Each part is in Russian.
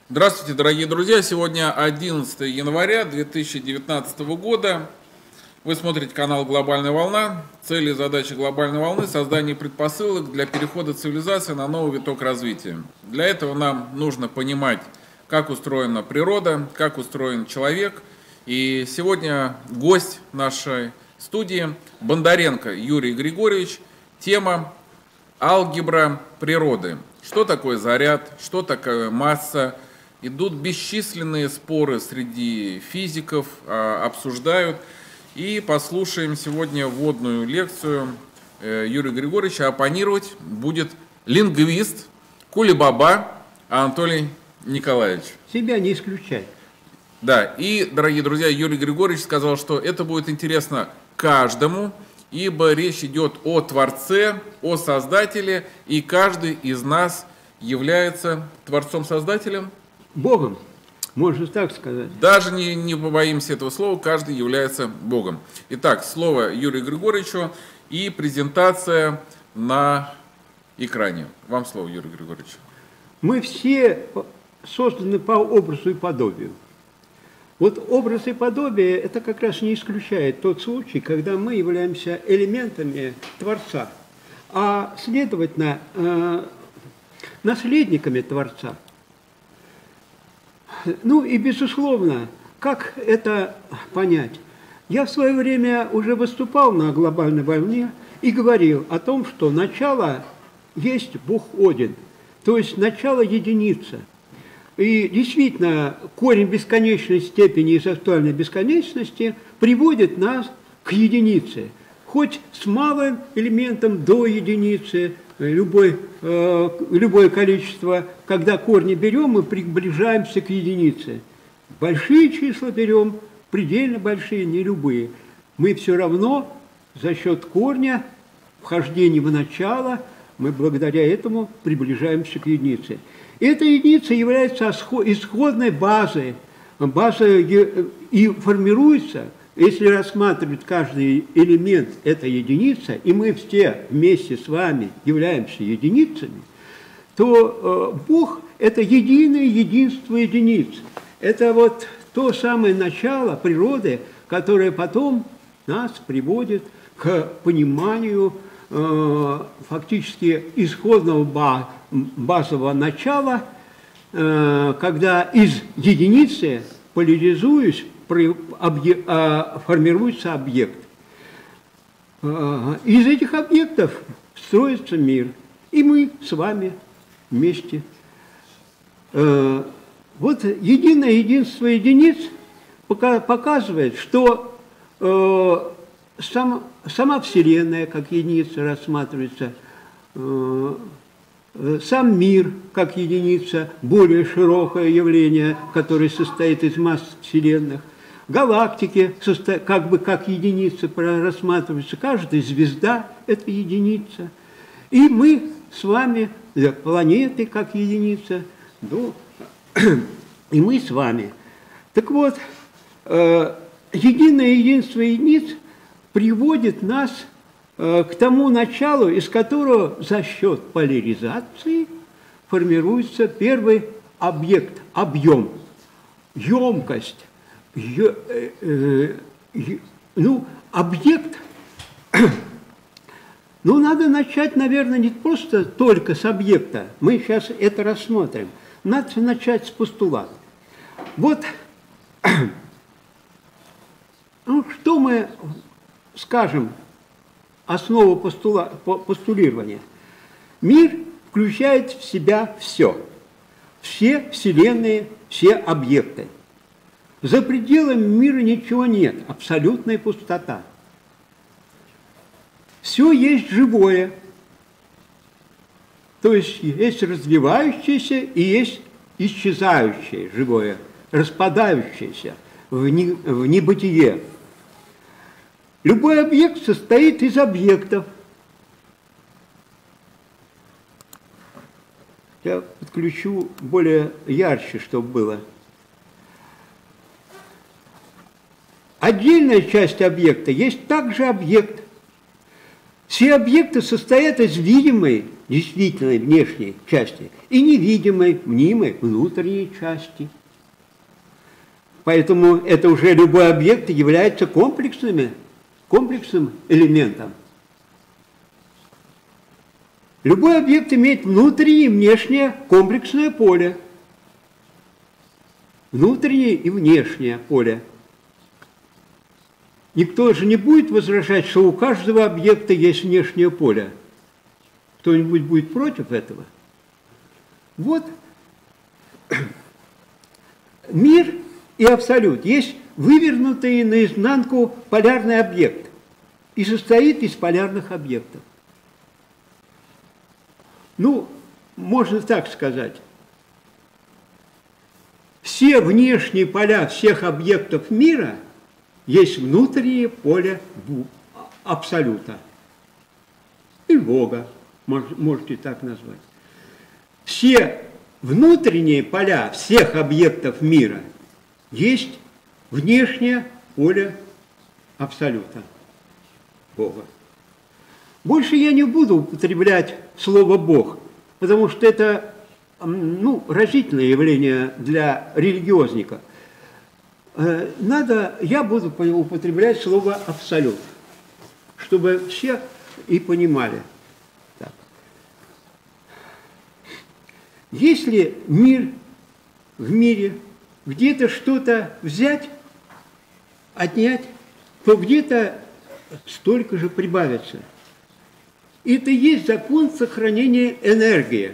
Здравствуйте, дорогие друзья! Сегодня 11 января 2019 года. Вы смотрите канал «Глобальная волна». Цели и задачи «Глобальной волны» – создание предпосылок для перехода цивилизации на новый виток развития. Для этого нам нужно понимать, как устроена природа, как устроен человек. И сегодня гость нашей студии Бондаренко Юрий Григорьевич. Тема «Алгебра природы». Что такое заряд, что такое масса? Идут бесчисленные споры среди физиков, обсуждают. И послушаем сегодня вводную лекцию Юрия Григорьевича. Оппонировать будет лингвист Кулебаба Анатолий Николаевич. Себя не исключай. Да, и, дорогие друзья, Юрий Григорьевич сказал, что это будет интересно каждому, ибо речь идет о Творце, о Создателе, и каждый из нас является Творцом-Создателем. Богом, можно так сказать. Даже не побоимся этого слова, каждый является Богом. Итак, слово Юрию Григорьевичу и презентация на экране. Вам слово, Юрий Григорьевич. Мы все созданы по образу и подобию. Вот образ и подобие – это как раз не исключает тот случай, когда мы являемся элементами Творца, а, следовательно, наследниками Творца. Ну и, безусловно, как это понять? Я в свое время уже выступал на глобальной волне и говорил о том, что начало есть Бог Один, то есть начало единица. И действительно, корень бесконечной степени из актуальной бесконечности приводит нас к единице. Хоть с малым элементом до единицы, любое количество, когда корни берем, мы приближаемся к единице. Большие числа берем, предельно большие, не любые. Мы все равно за счет корня, вхождения в начало, мы благодаря этому приближаемся к единице. Эта единица является исходной базой и формируется, если рассматривать каждый элемент, это единица, и мы все вместе с вами являемся единицами, то Бог – это единое единство единиц. Это вот то самое начало природы, которое потом нас приводит к пониманию фактически исходного базового начала, когда из единицы, поляризуясь, формируется объект. Из этих объектов строится мир, и мы с вами вместе. Вот единое единство единиц показывает, что сама Вселенная как единица рассматривается, сам мир как единица, более широкое явление, которое состоит из масс вселенных, галактики как бы как единица рассматриваются, каждая звезда – это единица. И мы с вами, планеты как единица, и мы с вами. Так вот, единое единство единиц приводит нас к тому началу, из которого за счет поляризации формируется первый объект, объем, емкость. Объект, надо начать, наверное, не просто только с объекта, мы сейчас это рассмотрим, надо начать с постулата. Вот, что мы скажем, основа постулирования. Мир включает в себя все вселенные, все объекты. За пределами мира ничего нет, абсолютная пустота. Все есть живое, то есть есть развивающееся и есть исчезающее живое, распадающееся в небытие. Любой объект состоит из объектов. Я подключу более ярче, чтобы было. Отдельная часть объекта есть также объект. Все объекты состоят из видимой действительной внешней части и невидимой, мнимой внутренней части. Поэтому это уже любой объект является комплексным элементом. Любой объект имеет внутреннее и внешнее комплексное поле. Внутреннее и внешнее поле. Никто же не будет возражать, что у каждого объекта есть внешнее поле. Кто-нибудь будет против этого? Вот мир и абсолют есть вывернутый наизнанку полярный объект и состоит из полярных объектов. Ну, можно так сказать. Все внешние поля всех объектов мира есть внутреннее поле абсолюта и Бога, можете так назвать. Все внутренние поля всех объектов мира есть внешнее поле абсолюта Бога. Больше я не буду употреблять слово «Бог», потому что это разительное явление для религиозника. Я буду употреблять слово «абсолют», чтобы все и понимали. Так. Если в мире где-то что-то взять, отнять, то где-то столько же прибавится. Это и есть закон сохранения энергии.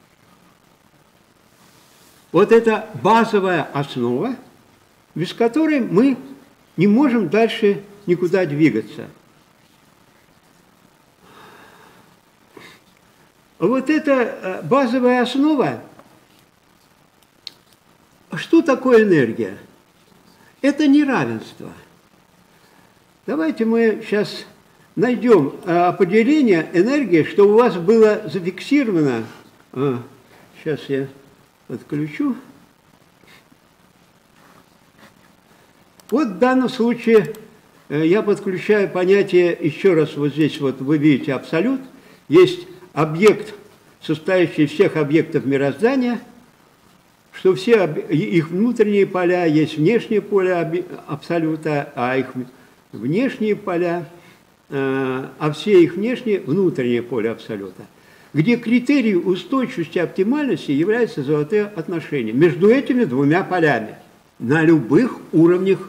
Вот это базовая основа, без которой мы не можем дальше никуда двигаться. Вот эта базовая основа, что такое энергия? Это неравенство. Давайте мы сейчас найдем определение энергии, что у вас было зафиксировано. Сейчас я подключу. Вот в данном случае я подключаю понятие, еще раз вот здесь вот вы видите абсолют. Есть объект, состоящий из всех объектов мироздания, что все их внутренние поля есть внешнее поле абсолюта, а их внешние поля, а все их внешние – внутреннее поле абсолюта, где критерием устойчивости и оптимальности являются золотые отношения между этими двумя полями на любых уровнях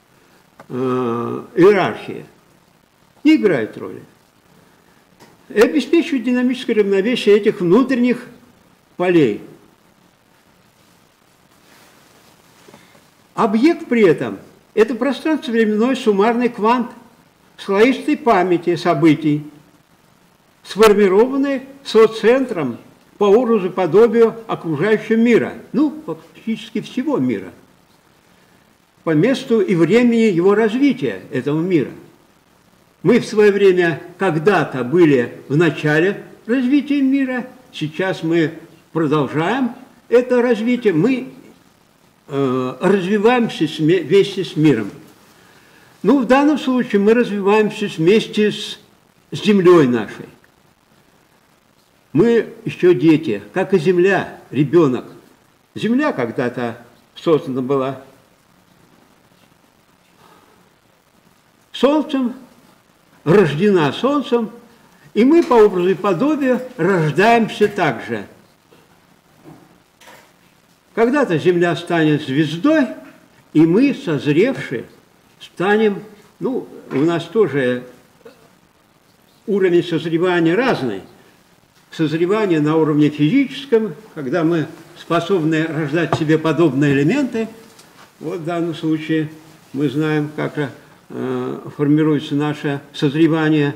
иерархии. Не играет роли. И обеспечивает динамическое равновесие этих внутренних полей. Объект при этом – это пространственно-временной суммарный квант слоистой памяти событий, сформированный соццентром по образу подобию окружающего мира, практически всего мира, по месту и времени его развития, этого мира. Мы в свое время когда-то были в начале развития мира, сейчас мы продолжаем это развитие, мы развиваемся вместе с миром. В данном случае мы развиваемся вместе с землей нашей. Мы еще дети, как и земля, ребенок. Земля когда-то создана была солнцем, рождена солнцем, и мы по образу и подобию рождаемся также. Когда-то Земля станет звездой, и мы, созревшие, станем, у нас тоже уровень созревания разный. Созревание на уровне физическом, когда мы способны рождать в себе подобные элементы. Вот в данном случае мы знаем, как формируется наше созревание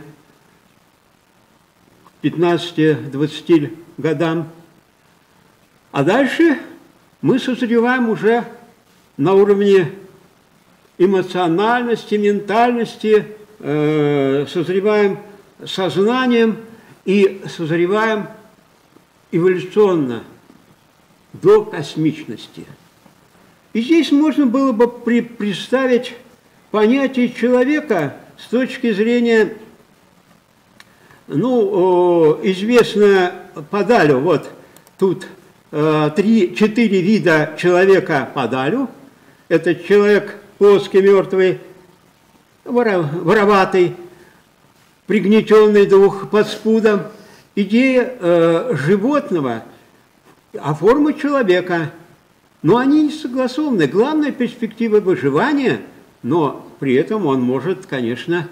к 15-20 годам. А дальше мы созреваем уже на уровне эмоциональности, ментальности, созреваем сознанием и созреваем эволюционно до космичности. И здесь можно было бы представить понятие человека с точки зрения Ну, известно по Далю, вот тут 3-4 вида человека по Далю. Это человек плоский, мертвый, вороватый, пригнетенный дух под спудом. Идея животного, а форма человека. Но они не согласованы. Главная перспектива выживания, но при этом он может, конечно,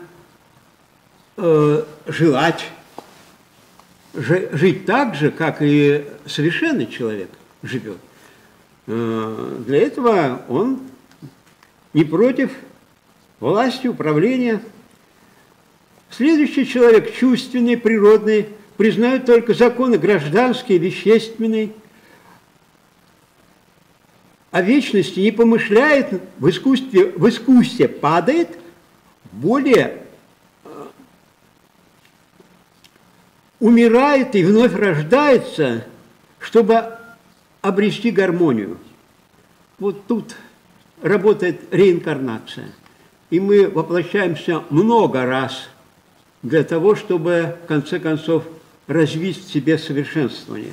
желать жить так же, как и совершенный человек живет. Для этого он не против власти, управления. Следующий человек, чувственный, природный, признает только законы гражданские, вещественные, о вечности не помышляет, в искусстве падает, более умирает и вновь рождается, чтобы обрести гармонию. Вот тут работает реинкарнация. И мы воплощаемся много раз для того, чтобы, в конце концов, развить в себе совершенствование.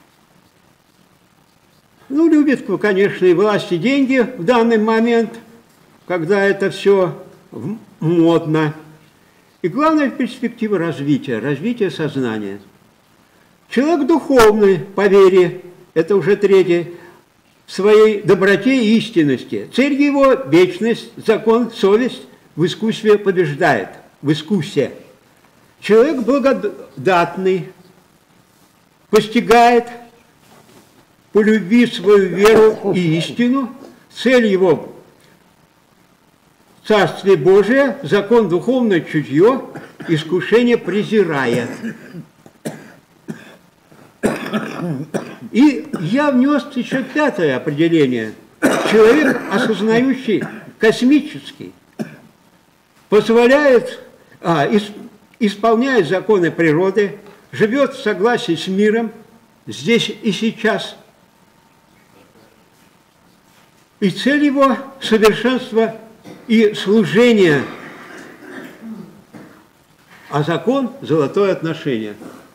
Ну, любит, конечно, и власть, и деньги в данный момент, когда это все модно. И главная перспектива развития сознания. Человек духовный, по вере, это уже третий, в своей доброте и истинности. Цель его – вечность, закон, совесть в искусстве побеждает, в искусстве. Человек благодатный, постигает по любви свою веру и истину, цель его – Царствие Божие, закон духовное чутье, искушение презирает. И я внес еще пятое определение. Человек, осознающий космический, позволяет, исполняет законы природы, живет в согласии с миром, здесь и сейчас. И цель его – совершенство и служение, а закон – золотое отношение.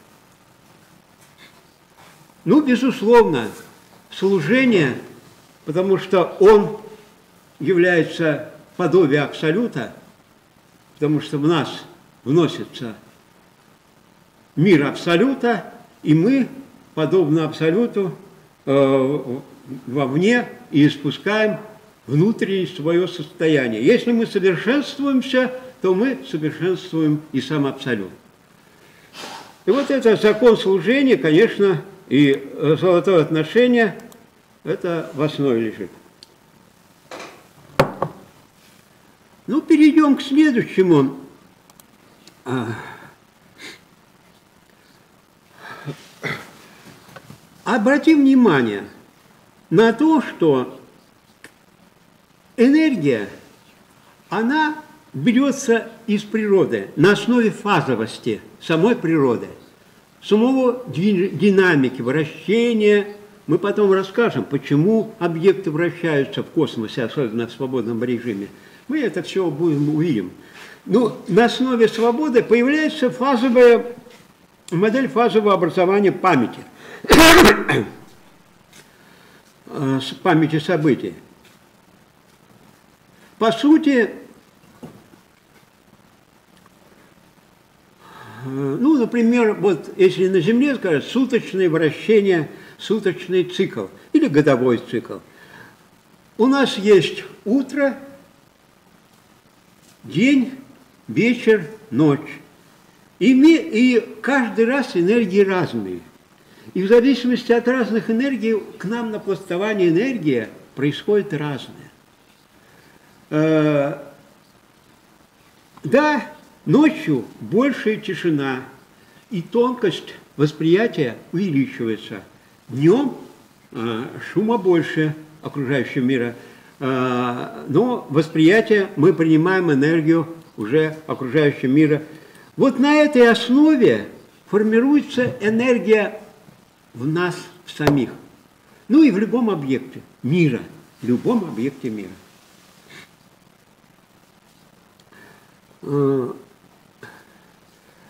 Ну, безусловно, служение, потому что он является подобием абсолюта, потому что в нас вносится мир абсолюта, и мы, подобно абсолюту, вовне и испускаем внутреннее свое состояние. Если мы совершенствуемся, то мы совершенствуем и сам абсолют. И вот этот закон служения, конечно, и золотое отношение, это в основе лежит. Ну, перейдем к следующему. Обратим внимание на то, что энергия, она берется из природы на основе фазовости самой природы, самого динамики, вращения. Мы потом расскажем, почему объекты вращаются в космосе, особенно в свободном режиме. Мы это все увидим. Но на основе свободы появляется модель фазового образования памяти, памяти событий. По сути, ну, например, вот если на Земле скажут суточное вращение, суточный цикл или годовой цикл. У нас есть утро, день, вечер, ночь. И каждый раз энергии разные. И в зависимости от разных энергий к нам на пластование энергия происходит разная. Да, ночью большая тишина, и тонкость восприятия увеличивается. Днем шума больше окружающего мира, но восприятие мы принимаем энергию уже окружающего мира. Вот на этой основе формируется энергия в нас самих, ну и в любом объекте мира, в любом объекте мира.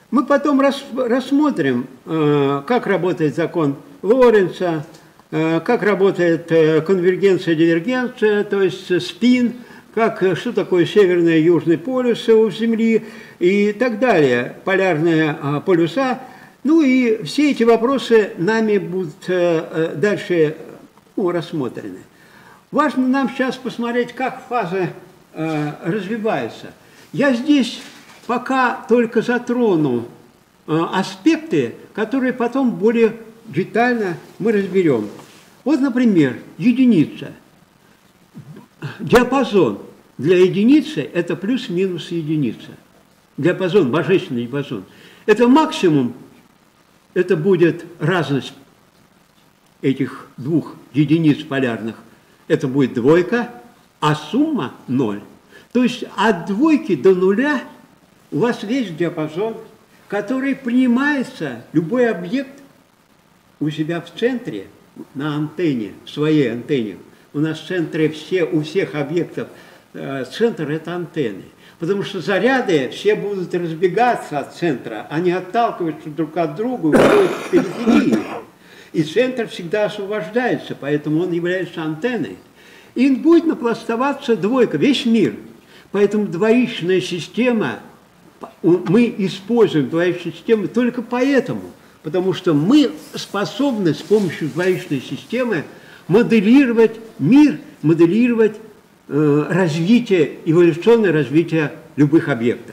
Мы потом рассмотрим, как работает закон Лоренца, как работает конвергенция-дивергенция, то есть спин, что такое северные и южные полюсы у Земли и так далее, полярные полюса. Ну и все эти вопросы нами будут дальше рассмотрены. Важно нам сейчас посмотреть, как фазы развиваются. Я здесь пока только затрону аспекты, которые потом более детально мы разберем. Вот, например, единица. Диапазон для единицы – это плюс-минус единица. Диапазон, божественный диапазон. Это максимум, это будет разность этих двух единиц полярных. Это будет двойка, а сумма – 0. То есть от двойки до нуля у вас весь диапазон, который принимается, любой объект у себя в центре, на антенне, в своей антенне. У нас в центре у всех объектов центр – это антенны. Потому что заряды все будут разбегаться от центра, они отталкиваются друг от друга, уходят в периферию. И центр всегда освобождается, поэтому он является антенной. И будет напластоваться двойка, весь мир. Поэтому двоичная система, мы используем двоичную систему только поэтому, потому что мы способны с помощью двоичной системы моделировать мир, моделировать развитие, эволюционное развитие любых объектов.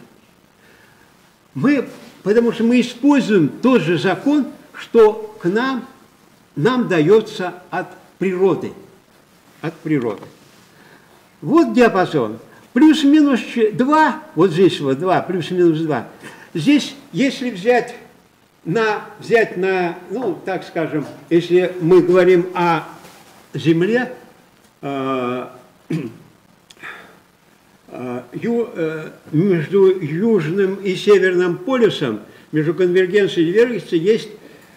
Потому что мы используем тот же закон, что нам дается от природы. От природы. Вот диапазон. Плюс-минус 2, вот здесь вот 2, плюс-минус 2. Здесь, если взять на, ну, так скажем, если мы говорим о Земле, между южным и северным полюсом, между конвергенцией и дивергенцией есть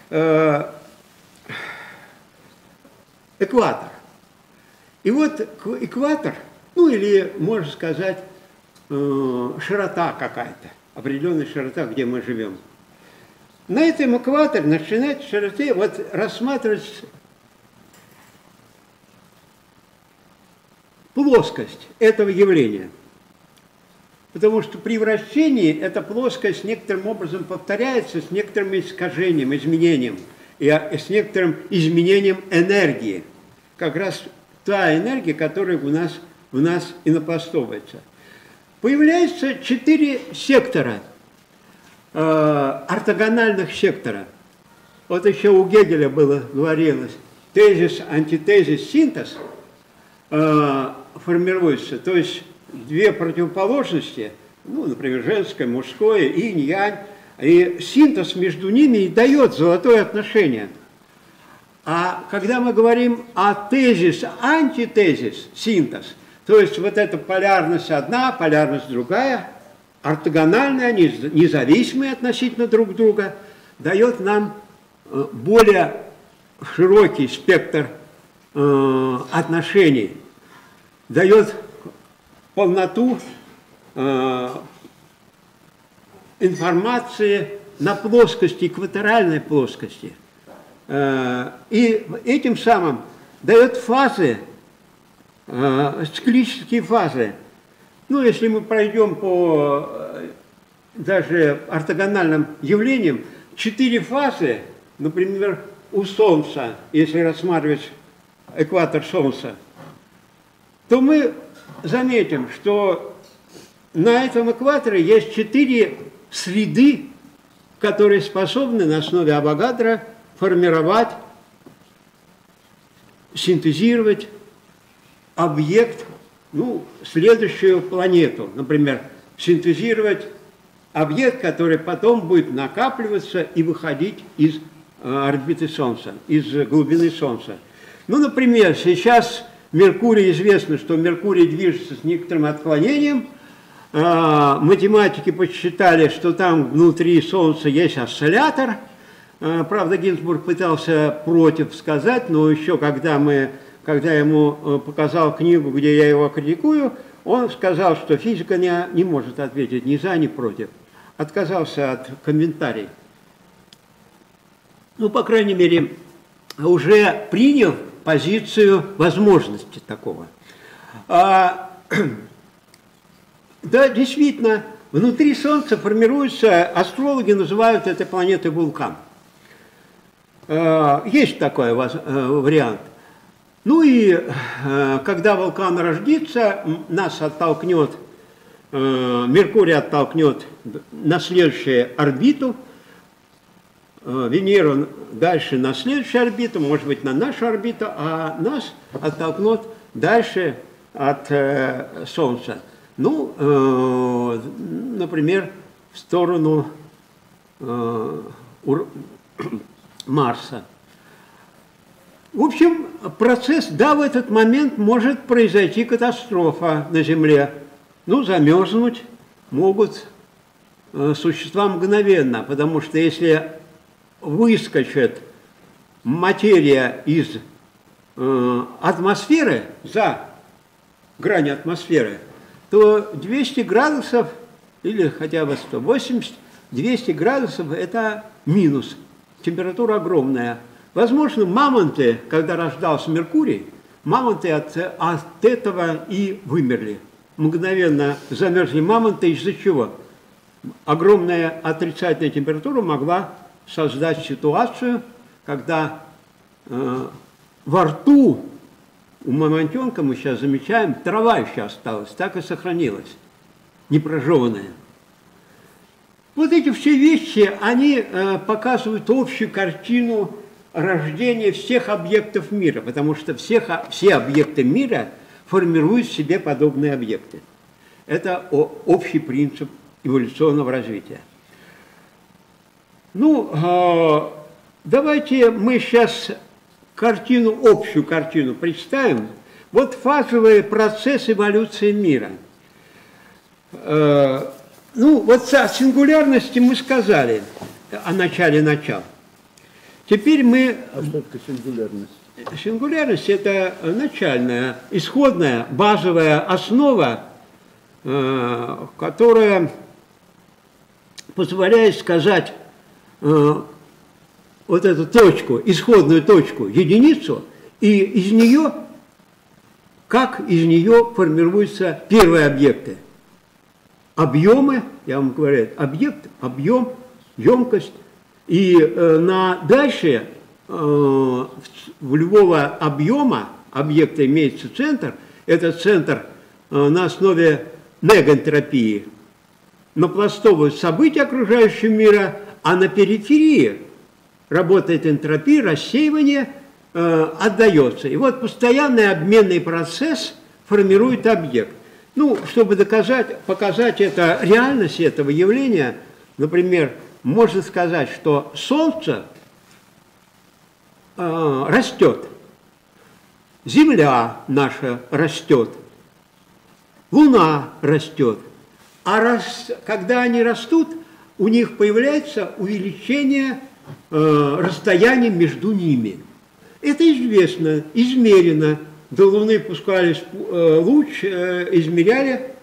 экватор. И вот экватор, ну или, можно сказать, широта какая-то, определенная широта, где мы живем. На этом экваторе, начинать широте, вот рассматривать плоскость этого явления. Потому что при вращении эта плоскость некоторым образом повторяется с некоторым искажением, изменением, и с некоторым изменением энергии. Как раз та энергия, которая в нас и напластовывается. Появляется 4 сектора, ортогональных сектора. Вот еще у Гегеля говорилось, тезис, антитезис, синтез формируется, то есть две противоположности, ну, например, женское, мужское, инь-янь, и синтез между ними и дает золотое отношение. А когда мы говорим о тезис, антитезис, синтез, то есть вот эта полярность одна, полярность другая, ортогональная, независимые относительно друг друга, дает нам более широкий спектр отношений, дает полноту информации на плоскости, экваториальной плоскости. И этим самым дает фазы, циклические фазы. Ну, если мы пройдем по даже ортогональным явлениям, 4 фазы, например, у Солнца, если рассматривать экватор Солнца, то мы заметим, что на этом экваторе есть 4 среды, которые способны на основе Авогадро формировать, синтезировать объект, ну, следующую планету. Например, синтезировать объект, который потом будет накапливаться и выходить из орбиты Солнца, из глубины Солнца. Ну, например, сейчас Меркурий, известно, что Меркурий движется с некоторым отклонением. Математики подсчитали, что там внутри Солнца есть осциллятор. Правда, Гинзбург пытался против сказать, но еще когда я ему показал книгу, где я его критикую, он сказал, что физика не может ответить ни за, ни против. отказался от комментариев. Ну, по крайней мере, уже принял позицию возможности такого. Да, действительно, внутри Солнца формируется, астрологи называют этой планетой вулкан. Есть такой вариант. Ну и когда вулкан рождится, нас оттолкнет, Меркурий оттолкнет на следующую орбиту, Венеру дальше на следующую орбиту, может быть, на нашу орбиту, а нас оттолкнет дальше от Солнца. Ну, например, в сторону Марса. В общем, процесс, да, в этот момент может произойти катастрофа на Земле. Ну, замерзнуть могут существа мгновенно, потому что если выскочит материя из атмосферы, за грань атмосферы, то 200 градусов или хотя бы 180, 200 градусов – это минус, температура огромная. Возможно, мамонты, когда рождался Меркурий, мамонты от этого и вымерли. Мгновенно замерзли мамонты, из-за чего? Огромная отрицательная температура могла создать ситуацию, когда во рту у мамонтенка, мы сейчас замечаем, трава еще осталась, так и сохранилась, непрожеванная. Вот эти все вещи, они показывают общую картину рождения всех объектов мира, потому что все объекты мира формируют в себе подобные объекты. Это общий принцип эволюционного развития. Ну, давайте мы сейчас общую картину представим. Вот фазовый процесс эволюции мира. Ну, вот о сингулярности мы сказали, о начале начал. Теперь мы... А что это сингулярность? Сингулярность – это начальная, исходная, базовая основа, которая позволяет сказать вот эту точку, исходную точку, единицу, и из нее, как из нее формируются первые объекты. Объемы, я вам говорю, объект, объем, емкость, и дальше в любого объема объекта имеется центр. Этот центр на основе негоэнтропии напластовывает события окружающего мира, а на периферии работает энтропия, рассеивание отдается. И вот постоянный обменный процесс формирует объект. Ну, чтобы показать это, реальность этого явления, например, можно сказать, что Солнце растет, Земля наша растет, Луна растет. А когда они растут, у них появляется увеличение расстояния между ними. Это известно, измерено. До Луны пускали луч, измеряли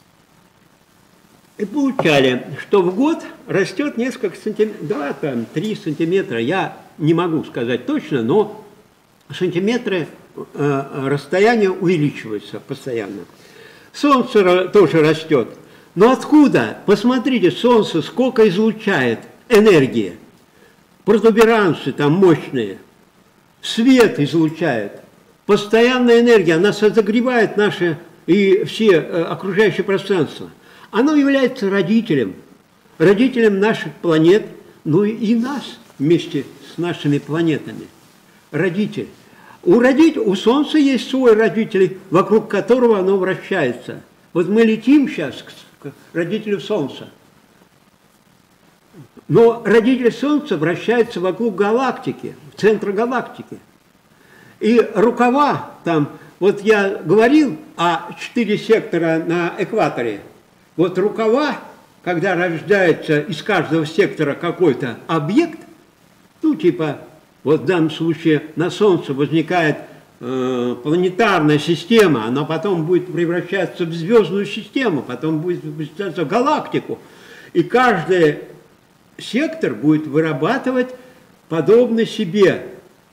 и получали, что в год растет несколько сантиметров, 2-3 сантиметра, я не могу сказать точно, но сантиметры расстояния увеличиваются постоянно. Солнце тоже растет. Но откуда? Посмотрите, Солнце сколько излучает энергии. Протуберанцы там мощные. Свет излучает. Постоянная энергия, она согревает наше и все окружающее пространство. Оно является родителем наших планет, ну и нас вместе с нашими планетами. Родитель. У Солнца есть свой родитель, вокруг которого оно вращается. Вот мы летим сейчас к родителю Солнца. Но родитель Солнца вращается вокруг галактики, в центре галактики. И рукава там, вот я говорил о 4 сектора на экваторе. Вот рукава, когда рождается из каждого сектора какой-то объект, ну типа, вот в данном случае на Солнце возникает планетарная система, она потом будет превращаться в звездную систему, потом будет превращаться в галактику. И каждый сектор будет вырабатывать подобно себе,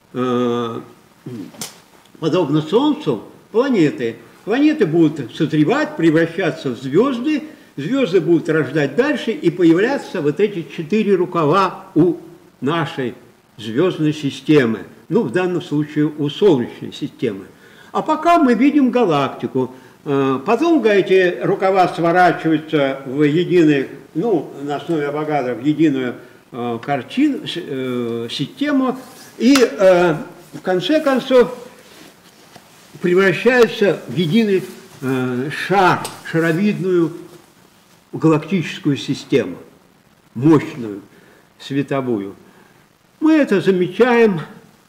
подобно Солнцу, планеты. Планеты будут созревать, превращаться в звезды, звезды будут рождать дальше, и появляться вот эти 4 рукава у нашей звездной системы. Ну, в данном случае у Солнечной системы. А пока мы видим галактику. Потом эти рукава сворачиваются в единый, ну, на основе Авогадро, в единую картину, систему, и в конце концов превращаются в единый шар, шаровидную галактическую систему, мощную, световую. Мы это замечаем.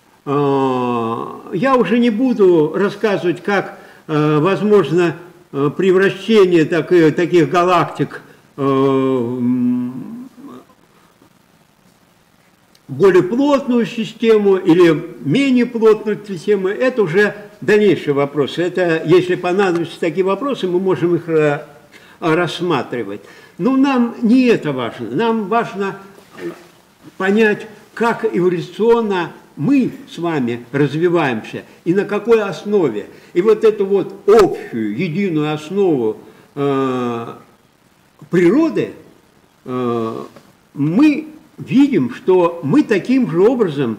Я уже не буду рассказывать, как возможно превращение таких галактик в более плотную систему или менее плотную систему. Это уже дальнейшие вопросы. Это, если понадобятся такие вопросы, мы можем их рассматривать. Но нам не это важно. Нам важно понять, как эволюционно мы с вами развиваемся и на какой основе. И вот эту вот общую, единую основу природы мы видим, что мы таким же образом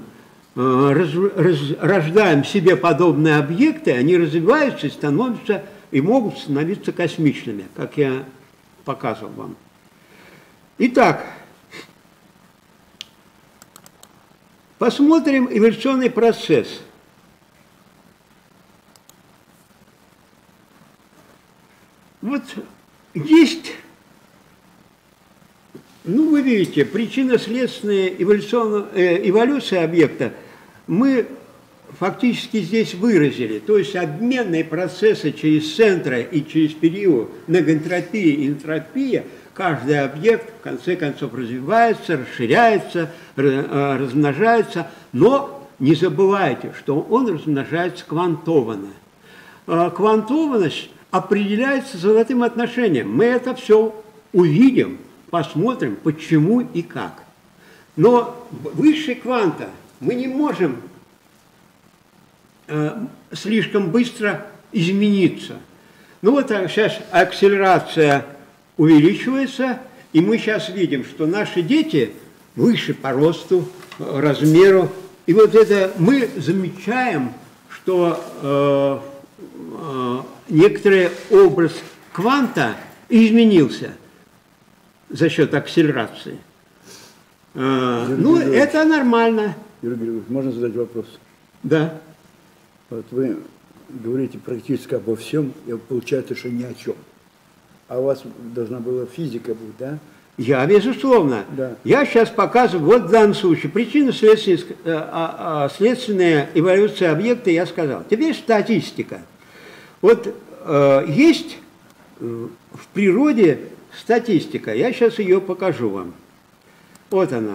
рождаем себе подобные объекты, они развиваются и становятся, и могут становиться космичными, как я показывал вам. Итак, посмотрим эволюционный процесс. Вот есть, ну вы видите, причинно-следственная эволюция объекта мы фактически здесь выразили. То есть обменные процессы через центры и через период многоэнтропия и энтропия. Каждый объект в конце концов развивается, расширяется, размножается, но не забывайте, что он размножается квантованно. Квантованность определяется золотым отношением. Мы это все увидим, посмотрим, почему и как. Но выше кванта мы не можем слишком быстро измениться. Ну вот сейчас акселерация увеличивается, и мы сейчас видим, что наши дети выше по росту, размеру. И вот это мы замечаем, что некоторый образ кванта изменился за счет акселерации. Ну, это нормально. Юрий Григорьевич, можно задать вопрос? Да. Вот вы говорите практически обо всем, и получается, что ни о чем. А у вас должна была физика быть, да? Я, безусловно. Да. Я сейчас показываю, вот в данном случае, причинно-следственная эволюция объекта, я сказал. Теперь статистика. Вот есть в природе статистика, я сейчас ее покажу вам. Вот она.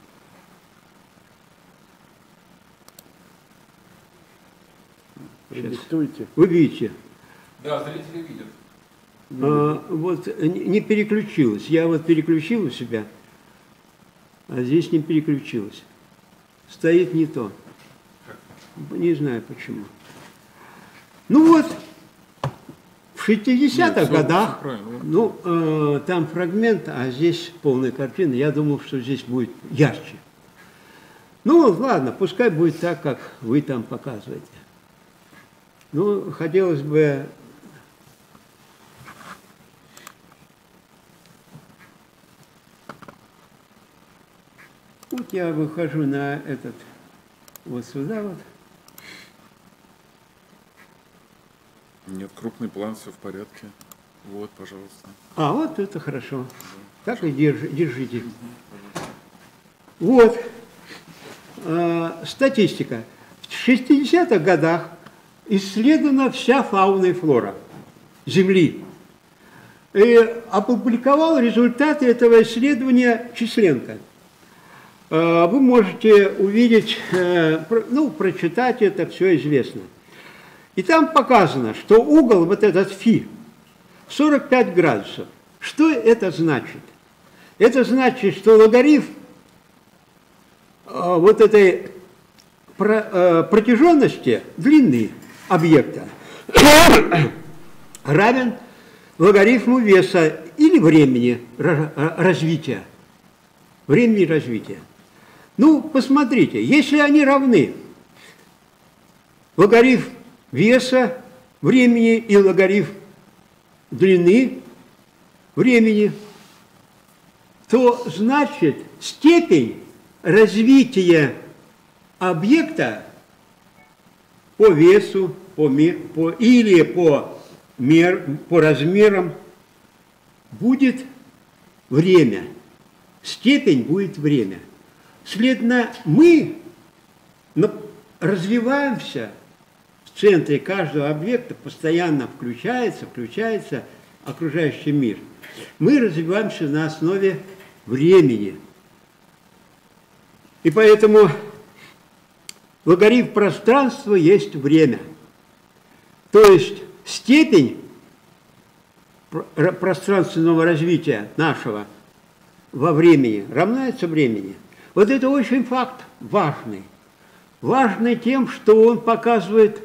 Продиктуйте. Вы видите? Да, зрители видят. Вот не переключилась. Я вот переключил у себя, а здесь не переключилась. Стоит не то. Не знаю почему. Ну вот, в 60-х годах, ну, там фрагмент, а здесь полная картина. Я думал, что здесь будет ярче. Ну, ладно, пускай будет так, как вы там показываете. Ну, хотелось бы... Вот я выхожу на этот, вот сюда вот. Нет, крупный план, все в порядке. Вот, пожалуйста. А, вот это хорошо. Так и держите. Вот. Статистика. В 60-х годах исследована вся фауна и флора Земли. И опубликовал результаты этого исследования Численко. Вы можете увидеть, ну, прочитать это, все известно. И там показано, что угол, вот этот фи, 45 градусов. Что это значит? Это значит, что логарифм вот этой протяженности длины объекта равен логарифму веса или времени развития. Времени развития. Ну, посмотрите, если они равны, логарифм веса времени и логарифм длины времени, то значит степень развития объекта по весу, или по размерам будет время. Степень будет время. Следовательно, мы развиваемся в центре каждого объекта, постоянно включается окружающий мир. Мы развиваемся на основе времени. И поэтому логарифм пространства есть время. То есть степень пространственного развития нашего во времени равняется времени. Вот это очень факт важный. Важный тем, что он показывает,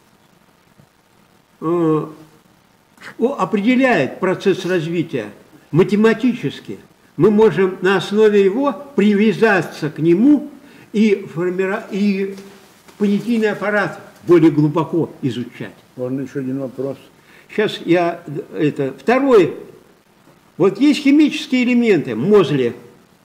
определяет процесс развития математически. Мы можем на основе его привязаться к нему и понятийный аппарат более глубоко изучать. Можно еще один вопрос? Сейчас второй. Вот есть химические элементы, мозли.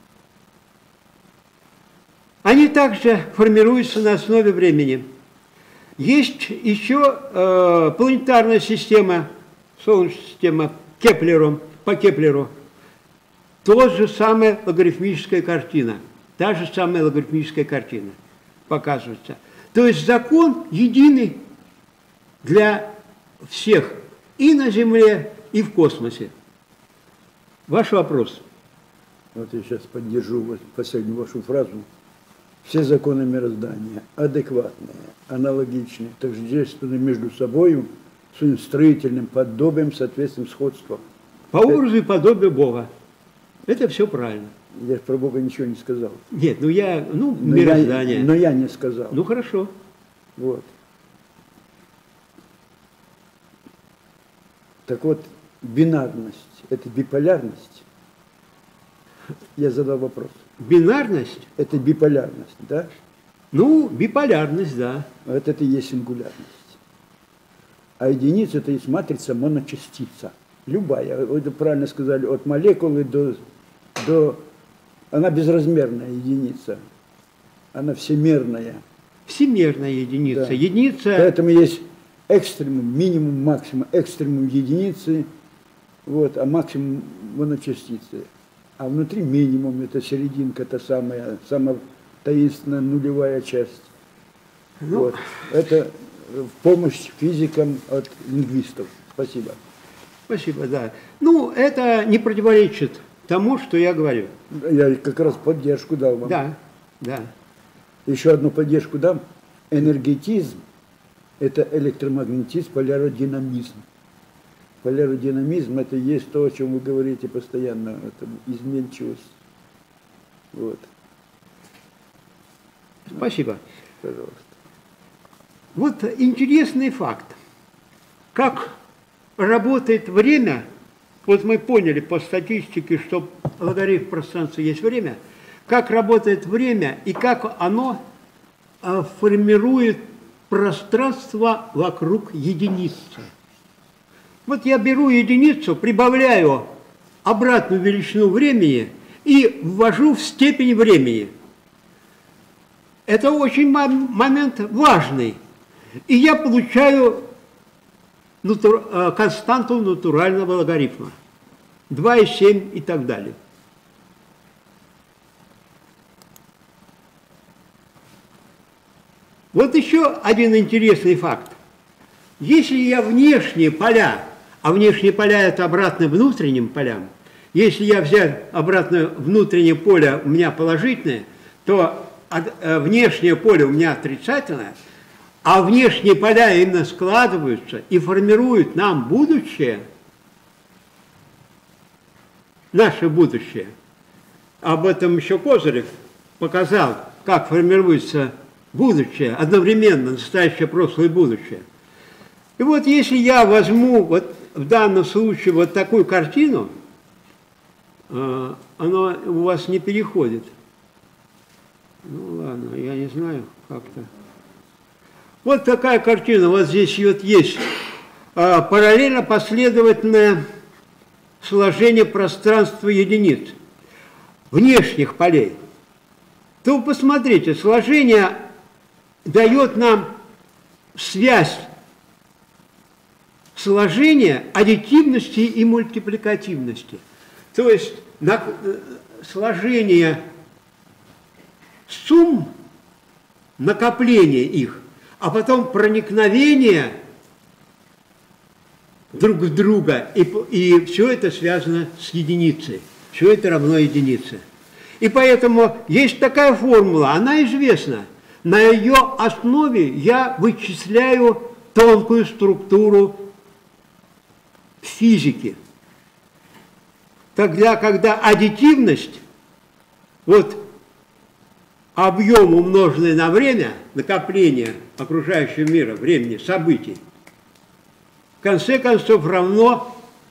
Они также формируются на основе времени. Есть еще планетарная система, Солнечная система по Кеплеру. Та же самая логарифмическая картина. Та же самая логарифмическая картина показывается. То есть закон единый для всех и на Земле, и в космосе. Ваш вопрос. Вот я сейчас поддержу последнюю вашу фразу. Все законы мироздания адекватные, аналогичные, тождественны между собой, своим строительным подобием, соответственным сходством. По образу и подобию Бога. Это все правильно. Я же про Бога ничего не сказал. Нет, мироздание. Но я не сказал. Ну хорошо. Вот. Так вот, бинарность – это биполярность? Я задал вопрос. Бинарность? Это биполярность, да? Ну, биполярность, да. Вот это и есть сингулярность. А единица – это есть матрица моночастица. Любая, вы это правильно сказали, от молекулы до... Она безразмерная единица. Она всемерная. Всемерная единица. Да. Единица... Поэтому есть экстремум, минимум, максимум, экстремум единицы, вот, а максимум моночастицы. А внутри минимум, это серединка, это самая таинственная нулевая часть. Ну, вот. Это в помощь физикам от лингвистов. Спасибо. Спасибо, да. Ну, это не противоречит тому, что я говорю. Я как раз поддержку дал вам. Да, да. Еще одну поддержку дам. Энергетизм – это электромагнетизм, поляродинамизм. Поляродинамизм – это и есть то, о чем вы говорите постоянно, это изменчивость. Вот. Спасибо. Пожалуйста. Вот интересный факт. Как работает время, вот мы поняли по статистике, что логарифм пространства есть время, как работает время и как оно формирует пространство вокруг единицы. Вот я беру единицу, прибавляю обратную величину времени и ввожу в степень времени. Это очень момент важный. И я получаю константу натурального логарифма. 2,7 и так далее. Вот еще один интересный факт. Если я внешние поля, а внешние поля это обратно внутренним полям, если я взять обратно внутреннее поле у меня положительное, то внешнее поле у меня отрицательное, а внешние поля именно складываются и формируют нам будущее, наше будущее. об этом еще Козырев показал, как формируется будущее, одновременно настоящее, прошлое и будущее. И вот если я возьму вот в данном случае вот такую картину, она у вас не переходит. Ну ладно, я не знаю, как-то. Вот такая картина, вот здесь вот есть параллельно последовательное сложение пространства единиц, внешних полей. То посмотрите, сложение дает нам связь сложения аддитивности и мультипликативности. То есть сложение сумм, накопление их, а потом проникновение друг в друга, и все это связано с единицей. Все это равно единице. И поэтому есть такая формула, она известна. На ее основе я вычисляю тонкую структуру физики. Тогда, когда аддитивность, вот объем, умноженный на время, накопление окружающего мира, времени, событий, в конце концов равно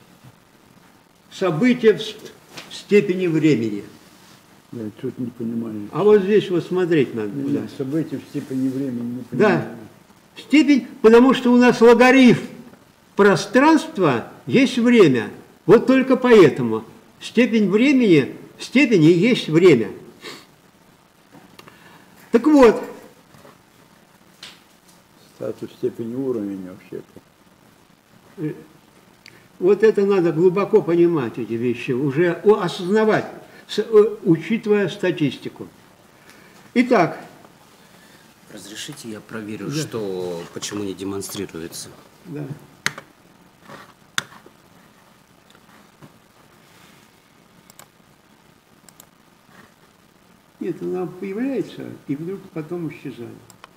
события в степени времени. Я что-то не понимаю. А вот здесь вот смотреть надо. Да. События в степени времени не понимаю. Да, степень, потому что у нас логарифм пространства есть время. Вот только поэтому степень времени, в степени есть время. Так вот. Статус степени уровня вообще-то. Вот это надо глубоко понимать, эти вещи, уже осознавать, учитывая статистику. Итак. Разрешите, я проверю, что, почему не демонстрируется. Да. Нет, она появляется и вдруг потом исчезает.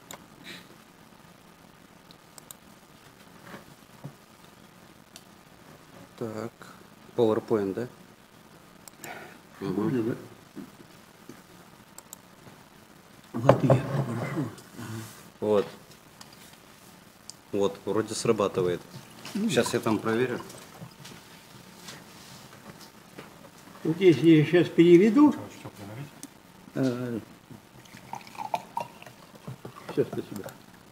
Так, PowerPoint, да? Можно, да? Вот я попрошу. Вот. Вот, вроде срабатывает. Сейчас я там проверю. Вот если я сейчас переведу. Все, спасибо.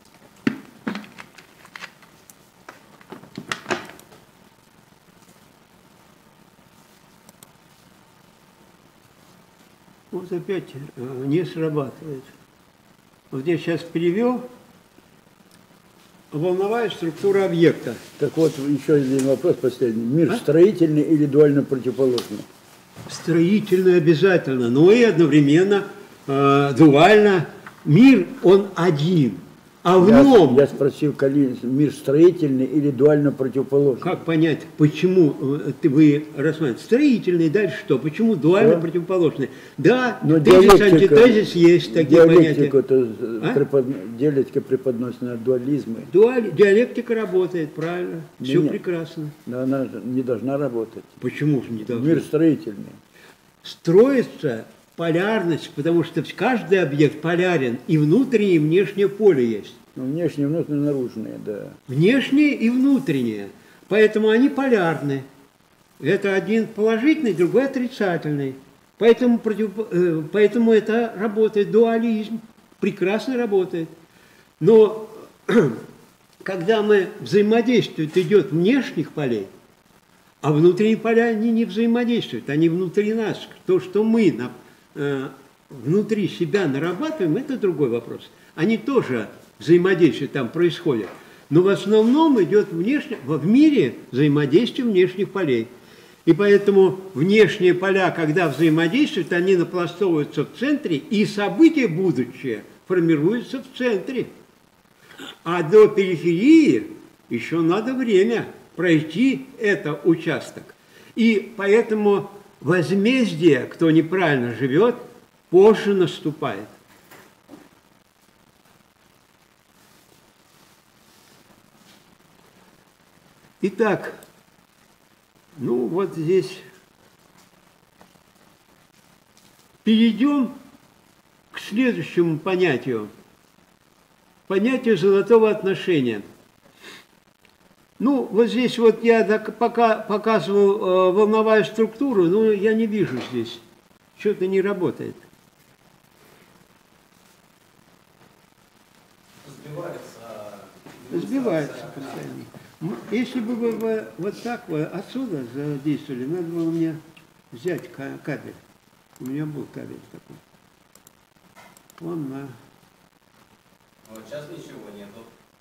Вот опять не срабатывает. Вот я сейчас перевел волновая структура объекта. Так вот, еще один вопрос последний. Мир строительный или дуально противоположный? Строительный обязательно, но и одновременно дуально. Мир, он один. А в нем... Я спросил, мир строительный или дуально противоположный? Как понять, почему вы рассматриваете? Строительный, дальше что? Почему дуально противоположный? Да, но тезис, антитезис есть такие понятия. Диалектика преподносится дуализмы. Диалектика работает, правильно. Все прекрасно. Но она не должна работать. Почему же не должна? Мир строительный. Строится полярность, потому что каждый объект полярен, и внутреннее, и внешнее поле есть. Ну, внешнее, внутреннее, наружное, да. Внешнее и внутреннее. Поэтому они полярны. Это один положительный, другой отрицательный. Поэтому это работает, дуализм прекрасно работает. Но когда мы взаимодействуем, идет внешних полей, а внутренние поля, они не взаимодействуют, они внутри нас. То, что мы внутри себя нарабатываем, это другой вопрос. Они тоже взаимодействие там происходит. Но в основном идет в мире взаимодействие внешних полей. И поэтому внешние поля, когда взаимодействуют, они напластовываются в центре, и события будущее формируются в центре. А до периферии еще надо время пройти этот участок. И поэтому возмездие, кто неправильно живет, позже наступает. Итак, ну вот здесь перейдем к следующему понятию. Понятию золотого отношения. Ну, вот здесь вот я пока показывал волновую структуру, но я не вижу здесь. Что-то не работает. Сбивается постоянно. Если бы вы вот так вот отсюда задействовали, надо было мне взять кабель. У меня был кабель такой. Он на... Вот сейчас ничего нету.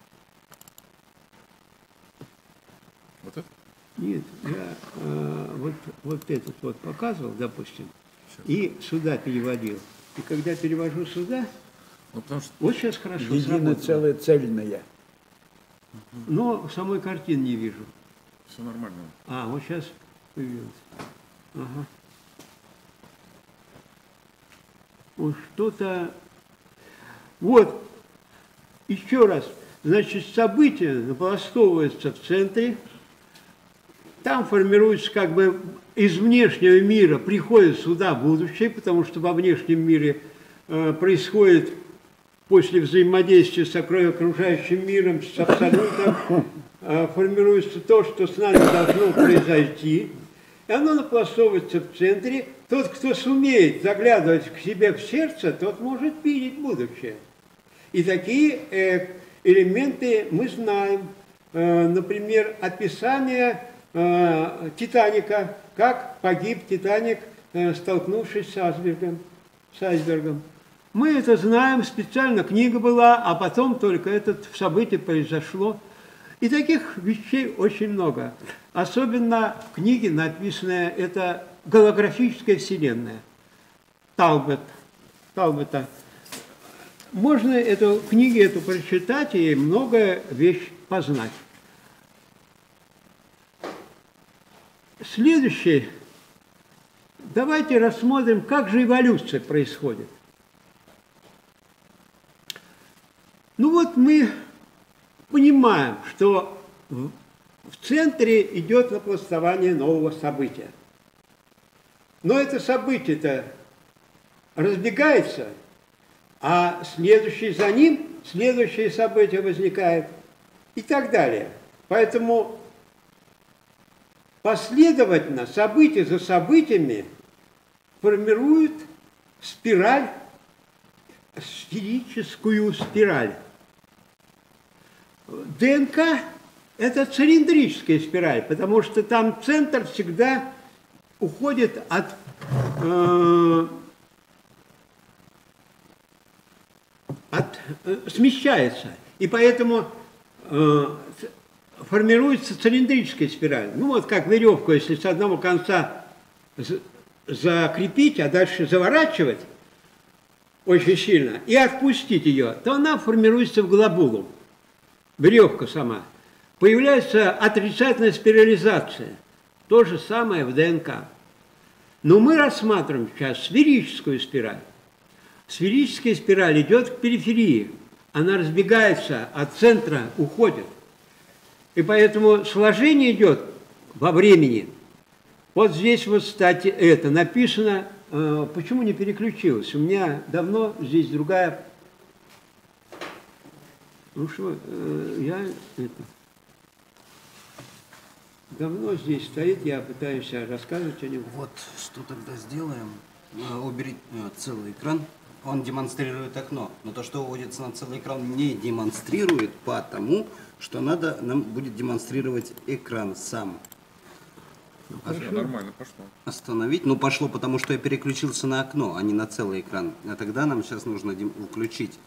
Вот это? Нет, я вот этот вот показывал, допустим, и сюда переводил. И когда перевожу сюда, Ну, потому что вот сейчас хорошо Единое сработало. целое, цельное. Но самой картины не вижу. все нормально. А, вот сейчас появилось. Ага. Вот что-то... Вот, еще раз. Значит, события напластовываются в центре. Там формируется как бы из внешнего мира, приходит сюда будущее, потому что во внешнем мире происходит после взаимодействия с окружающим миром, с абсолютом, формируется то, что с нами должно произойти. И оно напластовывается в центре. Тот, кто сумеет заглядывать к себе в сердце, тот может видеть будущее. И такие элементы мы знаем. Например, описание Титаника, как погиб Титаник, столкнувшись с айсбергом. Мы это знаем, специально книга была, а потом только это событие произошло. И таких вещей очень много. Особенно в книге написанное это голографическая вселенная. Талбота. Можно эту книгу эту прочитать и много вещей познать. Следующее. Давайте рассмотрим, как же эволюция происходит. Ну вот мы понимаем, что в центре идет напластование нового события. Но это событие-то разбегается, а следующее за ним, следующее событие возникает и так далее. Поэтому последовательно, события за событиями формируют спираль, сферическую спираль. ДНК – это цилиндрическая спираль, потому что там центр всегда уходит смещается. И поэтому формируется цилиндрическая спираль. Ну вот как веревку, если с одного конца закрепить, а дальше заворачивать очень сильно и отпустить ее, то она формируется в глобулу. Веревка сама. Появляется отрицательная спирализация. То же самое в ДНК. Но мы рассматриваем сейчас сферическую спираль. Сферическая спираль идет к периферии. Она разбегается, от центра уходит. И поэтому сложение идет во времени. Вот здесь вот, кстати, это написано. Почему не переключилось? У меня давно здесь другая... Ну что, я это... Давно здесь стоит, я пытаюсь рассказывать о нем. Вот, что тогда сделаем? Убери целый экран. Он демонстрирует окно. Но то, что выводится на целый экран, не демонстрирует, потому что нам будет демонстрировать экран сам. Все нормально, пошло. Остановить. Ну, пошло, потому что я переключился на окно, а не на целый экран. А тогда нам сейчас нужно включить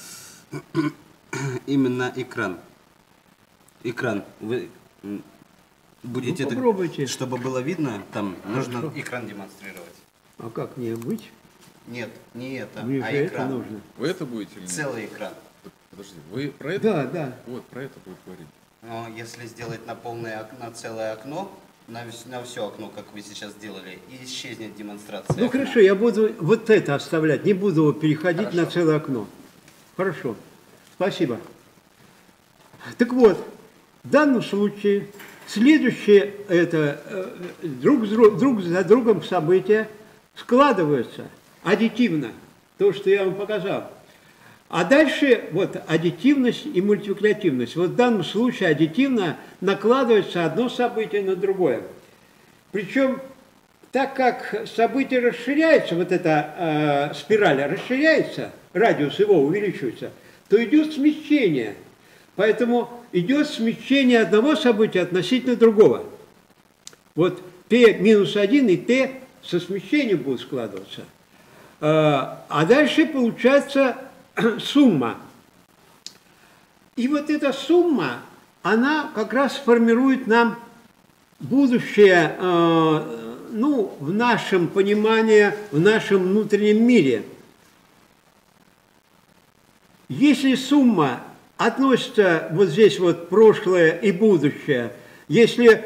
именно экран. Экран. Вы будете, попробуйте. чтобы было видно, там нужно экран демонстрировать. А как мне быть? Нет, не это, Мне а же это экран. нужно. Вы это будете или нет? Целый экран. Подожди, вы про это? Да, да. Вот, про это будет говорить. Но если сделать на целое окно, на все окно, как вы сейчас сделали, и исчезнет демонстрация. Ну окна. хорошо, я буду вот это оставлять, не буду переходить Хорошо. на целое окно. Хорошо, спасибо. Так вот, в данном случае следующее это друг за другом события складываются. аддитивно, то, что я вам показал. А дальше вот аддитивность и мультипликативность. Вот в данном случае аддитивно накладывается одно событие на другое. Причем, так как событие расширяется, вот эта спираль расширяется, радиус его увеличивается, то идет смещение. Поэтому идет смещение одного события относительно другого. Вот t-1 и t со смещением будут складываться. А дальше получается сумма. И вот эта сумма, она как раз формирует нам будущее, ну, в нашем понимании, в нашем внутреннем мире. Если сумма относится вот здесь вот прошлое и будущее, если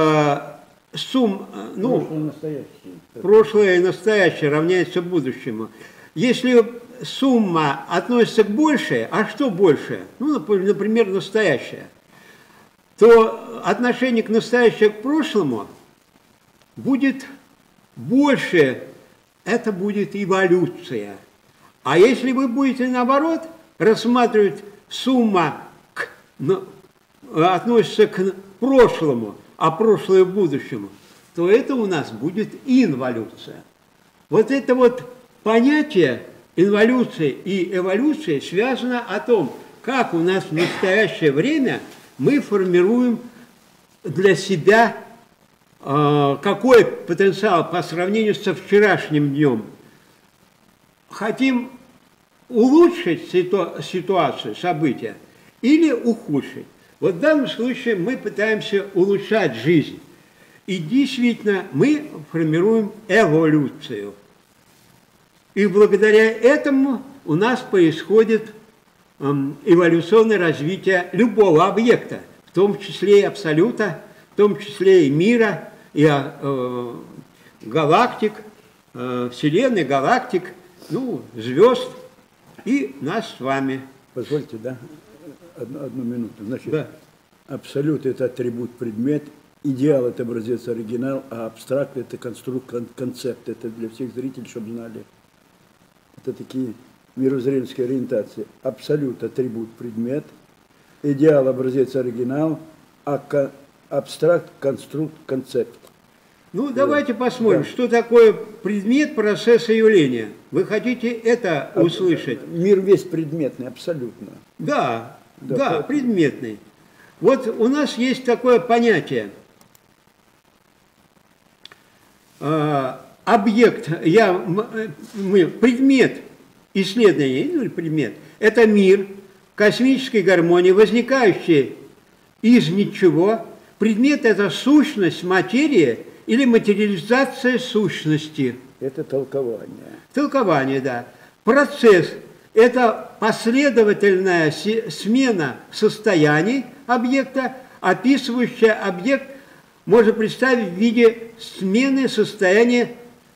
прошлое и настоящее равняется будущему, если сумма относится к большей, а что большее? Ну, например, настоящее, то отношение к настоящему к прошлому будет больше, это будет эволюция. А если вы будете, наоборот, рассматривать сумма относится к прошлому, а прошлое к будущему, то это у нас будет инволюция. Вот это вот понятие инволюции и эволюции связано о том, как у нас в настоящее время мы формируем для себя какой потенциал по сравнению со вчерашним днем. Хотим улучшить ситуацию, события или ухудшить. Вот в данном случае мы пытаемся улучшать жизнь. И действительно мы формируем эволюцию. И благодаря этому у нас происходит эволюционное развитие любого объекта, в том числе и абсолюта, в том числе и мира, и галактик, Вселенной, галактик, ну, звезд и нас с вами. Позвольте, да, одну минуту. Значит, да. Абсолют – это атрибут, предмет, идеал – это образец, оригинал, а абстракт – это конструкт, концепт. Это для всех зрителей, чтобы знали. Это такие мировоззренческие ориентации. Абсолют – атрибут, предмет, идеал – образец, оригинал, а абстракт, конструкт, концепт. Ну, давайте посмотрим, что такое предмет, процесс и явление. Вы хотите это услышать? Мир весь предметный, абсолютно. Да, предметный. Вот у нас есть такое понятие. Объект, предмет исследования, или предмет, это мир космической гармонии, возникающий из ничего. Предмет – это сущность материи или материализация сущности. Это толкование. Толкование, да. Процесс – это последовательная смена состояний объекта, описывающая объект можно представить в виде смены состояния,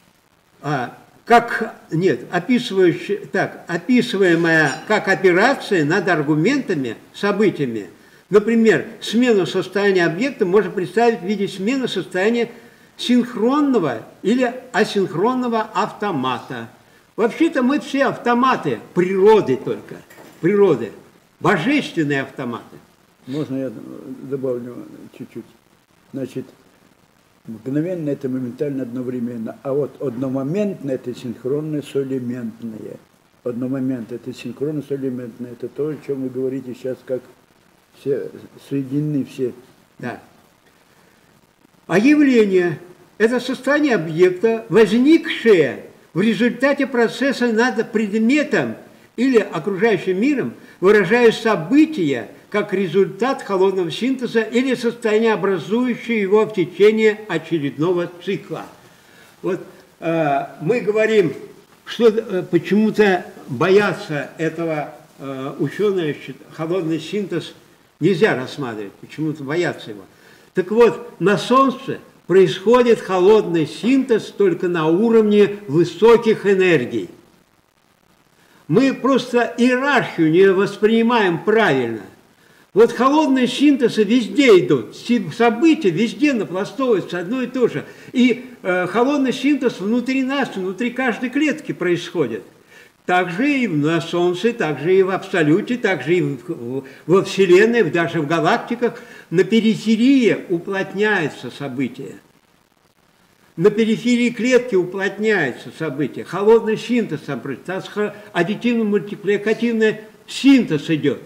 описываемая как операция над аргументами, событиями. Например, смену состояния объекта можно представить в виде смены состояния синхронного или асинхронного автомата. Вообще-то мы все автоматы природы только, природы, божественные автоматы. Можно я добавлю чуть-чуть? Значит, мгновенно это моментально одновременно, а вот одномоментно это синхронно солементное. Одномомент это синхронно солементное, это то, о чем вы говорите сейчас, как все соединены все. Да. А явление – это состояние объекта, возникшее в результате процесса над предметом или окружающим миром, выражая события как результат холодного синтеза или состояние, образующее его в течение очередного цикла. Вот мы говорим, что почему-то боятся этого ученые, холодный синтез нельзя рассматривать, почему-то боятся его. Так вот, на Солнце происходит холодный синтез только на уровне высоких энергий. Мы просто иерархию не воспринимаем правильно. Вот холодные синтезы везде идут, события везде напластовываются одно и то же. И холодный синтез внутри нас, внутри каждой клетки происходит. Также и на Солнце, также и в Абсолюте, также и во Вселенной, даже в галактиках. На периферии уплотняется событие. На периферии клетки уплотняется событие. Холодный синтез, аддитивно-мультипликативный синтез идет.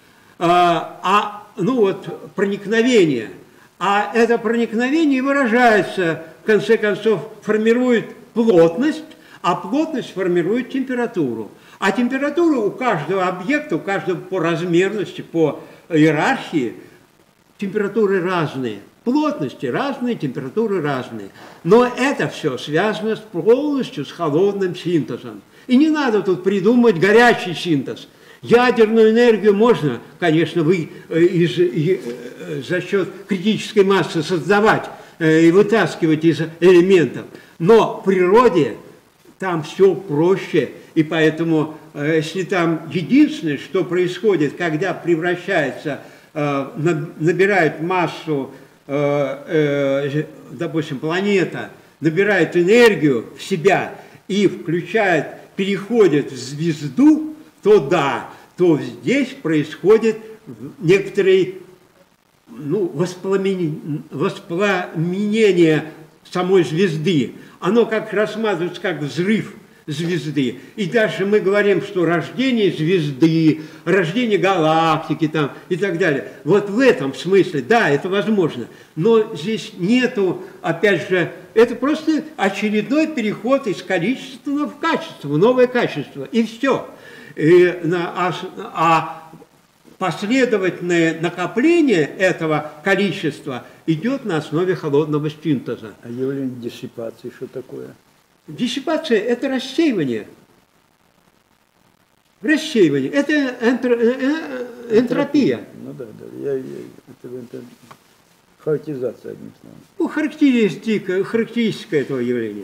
Проникновение. А это проникновение выражается, в конце концов, формирует плотность, а плотность формирует температуру. А температура у каждого объекта, у каждого по размерности, по иерархии, температуры разные. Плотности разные, температуры разные. Но это все связано полностью с холодным синтезом. И не надо тут придумать горячий синтез. Ядерную энергию можно, конечно, за счет критической массы создавать и вытаскивать из элементов. Но в природе там все проще. И поэтому, если там единственное, что происходит, когда превращается, набирает массу, допустим, планета, набирает энергию в себя и включает, переходит в звезду, то да, то здесь происходит некоторое воспламенение самой звезды. Оно как рассматривается как взрыв звезды. И дальше мы говорим, что рождение звезды, рождение галактики там, и так далее. Вот в этом смысле, да, это возможно. Но здесь нету, опять же, это просто очередной переход из количественного в качество, в новое качество. И все. Последовательное накопление этого количества идет на основе холодного синтеза. А явление диссипации что такое? Диссипация – это рассеивание. Рассеивание – это энтропия. Ну да, это хаотизация, одним словом. Ну, характеристика этого явления.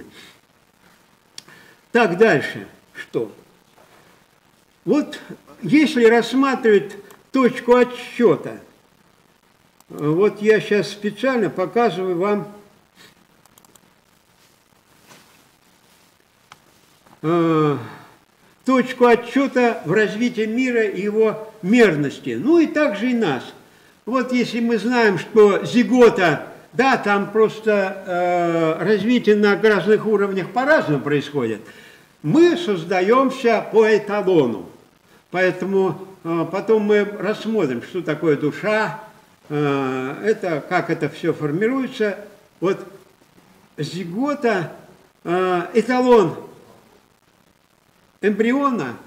Так, дальше. Что? Вот если рассматривать точку отсчета, вот я сейчас специально показываю вам точку отсчета в развитии мира и его мерности. Ну и также и нас. Вот если мы знаем, что зигота, да, там просто развитие на разных уровнях по-разному происходит, мы создаемся по эталону. Поэтому потом мы рассмотрим, что такое душа, как это все формируется. Вот зигота, эталон эмбриона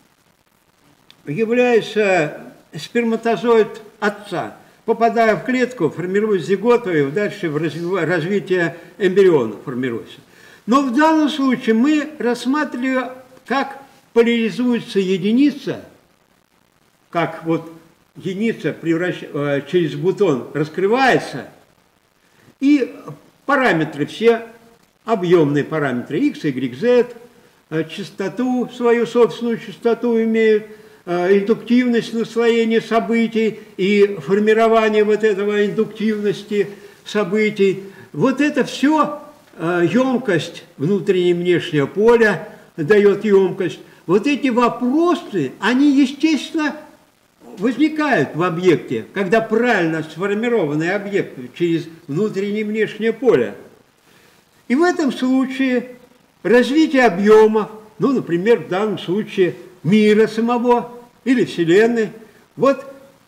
является сперматозоид отца. Попадая в клетку, формирует зиготу, и дальше в развитие эмбриона формируется. Но в данном случае мы рассматриваем, как поляризуется единица, как вот единица через бутон раскрывается, и параметры все, объемные параметры x, y, z, частоту, свою собственную частоту имеют, индуктивность наслоения событий и формирование вот этого индуктивности событий. Вот это все емкость внутреннего и внешнего поля дает емкость. Вот эти вопросы, они, естественно, возникают в объекте, когда правильно сформированный объект через внутреннее и внешнее поле. И в этом случае развитие объемов, ну, например, в данном случае мира самого или Вселенной, вот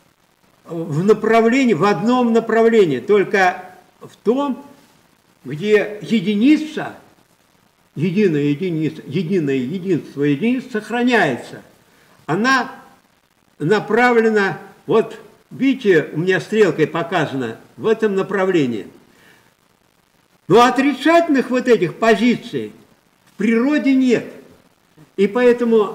в одном направлении, только в том, где единица, единое единство единиц сохраняется. Она направлена, вот видите, у меня стрелкой показано, в этом направлении. Но отрицательных вот этих позиций в природе нет. И поэтому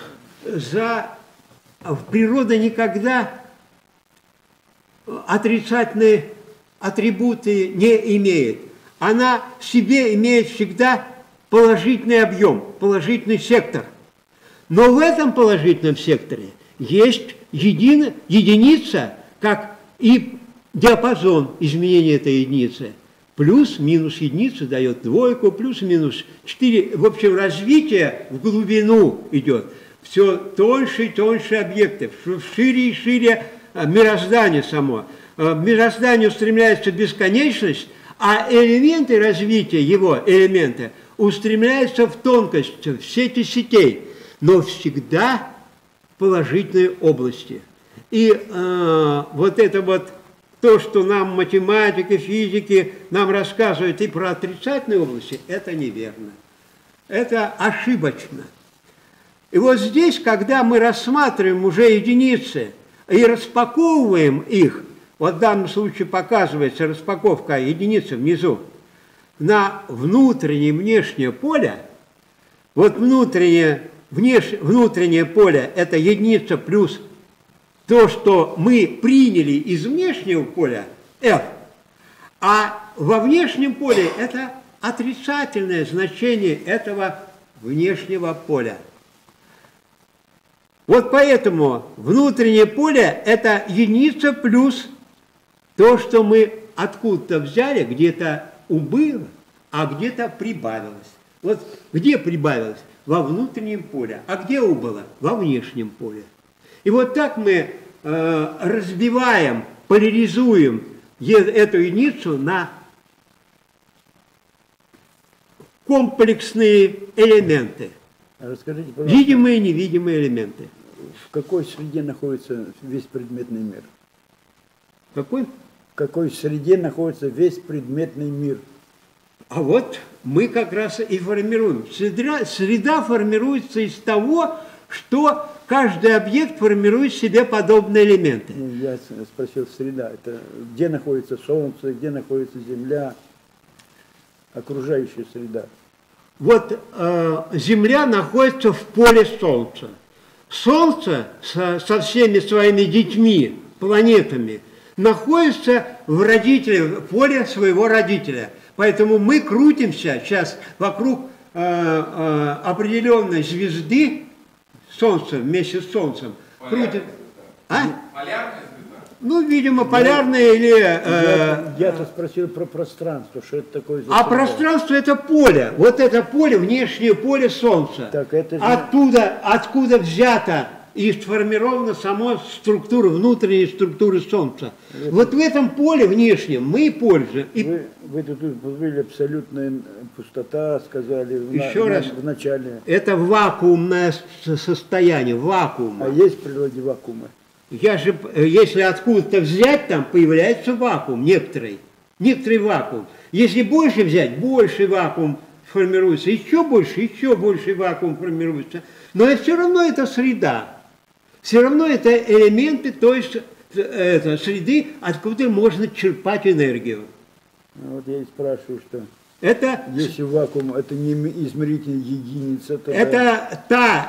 в природе никогда отрицательные атрибуты не имеет. Она в себе имеет всегда положительный объем, положительный сектор. Но в этом положительном секторе есть единица, как и диапазон изменения этой единицы. Плюс-минус единица дает двойку, плюс-минус 4. В общем, развитие в глубину идет. Все тоньше и тоньше объекты, шире и шире мироздание само. Мироздание устремляется в бесконечность, а элементы развития его, элементы, устремляются в тонкость, в сети сетей, но всегда в положительной области. И вот это вот то, что нам математики, физики нам рассказывают и про отрицательные области, это неверно. Это ошибочно. И вот здесь, когда мы рассматриваем уже единицы и распаковываем их, вот в данном случае показывается распаковка единицы внизу, на внутреннее и внешнее поле, вот внутреннее поле – это единица плюс то, что мы приняли из внешнего поля, F, а во внешнем поле это отрицательное значение этого внешнего поля. Вот поэтому внутреннее поле – это единица плюс то, что мы откуда-то взяли, где-то убыло, а где-то прибавилось. Вот где прибавилось? Во внутреннем поле. А где убыло? Во внешнем поле. И вот так мы разбиваем, поляризуем эту единицу на комплексные элементы. Расскажите, пожалуйста, видимые и невидимые элементы. в какой среде находится весь предметный мир? Какой? В какой среде находится весь предметный мир? А вот мы как раз и формируем. Среда формируется из того, что каждый объект формирует в себе подобные элементы. Я спросил, среда. Это где находится Солнце, где находится Земля, окружающая среда. Вот Земля находится в поле Солнца. Солнце со всеми своими детьми, планетами, находится в поле своего родителя. Поэтому мы крутимся сейчас вокруг определенной звезды, Солнце вместе с Солнцем. Крутим. А? Полярная звезда? Ну, видимо, полярная или... Я-то спросил про пространство, что это такое за А среда? пространство – это поле. Вот это поле, внешнее поле Солнца. Так, это же... Откуда взято и сформирована сама структура, внутренняя структура Солнца. Вот в этом поле внешнем мы и пользуем. Вы тут были абсолютная пустота, сказали Еще раз. в начале. Это вакуумное состояние, вакуум. А есть в природе вакуумы? Если откуда-то взять, там появляется вакуум некоторый вакуум. Если больше взять, больше вакуум формируется, еще больше вакуум формируется. Но все равно это среда. Все равно это элементы, то есть это среды, откуда можно черпать энергию. Вот я и спрашиваю, что Это, если вакуум это не измерительная единица, то это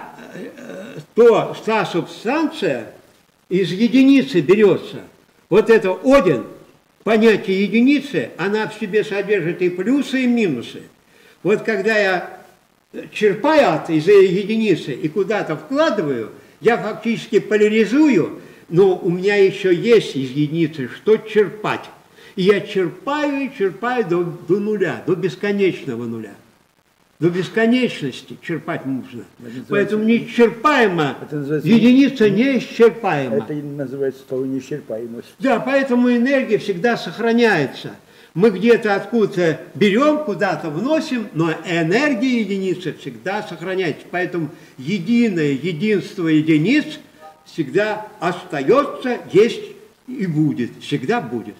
та субстанция из единицы берется. Вот это Один, понятие единицы, она в себе содержит и плюсы, и минусы. Вот когда я черпаю из единицы и куда-то вкладываю, я фактически поляризую, но у меня еще есть из единицы что черпать. И я черпаю и черпаю до нуля, до бесконечного нуля. До бесконечности черпать нужно. Поэтому неисчерпаема единица неисчерпаема. это называется слово неисчерпаемость. Да, поэтому энергия всегда сохраняется. Мы где-то откуда-то берем, куда-то вносим, но энергия единицы всегда сохраняется. Поэтому единство единиц всегда остается, есть и будет. Всегда будет.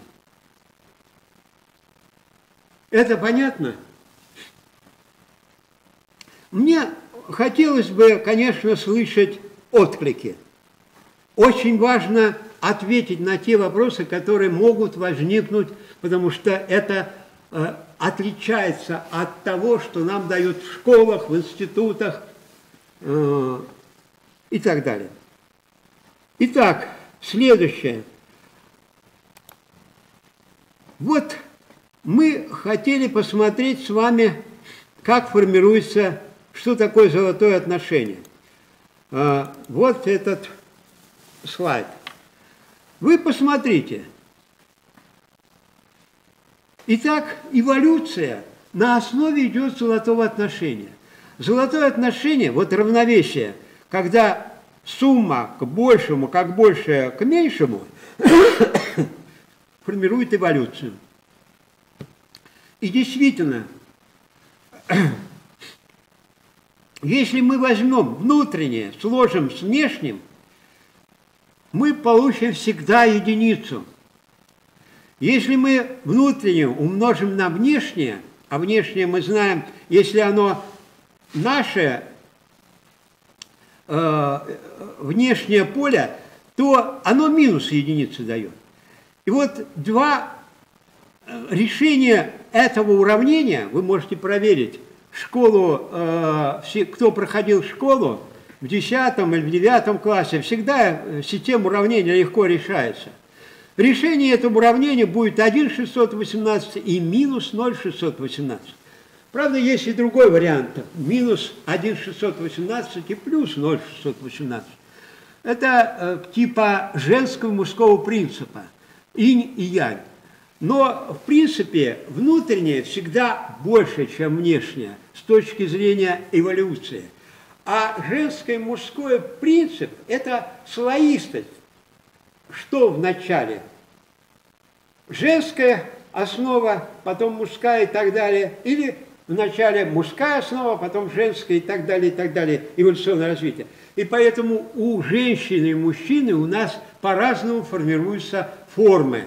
Это понятно? Мне хотелось бы, конечно, слышать отклики. Очень важно ответить на те вопросы, которые могут возникнуть, потому что это отличается от того, что нам дают в школах, в институтах и так далее. Итак, следующее. Вот мы хотели посмотреть с вами, как формируется, что такое золотое отношение. Вот этот слайд. Вы посмотрите. Итак, эволюция на основе идет золотого отношения. Золотое отношение, вот равновесие, когда сумма к большему, как большее к меньшему, формирует эволюцию. И действительно, если мы возьмем внутреннее, сложим с внешним, мы получим всегда единицу. Если мы внутреннее умножим на внешнее, а внешнее мы знаем, если оно наше внешнее поле, то оно минус единицы дает. И вот два решения этого уравнения, вы можете проверить, школу, кто проходил школу в 10 или в 9 классе, всегда система уравнения легко решается. Решение этого уравнения будет 1,618 и минус 0,618. Правда, есть и другой вариант. Минус 1,618 и плюс 0,618. Это типа женского мужского принципа. Инь и янь. Но, в принципе, внутреннее всегда больше, чем внешнее, с точки зрения эволюции. А женское и мужское принцип – это слоистость. Что в начале? Женская основа, потом мужская и так далее. Или вначале мужская основа, потом женская и так далее, эволюционное развитие. И поэтому у женщины и мужчины у нас по-разному формируются формы.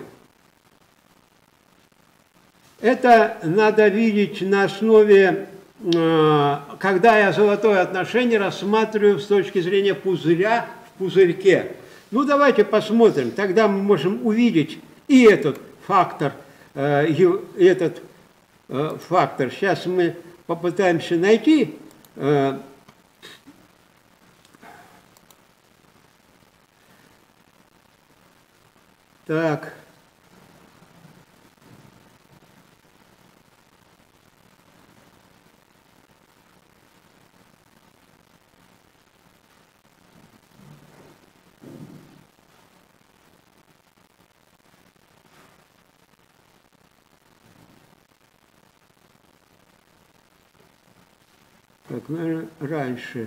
Это надо видеть на основе, когда я золотое отношение рассматриваю с точки зрения пузыря в пузырьке. Ну, давайте посмотрим, тогда мы можем увидеть и этот фактор, Сейчас мы попытаемся найти. Так. Так, наверное, раньше.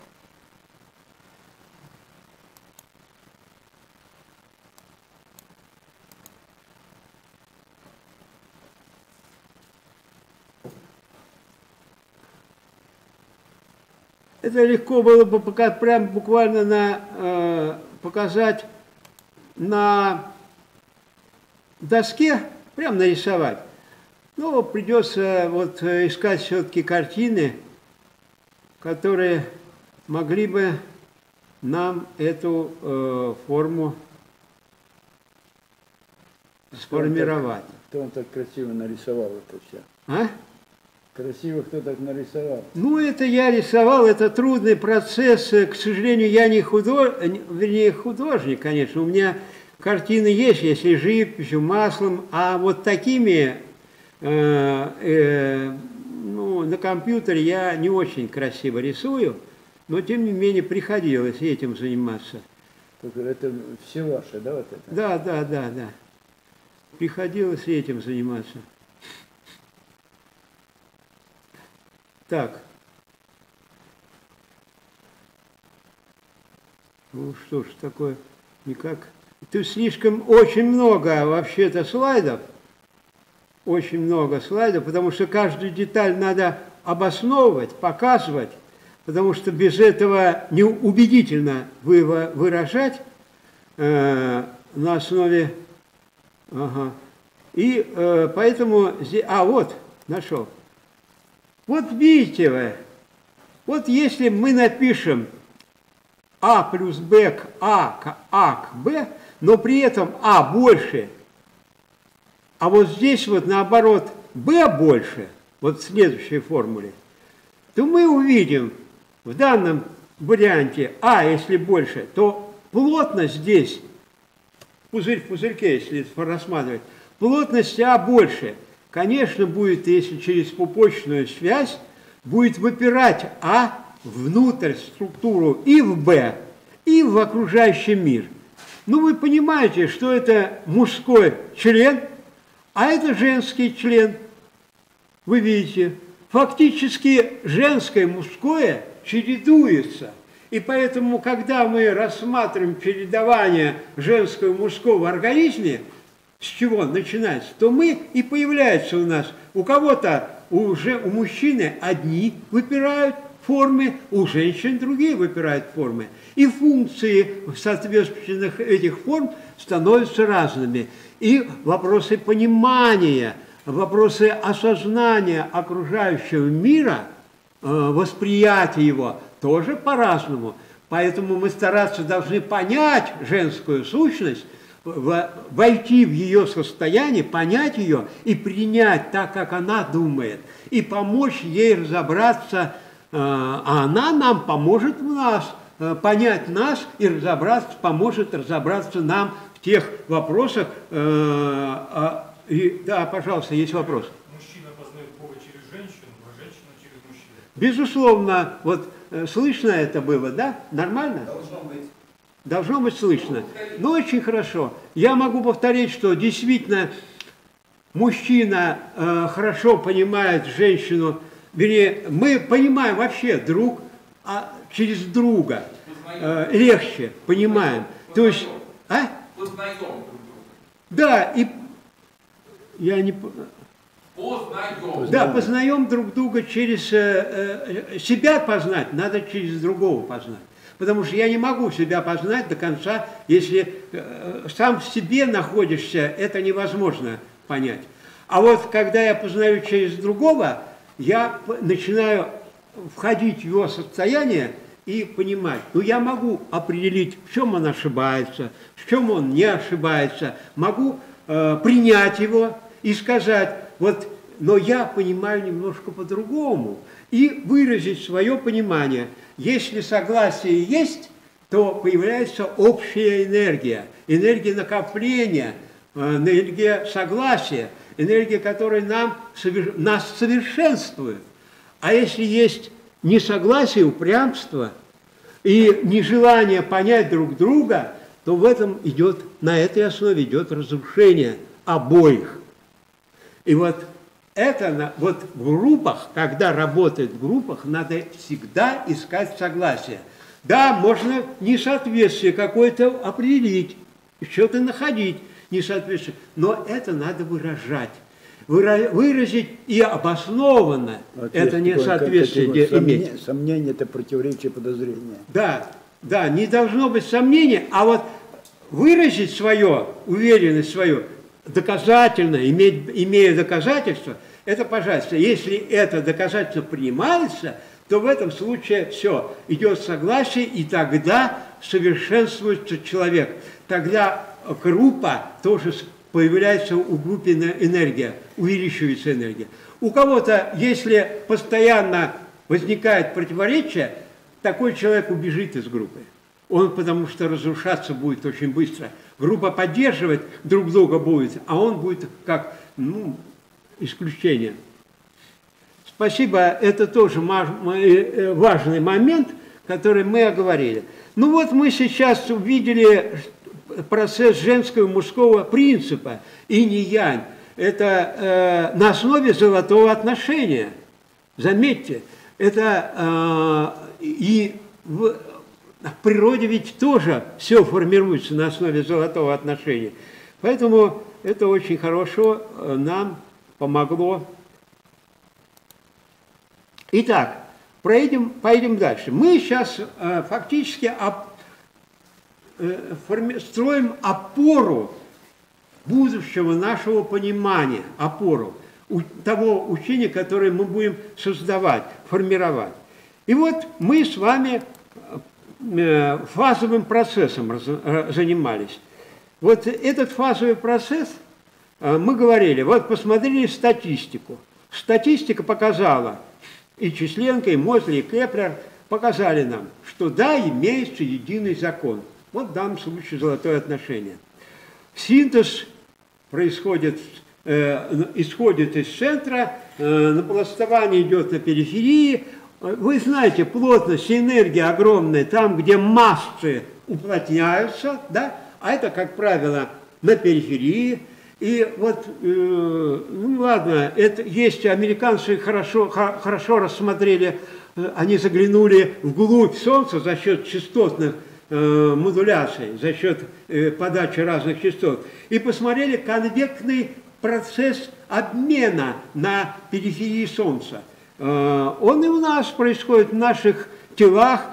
Это легко было бы прям буквально показать на доске, прям нарисовать. Но придется вот искать все-таки картины, которые могли бы нам эту форму сформировать. Кто он так красиво нарисовал это все? А? Красиво кто так нарисовал? Ну, это я рисовал, это трудный процесс. К сожалению, я не художник, конечно. У меня картины есть, если живописью, маслом, а вот такими, на компьютере я не очень красиво рисую, но тем не менее приходилось этим заниматься. Это все ваше, да, вот это? Да. Приходилось этим заниматься. Так. Ну что ж такое, никак. Тут слишком очень много вообще-то слайдов. Очень много слайдов, потому что каждую деталь надо обосновывать, показывать, потому что без этого неубедительно выражать на основе... Ага. И поэтому... вот, нашел. Вот видите вы, вот если мы напишем А плюс Б к А к Б, но при этом А больше, а вот здесь вот наоборот Б больше, вот в следующей формуле, то мы увидим в данном варианте А, если больше, то плотность здесь, пузырь в пузырьке, если рассматривать, плотность А больше. Конечно, будет, если через пупочную связь, будет выпирать А внутрь структуру и в Б, и в окружающий мир. Ну, вы понимаете, что это мужской член, а это женский член. Вы видите, фактически женское и мужское чередуется. И поэтому, когда мы рассматриваем чередование женского и мужского в организме, с чего начинается, то мы и появляется у нас. У кого-то, у мужчины одни выпирают формы, у женщин другие выпирают формы. И функции соответствующих этих форм становятся разными. И вопросы понимания, вопросы осознания окружающего мира, восприятия его тоже по-разному. Поэтому мы стараться должны понять женскую сущность, войти в ее состояние, понять ее и принять так, как она думает, и помочь ей разобраться, а она нам поможет в нас, понять нас и разобраться, поможет разобраться нам в тех вопросах. Да, пожалуйста, есть вопрос. Мужчина познает Бога через женщину, а женщина через мужчину. Безусловно, вот слышно это было, да? Нормально? Должно быть. Должно быть слышно. Ну, очень хорошо. Я могу повторить, что действительно мужчина хорошо понимает женщину, вернее, мы понимаем вообще друг через друга, легче понимаем. То есть, Познаем друг друга. Да, и я не... Познаем. Да, познаем друг друга через... себя познать надо через другого познать. Потому что я не могу себя познать до конца, если сам в себе находишься, это невозможно понять. А вот когда я познаю через другого, я начинаю входить в его состояние и понимать. Ну, я могу определить, в чем он ошибается, в чем он не ошибается. Могу принять его и сказать, вот, но я понимаю немножко по-другому. И выразить свое понимание. Если согласие есть, то появляется общая энергия. Энергия накопления, энергия согласия, энергия, которая нас совершенствует. А если есть несогласие, упрямство и нежелание понять друг друга, то в этом идет, на этой основе идет разрушение обоих. И вот это, вот в группах, когда работает в группах, надо всегда искать согласие. Да, можно несоответствие какое-то определить, что-то находить несоответствие, но это надо выражать. Выразить и обоснованно это несоответствие иметь. Сомнение – это противоречие подозрения. Да, да, не должно быть сомнения, а вот выразить свое, уверенность свою, доказательно, имея доказательства, это, пожалуйста, если это доказательство принимается, то в этом случае все, идет согласие, и тогда совершенствуется человек. Тогда группа тоже появляется у группы энергия, увеличивается энергия. У кого-то, если постоянно возникает противоречие, такой человек убежит из группы. Он потому что разрушаться будет очень быстро. Группа поддерживать друг друга будет, а он будет как, исключение. Спасибо, это тоже важный момент, который мы оговорили. Ну вот мы сейчас увидели процесс женского и мужского принципа, инь и янь. Это на основе золотого отношения. Заметьте, это и в природе ведь тоже все формируется на основе золотого отношения. Поэтому это очень хорошо нам помогло. Итак, пойдем дальше. Мы сейчас фактически строим опору будущего нашего понимания, опору того учения, которое мы будем создавать, формировать. И вот мы с вами фазовым процессом занимались. Вот этот фазовый процесс, мы говорили, вот посмотрели статистику. Статистика показала, и Численко, и Мозли, и Кеплер показали нам, что да, имеется единый закон. Вот в данном случае золотое отношение. Синтез происходит, исходит из центра, напластование идет на периферии. Вы знаете, плотность энергии огромная там, где массы уплотняются, да, А это, как правило, на периферии. И вот, ну ладно, это есть американцы хорошо рассмотрели, они заглянули вглубь Солнца за счет частотных модуляций, за счет подачи разных частот, и посмотрели конвектный процесс обмена на периферии Солнца. Он и у нас происходит в наших телах.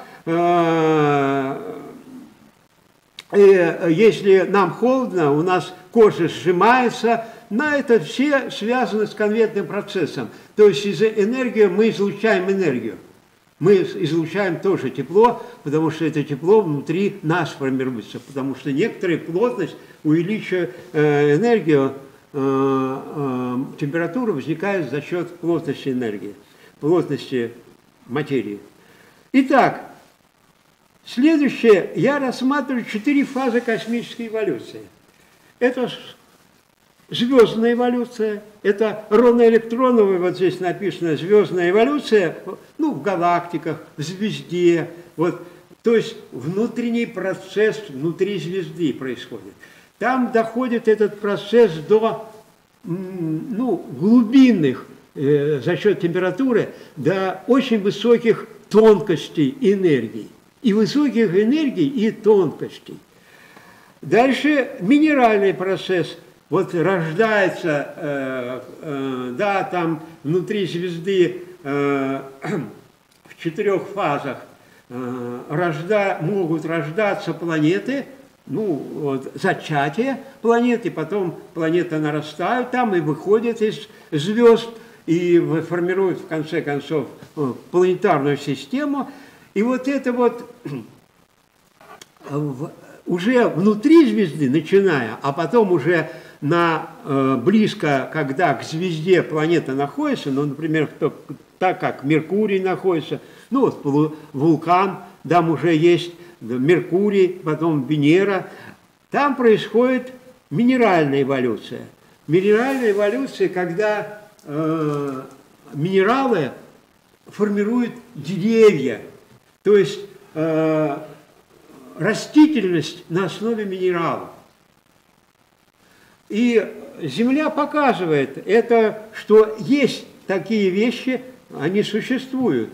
Если нам холодно, у нас кожа сжимается, но это все связано с конвектным процессом. То есть из энергии мы излучаем энергию. Мы излучаем тоже тепло, потому что это тепло внутри нас формируется, потому что некоторая плотность увеличивает энергию, температура возникает за счет плотности энергии, плотности материи. Итак, следующее, я рассматриваю 4 фазы космической эволюции. Это звездная эволюция, это ровноэлектроновая, вот здесь написано звездная эволюция, ну, в галактиках, в звезде, вот, то есть внутренний процесс внутри звезды происходит. Там доходит этот процесс до, ну, глубинных, за счет температуры, до очень высоких тонкостей энергии. И высоких энергий, и тонкостей. Дальше минеральный процесс. Вот рождается, да, там внутри звезды в 4 фазах могут рождаться планеты, ну, вот, зачатие планеты, потом планеты нарастают там и выходят из звезд, и формируют, в конце концов, планетарную систему. И вот это вот уже внутри звезды, начиная, а потом уже близко, когда к звезде планета находится, ну, например, так как Меркурий находится, ну, вот вулкан, там уже есть Меркурий, потом Венера, там происходит минеральная эволюция. Минеральная эволюция, когда минералы формируют деревья, то есть растительность на основе минералов. И Земля показывает это, что есть такие вещи, они существуют.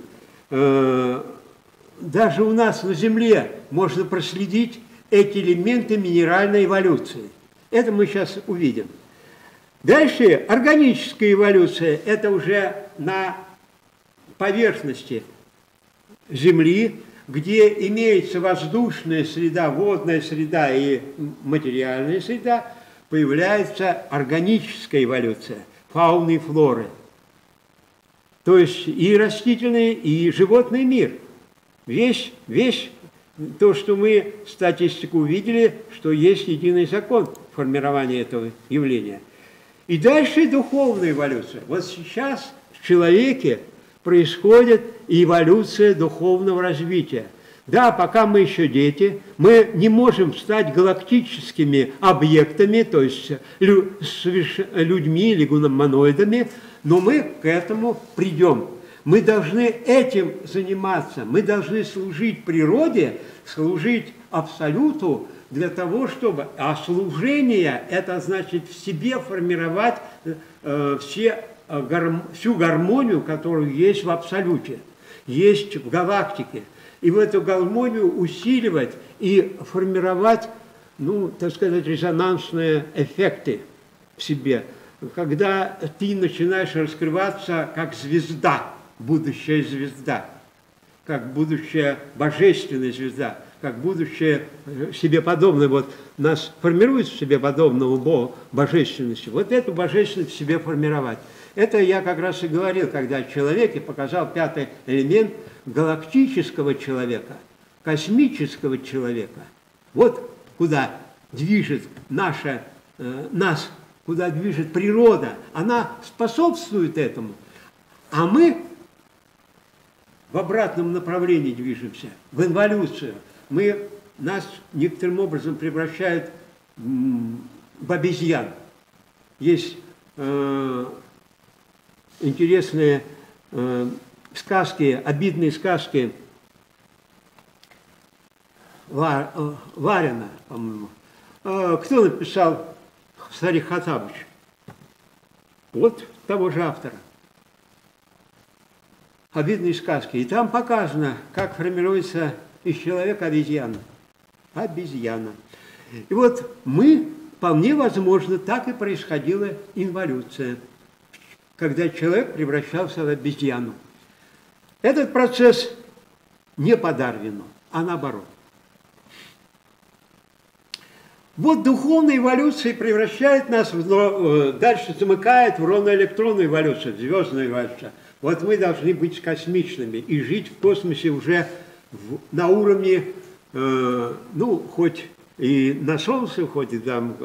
Даже у нас на Земле можно проследить эти элементы минеральной эволюции. Это мы сейчас увидим. Дальше органическая эволюция, это уже на поверхности Земли, где имеется воздушная среда, водная среда и материальная среда, появляется органическая эволюция фауны и флоры. То есть и растительный, и животный мир. Весь то, что мы статистику увидели, что есть единый закон формирования этого явления. И дальше духовная эволюция. Вот сейчас в человеке происходит эволюция духовного развития. Да, пока мы еще дети, мы не можем стать галактическими объектами, то есть людьми или гуманоидами, но мы к этому придем. Мы должны этим заниматься, мы должны служить природе, служить Абсолюту для того, чтобы... А служение – это значит в себе формировать всю гармонию, которую есть в Абсолюте, есть в галактике. И в эту гармонию усиливать и формировать, ну, так сказать, резонансные эффекты в себе. Когда ты начинаешь раскрываться как звезда, будущая звезда, как будущая божественная звезда, как будущее себе подобное. Вот нас формирует в себе подобного Бога, божественности. Вот эту божественность в себе формировать. Это я как раз и говорил, когда человек и показал 5-й элемент галактического человека, космического человека. Вот куда движет нас, куда движет природа. Она способствует этому. А мы в обратном направлении движемся, в эволюцию. Нас некоторым образом превращают в обезьян. Есть интересные сказки, обидные сказки Варина, по-моему. Кто написал Сарих Хатабыч? Вот того же автора. «Обидные сказки». И там показано, как формируется из человека обезьяна. Обезьяна. И вот мы, вполне возможно, так и происходила инволюция, когда человек превращался в обезьяну. Этот процесс не по Дарвину, а наоборот. Вот духовная эволюция превращает нас, дальше замыкает в ровноэлектронную эволюцию, в звездную эволюцию. Вот мы должны быть космичными и жить в космосе уже на уровне, ну, хоть и на Солнце, хоть и там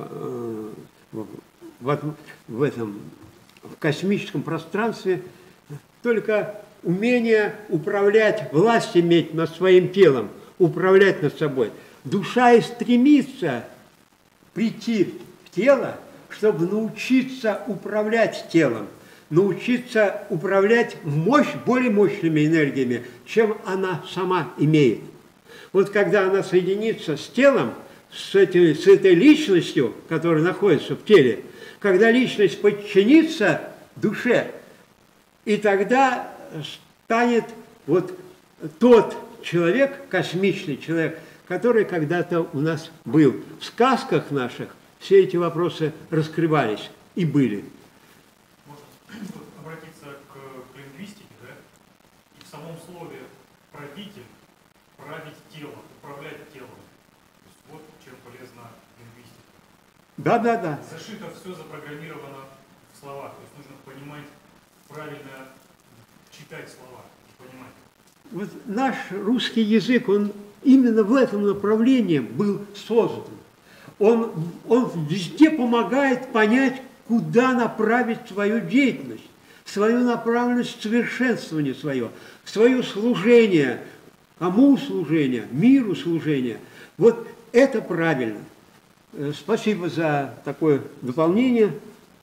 в этом в космическом пространстве, только умение управлять, власть иметь над своим телом, управлять над собой. Душа и стремится прийти в тело, чтобы научиться управлять телом, научиться управлять более мощными энергиями, чем она сама имеет. Вот когда она соединится с телом, с этой личностью, которая находится в теле, когда личность подчинится душе, и тогда станет вот тот человек, космичный человек, который когда-то у нас был. В сказках наших все эти вопросы раскрывались и были. Можно обратиться к лингвистике, да? И в самом слове «правитель» править телом, управлять телом. То есть вот чем полезна лингвистика. Да. Зашито все запрограммировано в словах. То есть нужно понимать, правильно читать слова, понимать. Вот наш русский язык, он именно в этом направлении был создан. Он везде помогает понять, куда направить свою деятельность, свою направленность совершенствования свое служение, кому служение, миру служение. Вот это правильно. Спасибо за такое дополнение.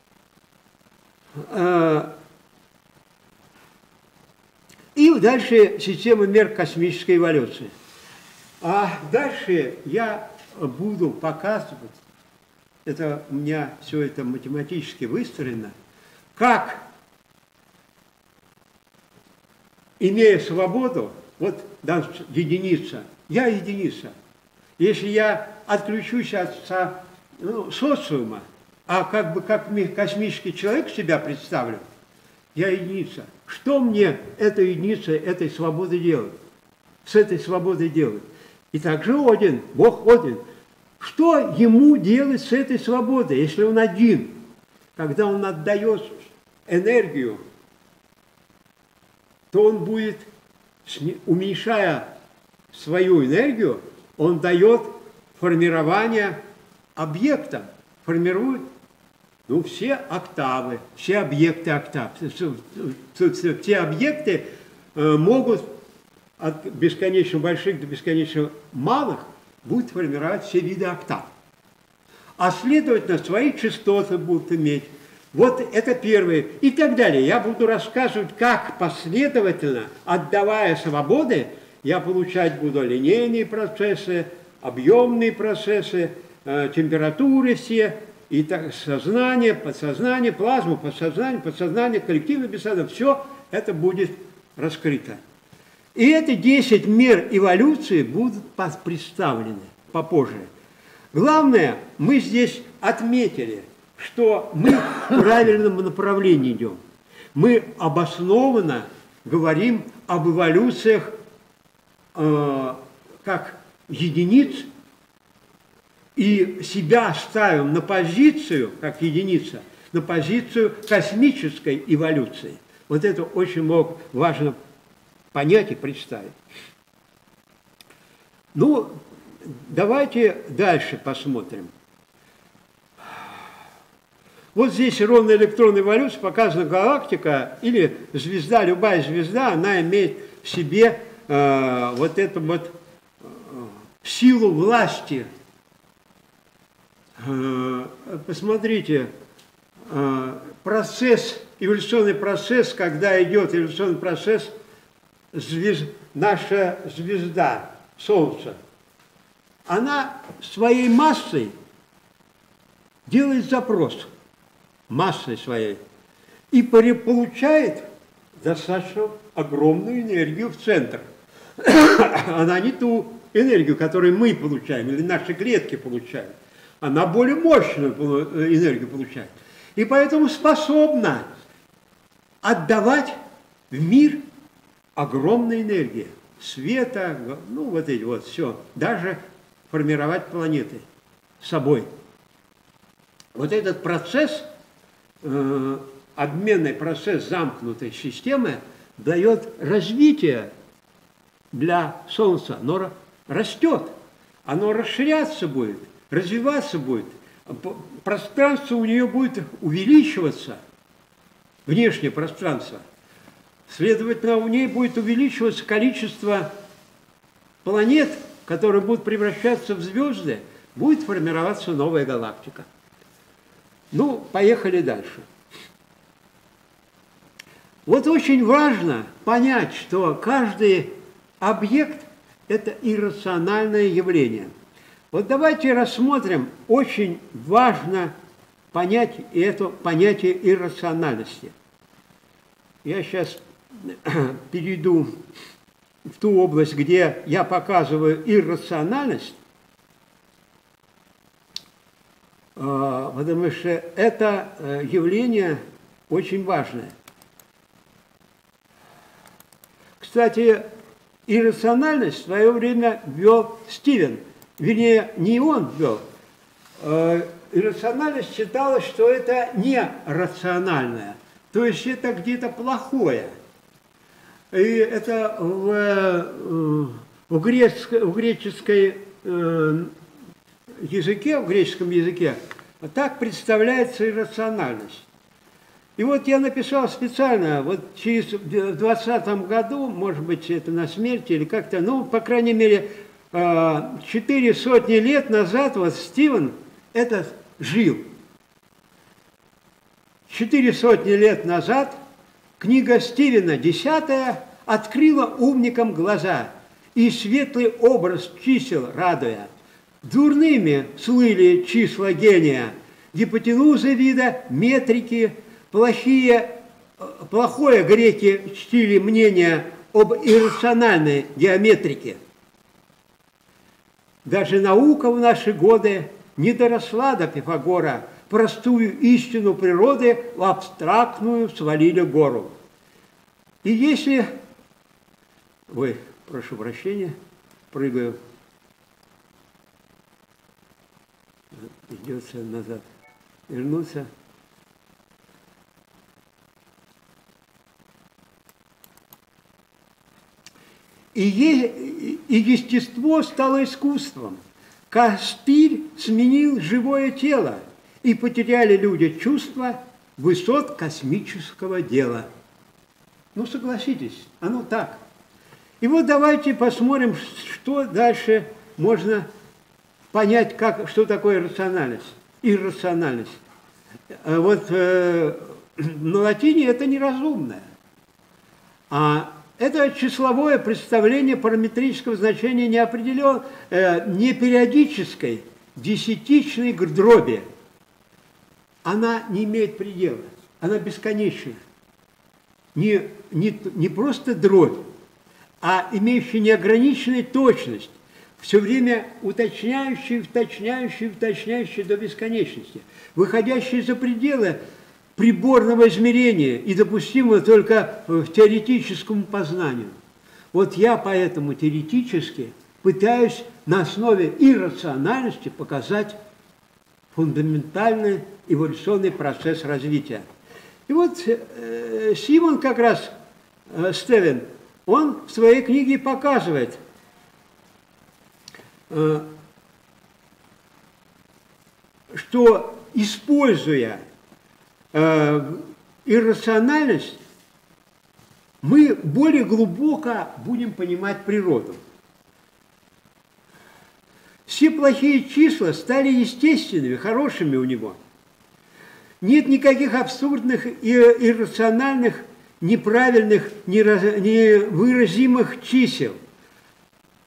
И дальше система мер космической эволюции. А дальше я буду показывать, это у меня все это математически выстроено, как, имея свободу, вот единица, я единица. Если я отключусь от социума, а как космический человек себя представлю, я единица. Что мне эта единица, этой свободы делает? С этой свободой делать? И также Один, Бог Один. Что ему делать с этой свободой, если он один? Когда он отдает энергию, то он будет, уменьшая свою энергию, он дает формирование объекта, формирует все октавы, все объекты октав. Все объекты могут от бесконечно больших до бесконечно малых будут формировать все виды октав. А следовательно, свои частоты будут иметь. Вот это первое. И так далее. Я буду рассказывать, как последовательно, отдавая свободы, я получать буду линейные процессы, объемные процессы, температуры все, и так, сознание, подсознание, плазму, подсознание, коллективное бессознательное. Все это будет раскрыто. И эти 10 мер эволюции будут представлены попозже. Главное, мы здесь отметили, что мы в правильном направлении идем. Мы обоснованно говорим об эволюциях как единиц, и себя ставим на позицию, как единица, на позицию космической эволюции. Вот это очень важно понять и представить. Ну, давайте дальше посмотрим. Вот здесь ровно электронная эволюция, показана галактика или звезда, любая звезда, она имеет в себе вот эту вот силу власти. Посмотрите, эволюционный процесс, когда идет эволюционный процесс, наша звезда, Солнце, она своей массой делает запрос массой своей и получает достаточно огромную энергию в центр. Она не ту энергию, которую мы получаем, или наши клетки получают. Она более мощную энергию получает. И поэтому способна отдавать в мир огромной энергии. Света, ну вот эти вот, все. Даже формировать планеты собой. Вот этот процесс, обменный процесс замкнутой системы, дает развитие для Солнца. Оно растет, оно расширяться будет, развиваться будет. Пространство у нее будет увеличиваться, внешнее пространство. Следовательно, у ней будет увеличиваться количество планет, которые будут превращаться в звезды, будет формироваться новая галактика. Ну, поехали дальше. Вот очень важно понять, что каждый объект – это иррациональное явление. Вот давайте рассмотрим, очень важно понять это понятие иррациональности. Я сейчас перейду в ту область, где я показываю иррациональность, потому что это явление очень важное. Кстати, иррациональность в свое время ввел Стивен. Вернее, не он ввел. Иррациональность считалось, что это нерациональное. То есть это где-то плохое. И это в греческом языке так представляется иррациональность. И вот я написал специально, вот в 20 году, может быть, это на смерти или как-то, ну, по крайней мере, 400 лет назад вот Стивен этот жил. 400 лет назад книга Стивена, 10-я, открыла умникам глаза, и светлый образ чисел радуя. Дурными слыли числа гения, гипотенузы вида, метрики, плохое греки чтили мнение об иррациональной геометрике. Даже наука в наши годы не доросла до Пифагора, простую истину природы в абстрактную свалили гору. И если... Ой, прошу прощения, прыгаю. Придется назад вернуться. И естество стало искусством. Кастиль сменил живое тело, и потеряли люди чувство высот космического дела. Ну, согласитесь, оно так. И вот давайте посмотрим, что дальше можно понять, что такое рациональность, иррациональность. Вот на латине это неразумное. А это числовое представление параметрического значения не периодической, десятичной дроби. Она не имеет предела, она бесконечна. Не просто дробь, а имеющая неограниченную точность, все время уточняющая до бесконечности, выходящая за пределы приборного измерения и допустимого только в теоретическому познанию. Вот я поэтому теоретически пытаюсь на основе иррациональности показать фундаментальный эволюционный процесс развития. И вот Симон как раз, Стивен, он в своей книге показывает, что, используя иррациональность, мы более глубоко будем понимать природу. Все плохие числа стали естественными, хорошими у него. Нет никаких абсурдных и иррациональных, неправильных, невыразимых чисел.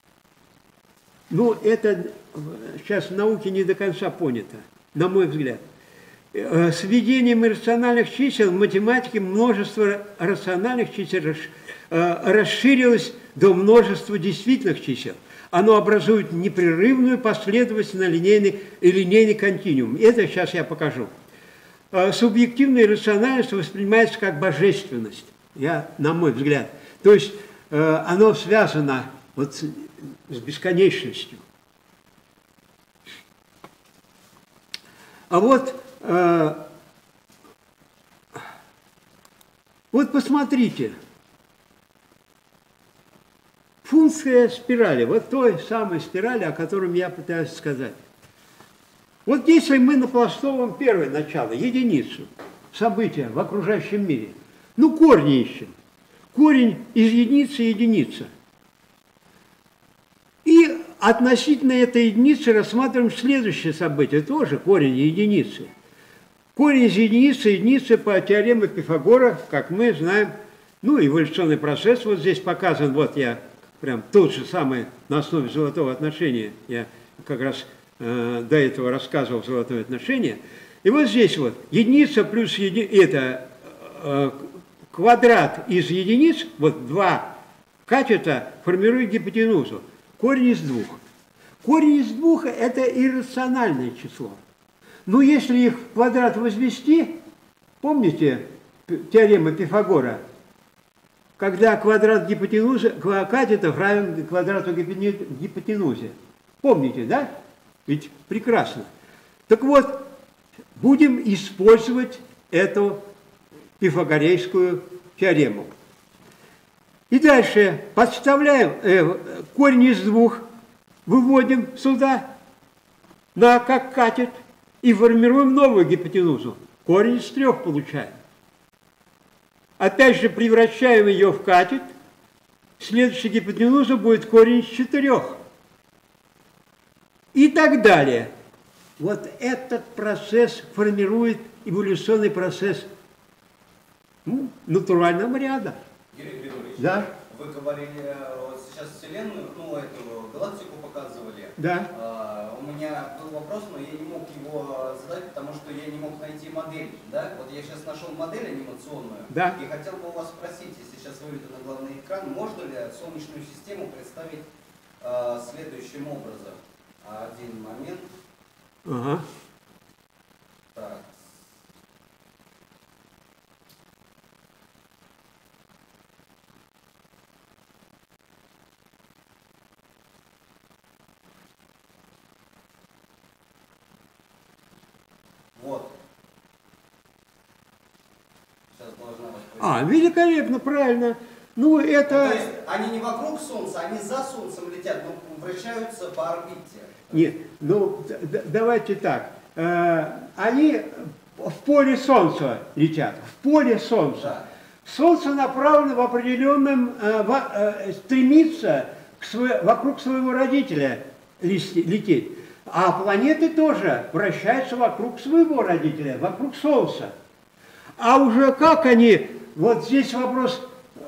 Ну, это сейчас в науке не до конца понято, на мой взгляд. с введением иррациональных чисел в математике множество рациональных чисел расширилось до множества действительных чисел. Оно образует непрерывную последовательность на линейный континуум. Это сейчас я покажу. Субъективная иррациональность воспринимается как божественность, на мой взгляд. То есть оно связано вот с бесконечностью. А вот посмотрите. Функция спирали, вот той самой спирали, о которой я пытаюсь сказать. Вот если мы на Пластовом первое начало, единицу, события в окружающем мире, ну корни ищем. Корень из единицы – единица. И относительно этой единицы рассматриваем следующее событие, тоже корень единицы. Корень из единицы по теореме Пифагора, как мы знаем, ну, эволюционный процесс вот здесь показан, вот я прям тот же самый на основе золотого отношения, я как раз до этого рассказывал золотое отношение. И вот здесь вот единица плюс квадрат из единиц, вот два катета формируют гипотенузу. Корень из двух. Корень из двух – это иррациональное число. Но если их в квадрат возвести, помните теорему Пифагора, когда квадрат гипотенузы, катетов равен квадрату гипотенузы. Помните, да? Ведь прекрасно. Так вот, будем использовать эту пифагорейскую теорему. И дальше подставляем корень из двух, выводим сюда, как катет, и формируем новую гипотенузу. Корень из трех получаем. Опять же превращаем ее в катет. Следующая гипотенуза будет корень из четырех. И так далее. Вот этот процесс формирует эволюционный процесс натурального ряда. Юрий Григорьевич, да? Вы говорили, вот сейчас Вселенную, эту галактику показывали. Да. У меня был вопрос, но я не мог его задать, потому что я не мог найти модель. Да? Вот я сейчас нашел модель анимационную. Да. И хотел бы у вас спросить, если сейчас выведу на главный экран, можно ли Солнечную систему представить следующим образом? Один момент. Ага. Так. Вот. Сейчас должна быть. Великолепно, правильно. Ну, это... То есть они не вокруг Солнца, они за Солнцем летят, но вращаются по орбите. Нет, давайте так. Они в поле Солнца летят, в поле Солнца. Да. Солнце направлено в определенном, стремится вокруг своего родителя лететь. А планеты тоже вращаются вокруг своего родителя, вокруг Солнца. А уже как они, вот здесь вопрос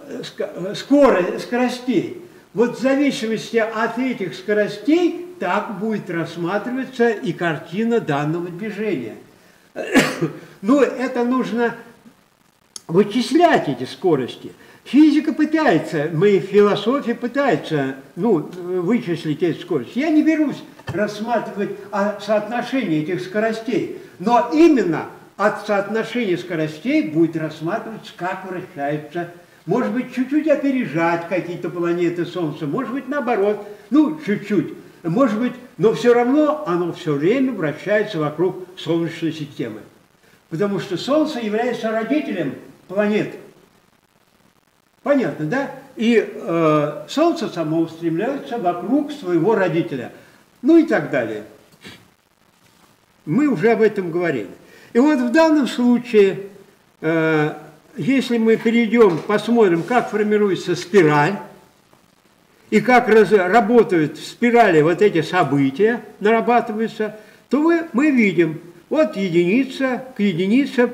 скоростей. Вот в зависимости от этих скоростей так будет рассматриваться и картина данного движения. Но это нужно вычислять, эти скорости. Физика пытается, философия пытается вычислить эти скорости. Я не берусь рассматривать соотношение этих скоростей, но именно от соотношения скоростей будет рассматриваться, как вращается. Может быть, чуть-чуть опережать какие-то планеты Солнца, может быть, наоборот, чуть-чуть. Может быть, но все равно оно все время вращается вокруг Солнечной системы. Потому что Солнце является родителем планет. Понятно, да? И Солнце само устремляется вокруг своего родителя. Ну и так далее. Мы уже об этом говорили. И вот в данном случае, если мы перейдем, посмотрим, как формируется спираль, и как работают в спирали вот эти события, нарабатываются, то мы видим, вот единица к единице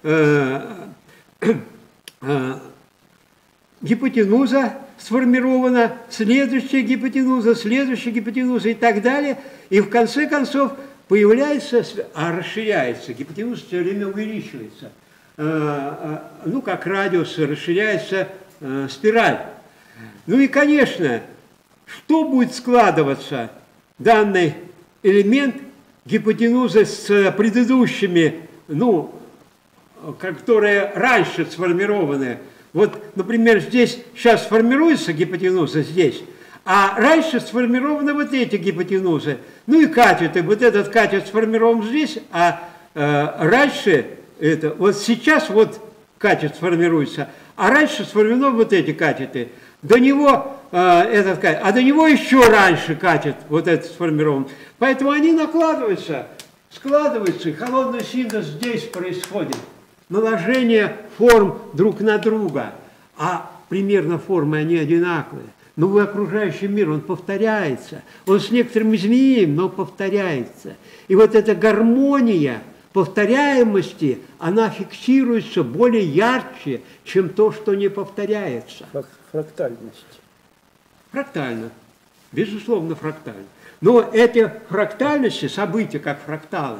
гипотенуза сформирована, следующая гипотенуза и так далее. И в конце концов появляется, расширяется, гипотенуза все время увеличивается. Ну, как радиус расширяется спираль. Ну и, конечно, что будет складываться данный элемент гипотенузы с предыдущими, ну, которые раньше сформированы. Вот, например, здесь сейчас формируется гипотенуза здесь, а раньше сформированы вот эти гипотенузы. Ну и катеты. Вот этот катет сформирован здесь, а раньше это, вот сейчас вот катет сформируется, а раньше сформированы вот эти катеты. До него этот катет, а до него еще раньше катет вот этот сформирован. Поэтому они накладываются, складываются, и холодный синтез здесь происходит. Наложение форм друг на друга, а примерно формы они одинаковые. Но окружающий мир, он повторяется, он с некоторым изменением, но повторяется. И вот эта гармония повторяемости, она фиксируется более ярче, чем то, что не повторяется. Фрактальность. Фрактально, безусловно, фрактально. Но эти фрактальности, события как фракталы,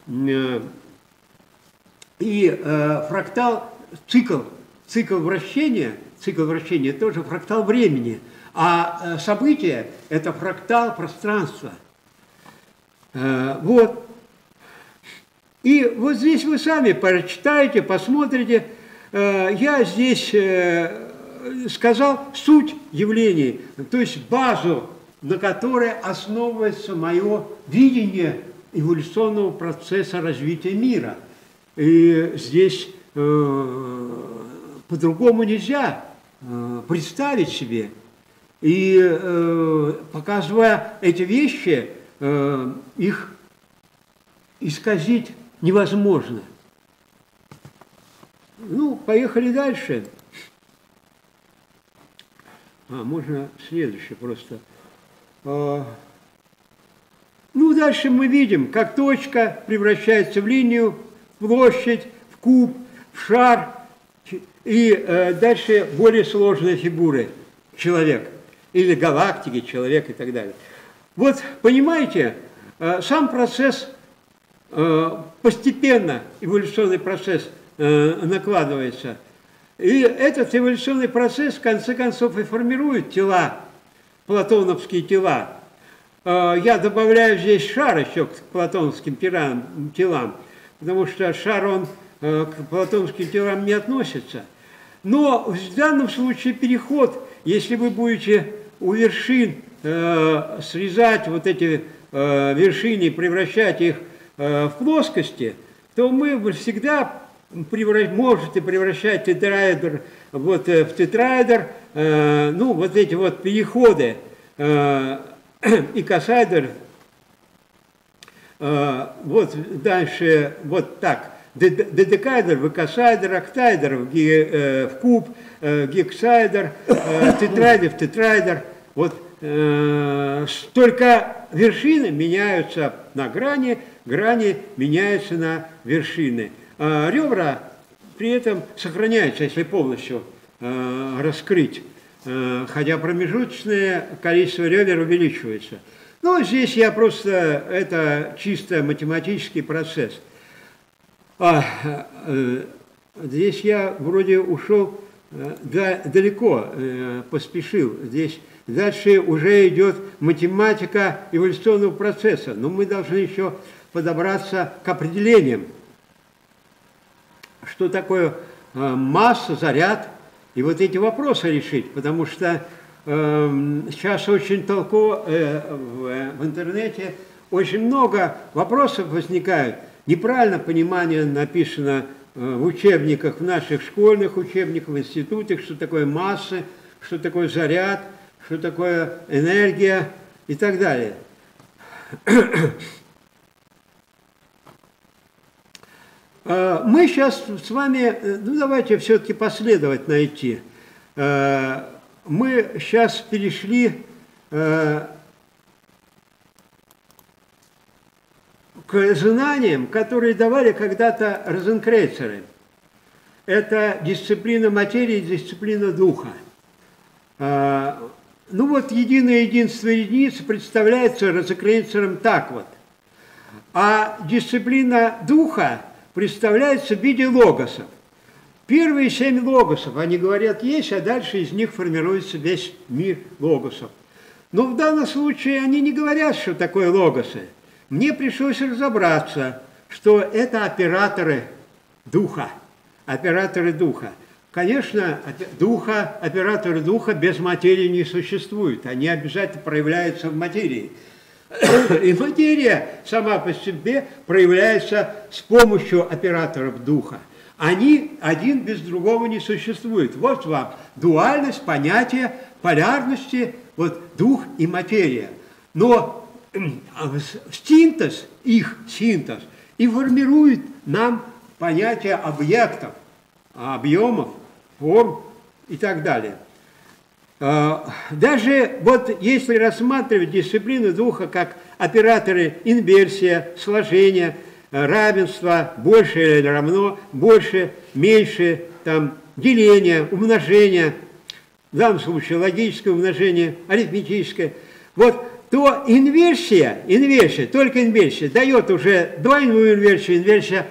и фрактал, цикл вращения тоже фрактал времени, а событие – это фрактал пространства. Вот. И вот здесь вы сами прочитаете, посмотрите. Я здесь сказал суть явлений, то есть базу, на которой основывается мое видение эволюционного процесса развития мира. И здесь по-другому нельзя представить себе. И показывая эти вещи, их исказить невозможно. Ну, поехали дальше. Можно следующее просто. Ну, дальше мы видим, как точка превращается в линию, в площадь, в куб, в шар. И дальше более сложные фигуры. Человек. Или галактики, человек и так далее. Вот, понимаете, сам процесс, постепенно эволюционный процесс накладывается. И этот эволюционный процесс, в конце концов, и формирует тела, платоновские тела. Я добавляю здесь шар еще к платоновским телам, потому что шар, он к платоновским телам не относится. Но в данном случае переход, если вы будете у вершин срезать вот эти вершины и превращать их в плоскости, то мы всегда можете превращать тетраэдр вот в тетраэдр, ну, вот эти вот переходы икосаэдр, вот дальше, вот так, додекаэдр в икосаэдр, октаэдр в куб, гексаэдр, тетраэдр в тетраэдр, вот только вершины меняются на грани, грани меняются на вершины. Ребра при этом сохраняются, если полностью раскрыть, хотя промежуточное количество ребер увеличивается. Ну, здесь я просто, это чисто математический процесс. Здесь я вроде ушел далеко, поспешил. Здесь дальше уже идет математика эволюционного процесса, но мы должны еще подобраться к определениям. Что такое масса, заряд, и вот эти вопросы решить, потому что сейчас очень толково в интернете очень много вопросов возникают. Неправильно понимание написано в учебниках, в наших школьных учебниках, в институтах, что такое масса, что такое заряд, что такое энергия и так далее. Мы сейчас с вами, ну давайте все-таки последовательно идти. Мы сейчас перешли к знаниям, которые давали когда-то розенкрейцеры. Это дисциплина материи, дисциплина духа. Ну вот единое единство единиц представляется розенкрейцером так вот. А дисциплина духа представляется в виде логосов. Первые 7 логосов, они говорят, есть, а дальше из них формируется весь мир логосов. Но в данном случае они не говорят, что такое логосы. Мне пришлось разобраться, что это операторы духа. Операторы духа. Конечно, операторы духа без материи не существуют. Они обязательно проявляются в материи. И материя сама по себе проявляется с помощью операторов духа. Они один без другого не существуют. Вот вам дуальность, понятие полярности, вот дух и материя. Но синтез, их синтез, и формирует нам понятие объектов, объемов, форм и так далее. Даже вот если рассматривать дисциплину духа как операторы инверсия, сложения, равенство, больше или равно, больше, меньше, там, деление, умножение, в данном случае логическое умножение, арифметическое, вот, то инверсия, только инверсия, дает уже двойную инверсию,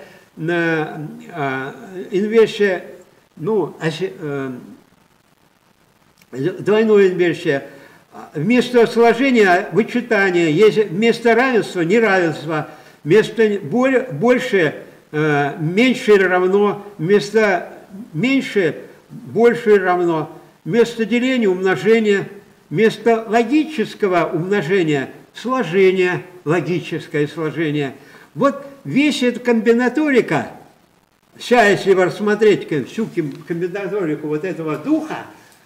двойную инверсию, вместо сложения вычитания, есть вместо равенства неравенство, вместо больше, меньше или равно, вместо меньше, больше или равно, вместо деления умножение, вместо логического умножения сложение, логическое сложение. Вот весь эта комбинаторика, сейчас, если рассмотреть всю комбинаторику вот этого духа,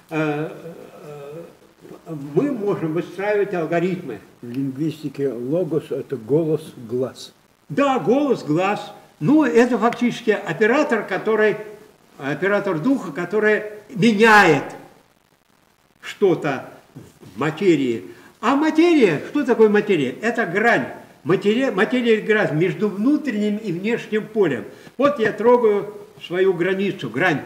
мы можем выстраивать алгоритмы. В лингвистике логос – это голос, глаз. Да, голос, глаз. Ну, это фактически оператор духа, который меняет что-то в материи. А материя, что такое материя? Это грань. Материя – грань между внутренним и внешним полем. Вот я трогаю свою границу, грань.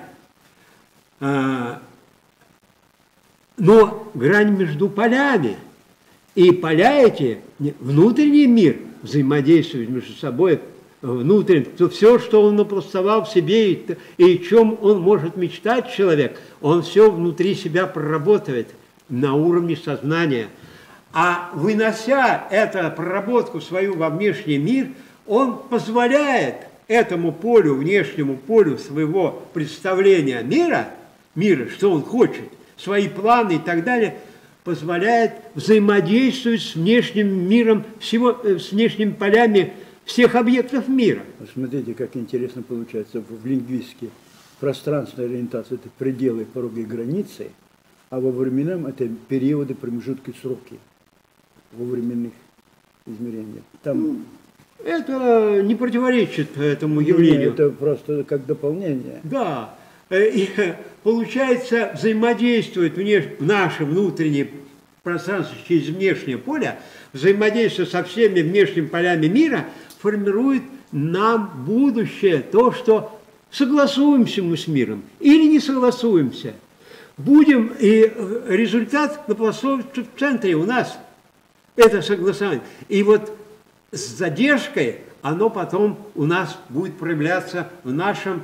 Но грань между полями, и поля эти, внутренний мир взаимодействует между собой, внутренний, то все, что он напластовал в себе, и о чем он может мечтать человек, он все внутри себя проработает на уровне сознания. А вынося эту проработку свою во внешний мир, он позволяет этому полю, внешнему полю своего представления мира, что он хочет, свои планы и так далее, позволяет взаимодействовать с внешним миром, с внешними полями всех объектов мира. Смотрите, как интересно получается в лингвистике. Пространственная ориентация – это пределы, пороги, границы, а во временном – это периоды, промежутки, сроки во временных измерениях. Там... Это не противоречит этому явлению. Это просто как дополнение. Да. И получается, взаимодействует наше внутреннее пространство через внешнее поле, взаимодействие со всеми внешними полями мира формирует нам будущее, то, что согласуемся мы с миром или не согласуемся. Будем, и результат напластовывается в центре у нас, это согласование. И вот с задержкой оно потом у нас будет проявляться в нашем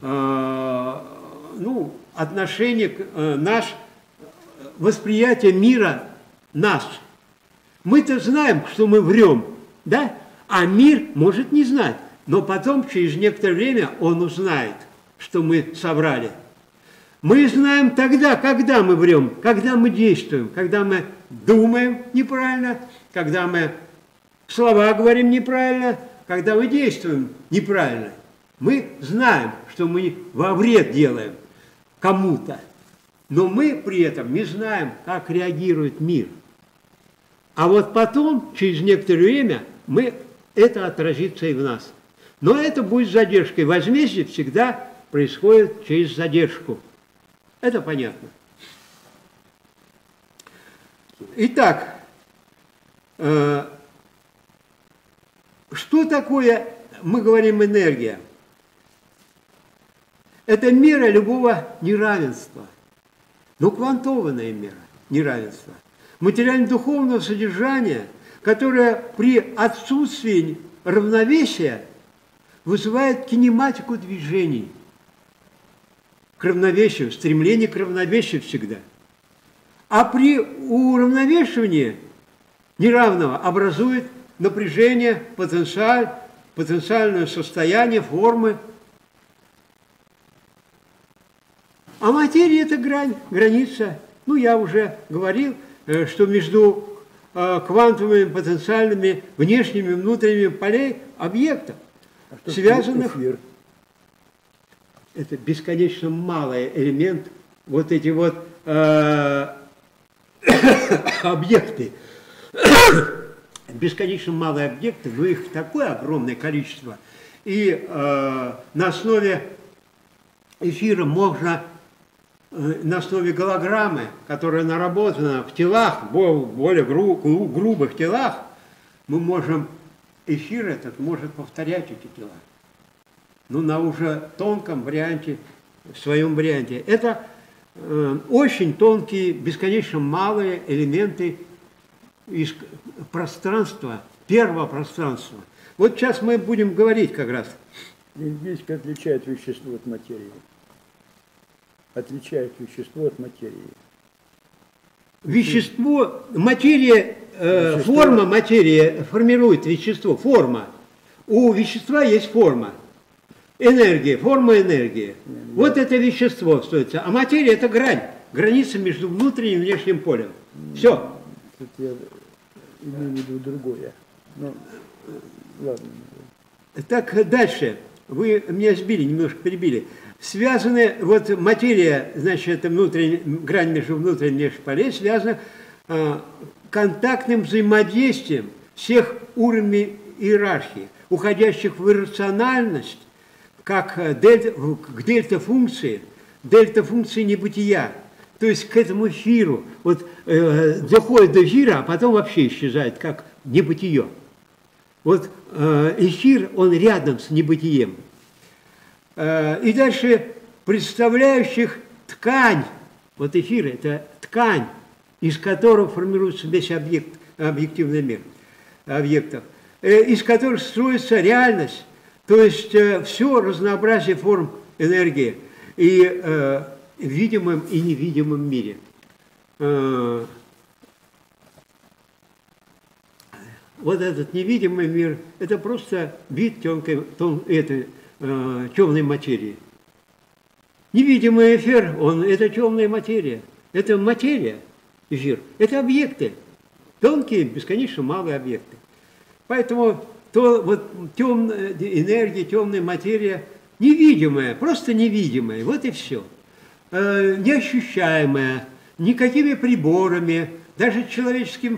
отношение, наше восприятие мира нас. Мы-то знаем, что мы врем, да? А мир может не знать. Но потом, через некоторое время, он узнает, что мы соврали. Мы знаем тогда, когда мы врем, когда мы действуем, когда мы думаем неправильно, когда мы слова говорим неправильно, когда мы действуем неправильно. Мы знаем, что мы во вред делаем кому-то, но мы при этом не знаем, как реагирует мир. А вот потом, через некоторое время, это отразится и в нас. Но это будет с задержкой. Возмездие всегда происходит через задержку. Это понятно. Итак, что такое, мы говорим, энергия? Это мера любого неравенства. Но квантованная мера неравенства. Материально-духовного содержания, которое при отсутствии равновесие вызывает кинематику движений. К равновесию, стремление к равновесию всегда. А при уравновешивании неравного образует напряжение, потенциальное состояние, формы. А материя – это грань, граница. Ну, я уже говорил, что между квантовыми потенциальными внешними и внутренними полей объектов, связанных… Эфир. Это бесконечно малый элемент, вот эти вот объекты, бесконечно малые объекты, но их такое огромное количество. И на основе эфира можно, на основе голограммы, которая наработана в телах, более грубых телах, мы можем, эфир этот может повторять эти тела. Ну, на уже тонком варианте, в своем варианте. Это очень тонкие, бесконечно малые элементы из пространства, первого пространства. Вот сейчас мы будем говорить как раз. Лингвистика отличает вещество от материи. Отличает вещество от материи. Вещество, материя, форма материи формирует вещество, форма. У вещества есть форма. Энергия, форма энергии. Вот это вещество стоится. А материя – это грань. Граница между внутренним и внешним полем. Все. Тут я имею в виду другое. Ну, ладно. Так, дальше. Вы меня сбили, немножко перебили. Связаны, вот материя, значит, это грань между внутренним и внешним полем, связана контактным взаимодействием всех уровней иерархии, уходящих в иррациональность, как к дельта-функции небытия, то есть к этому эфиру, вот доходит до эфира, а потом вообще исчезает, как небытие. Вот эфир, он рядом с небытием. И дальше представляющих ткань, вот эфир – это ткань, из которого формируется весь объективный мир объектов, из которых строится реальность, то есть все разнообразие форм энергии и в видимом и невидимом мире. Вот этот невидимый мир – это просто вид темной материи. Невидимый эфир – это темная материя. Это материя, эфир. Это объекты, тонкие, бесконечно малые объекты. Поэтому вот темная энергия, темная материя невидимая, просто невидимая, вот и все. Неощущаемая, никакими приборами, даже человеческим,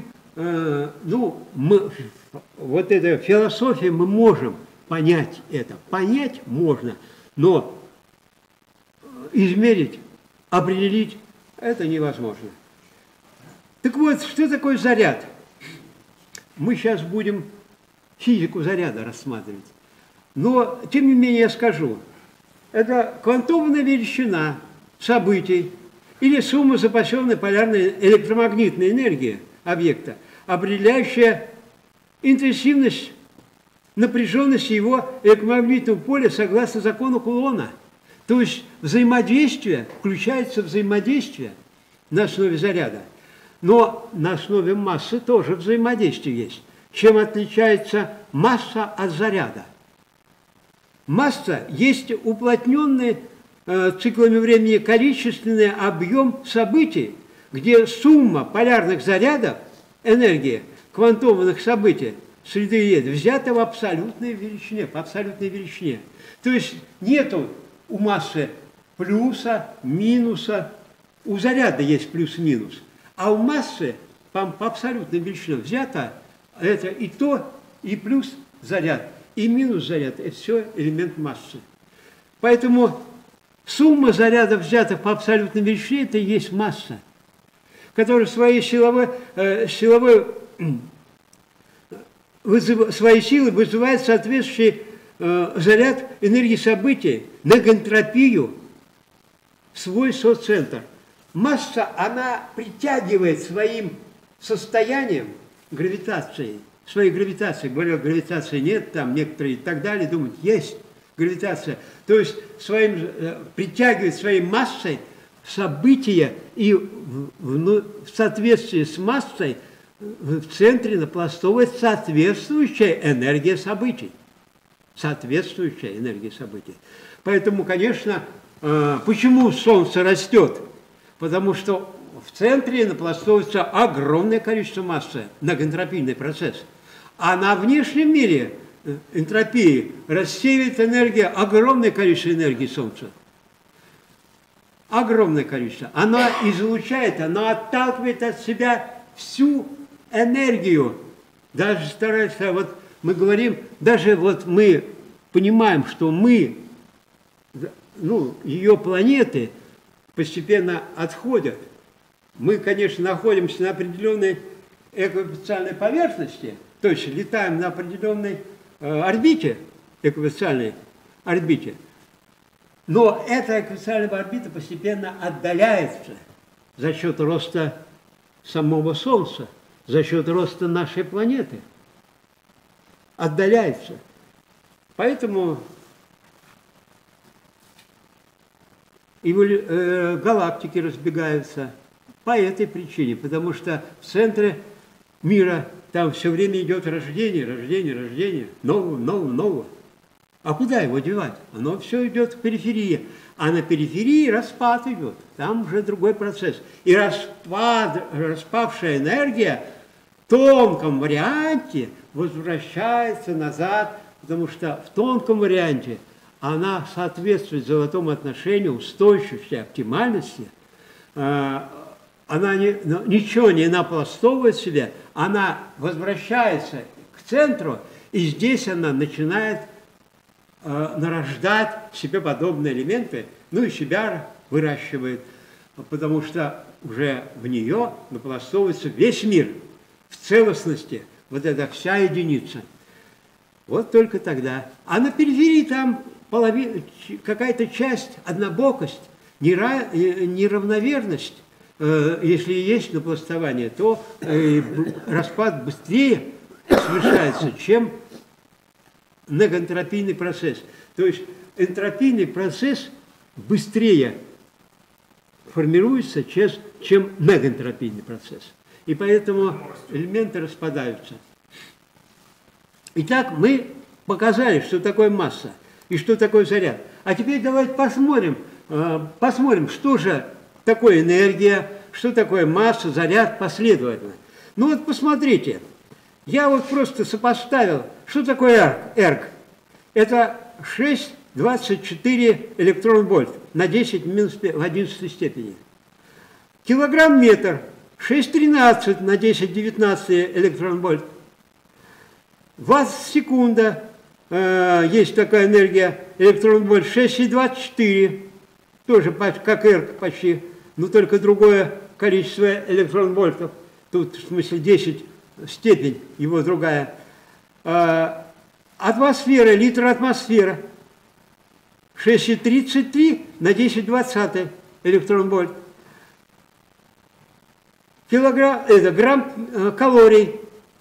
вот эта философия, мы можем понять это. Понять можно, но измерить, определить это невозможно. Так вот, что такое заряд? Мы сейчас будем физику заряда рассматривать. Но, тем не менее, я скажу, это квантовая величина событий или сумма запасенной полярной электромагнитной энергии объекта, определяющая интенсивность, напряженность его электромагнитного поля согласно закону Кулона. То есть взаимодействие, включается взаимодействие на основе заряда. Но на основе массы тоже взаимодействие есть. Чем отличается масса от заряда? Масса есть уплотненный циклами времени количественный объем событий, где сумма полярных зарядов энергии, квантованных событий, среды Е взята в абсолютной величине, по абсолютной величине. То есть нету у массы плюса, минуса, у заряда есть плюс-минус, а у массы по абсолютной величине взято это и то, и плюс заряд, и минус заряд, это все элемент массы. Поэтому сумма зарядов, взятых по абсолютной величине, это и есть масса, которая своей силой вызывает соответствующий заряд энергии событий, негантропию в свой соццентр. Масса, она притягивает своим состоянием, гравитацией, своей гравитацией. Говорят, гравитации нет, там некоторые и так далее, думают, есть гравитация. То есть притягивает своей массой события и в соответствии с массой в центре напластовывает соответствующая энергия событий. Соответствующая энергия событий. Поэтому, конечно, почему Солнце растет? Потому что в центре напластовывается огромное количество массы, многоэнтропийный процесс. А на внешнем мире энтропии рассеивает энергия, огромное количество энергии Солнца. Огромное количество. Оно излучает, оно отталкивает от себя всю энергию. Даже старается, вот мы говорим, даже вот мы понимаем, что мы, ее планеты постепенно отходят. Мы, конечно, находимся на определенной экваториальной поверхности, то есть летаем на определенной орбите, экваториальной орбите. Но эта экваториальная орбита постепенно отдаляется за счет роста самого Солнца, за счет роста нашей планеты. Отдаляется. Поэтому галактики разбегаются по этой причине, потому что в центре мира там все время идет рождение, нового. А куда его девать? Оно все идет в периферии. А на периферии распад идет. Там уже другой процесс. И распавшая энергия в тонком варианте возвращается назад, потому что в тонком варианте она соответствует золотому отношению устойчивости, оптимальности. Она ничего не напластовывает в себе, она возвращается к центру, и здесь она начинает нарождать себе подобные элементы, и себя выращивает, потому что уже в нее напластовывается весь мир в целостности, вот эта вся единица. Вот только тогда. А на периферии там какая-то часть, однобокость, неравномерность. Если есть напластование, то распад быстрее совершается, чем многоэнтропийный процесс. То есть энтропийный процесс быстрее формируется, чем многоэнтропийный процесс. И поэтому элементы распадаются. Итак, мы показали, что такое масса и что такое заряд. А теперь давайте посмотрим, что же такое энергия, что такое масса, заряд последовательно. Вот посмотрите, я вот просто сопоставил, что такое эрг. Это 6,24 электрон-вольт на 10 в 11 степени. Килограмм-метр 6,13 на 10 в 19 электрон-вольт. Ватт-секунда, есть такая энергия, электрон-вольт 6,24, тоже как эрг почти, но только другое количество электрон-вольтов. Тут, в смысле, 10 степень, его другая. Атмосфера, литр атмосфера, 6,33 на 10 в 20 электрон-вольт. Грамм калорий,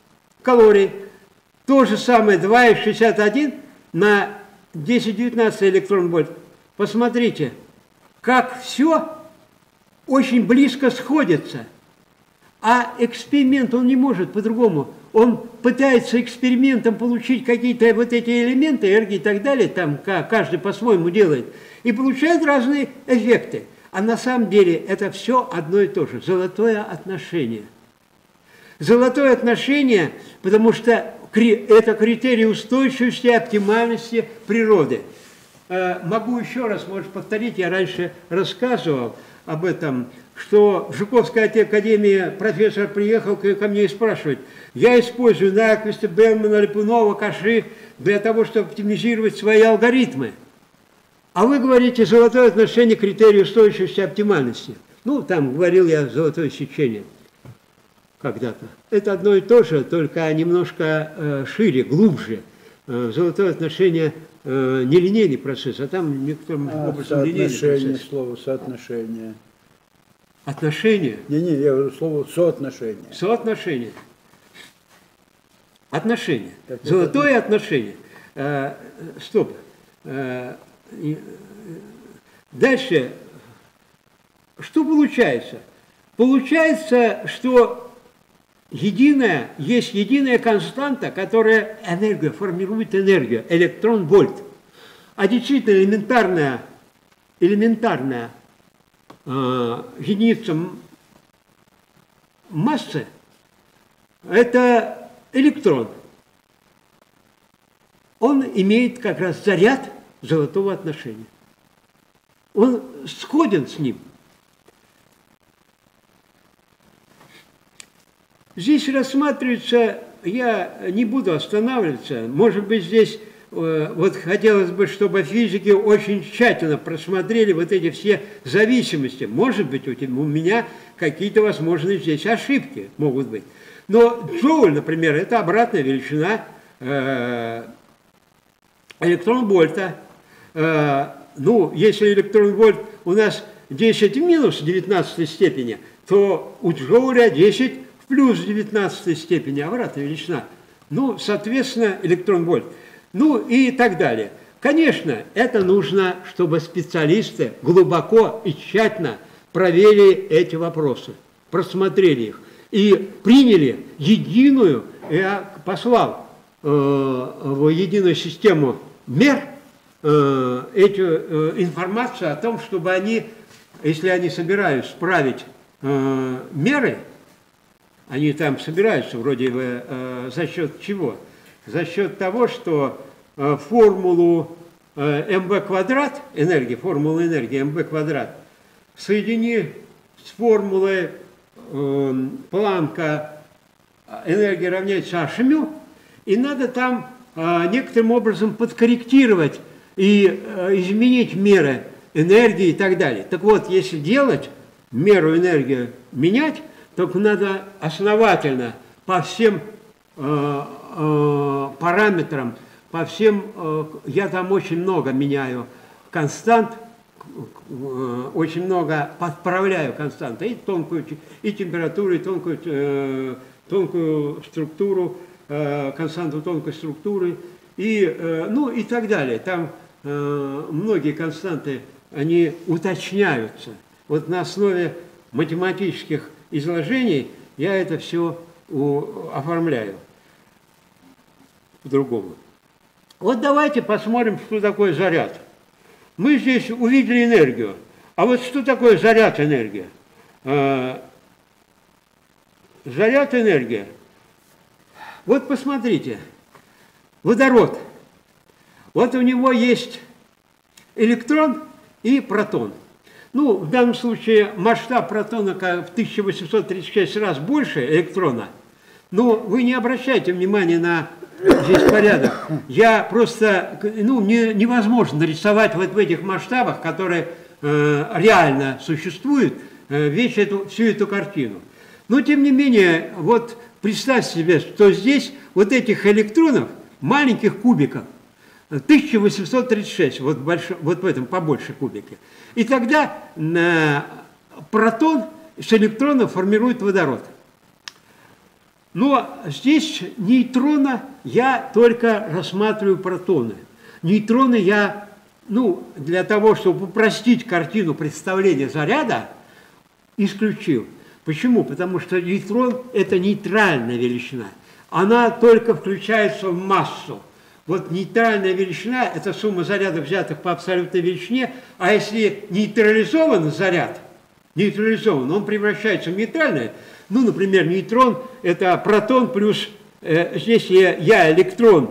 то же самое, 2,61 на 10-19 электрон-вольт. Посмотрите, как все очень близко сходится. А эксперимент, он не может по-другому. Он пытается экспериментом получить какие-то вот эти элементы, энергии и так далее, там каждый по-своему делает, и получает разные эффекты. А на самом деле это все одно и то же. Золотое отношение. Золотое отношение, потому что это критерий устойчивости и оптимальности природы. Могу еще раз, может, повторить, я раньше рассказывал об этом, что в Жуковской академии профессор приехал ко мне и спрашивает, я использую Найквиста, Белмана, Липунова, Каши для того, чтобы оптимизировать свои алгоритмы. А вы говорите золотое отношение к критерию устойчивости и оптимальности. Там говорил я золотое сечение когда-то. Это одно и то же, только немножко шире, глубже. Золотое отношение нелинейный процесс, а там некоторым образом линейный процесс. Слово соотношение. Отношение? Не, я говорю слово соотношение. Соотношение. Отношение. Так, Золотое отношение. Стоп. Дальше. Что получается? Получается, что есть единая константа, которая формирует энергию, электрон-вольт. А действительно элементарная единица массы – это электрон. Он имеет как раз заряд золотого отношения. Он сходен с ним. Здесь рассматривается, я не буду останавливаться, может быть, здесь вот хотелось бы, чтобы физики очень тщательно просмотрели вот эти все зависимости. Может быть, у меня какие-то, возможно, здесь ошибки могут быть. Но джоуль, например, это обратная величина электрон-вольта. Ну, если электрон-вольт у нас 10 в минус 19 степени, то у джоуля 10 в плюс 19 степени, обратная величина. Ну, соответственно, электрон-вольт. Ну и так далее. Конечно, это нужно, чтобы специалисты глубоко и тщательно проверили эти вопросы, просмотрели их и приняли единую, я послал в единую систему мер эту информацию о том, чтобы они, если они собираются править меры, они там собираются вроде бы за счет чего? За счет того, что формулу МВ квадрат энергии, формулу энергии МВ квадрат соедини с формулой Планка энергия равняется H-μ, и надо там некоторым образом подкорректировать и изменить меры энергии и так далее. Так вот, если делать меру энергии менять, только надо основательно по всем параметрам, по всем, я там очень много меняю констант, очень много подправляю константы, и тонкую, и температуру, и тонкую структуру, константу тонкой структуры, и, ну и так далее. Там многие константы, они уточняются. Вот на основе математических изложений я это все оформляю по-другому. Вот давайте посмотрим, что такое заряд. Мы здесь увидели энергию. А вот что такое заряд энергия? Заряд энергия. Вот посмотрите. Водород. Вот у него есть электрон и протон. Ну, в данном случае масштаб протона в 1836 раз больше электрона. Но вы не обращайте внимания на здесь порядок. Я просто, ну, невозможно нарисовать вот в этих масштабах, которые реально существуют, всю эту картину. Но, тем не менее, вот представьте себе, что здесь вот этих электронов, маленьких кубиков, 1836, вот в этом побольше кубике. И тогда протон с электроном формирует водород. Но здесь нейтрона я только рассматриваю протоны. Нейтроны я, ну, для того, чтобы упростить картину представления заряда, исключил. Почему? Потому что нейтрон – это нейтральная величина. Она только включается в массу. Вот нейтральная величина – это сумма зарядов, взятых по абсолютной величине, а если нейтрализован заряд, он превращается в нейтральное. Ну, например, нейтрон – это протон плюс, здесь я электрон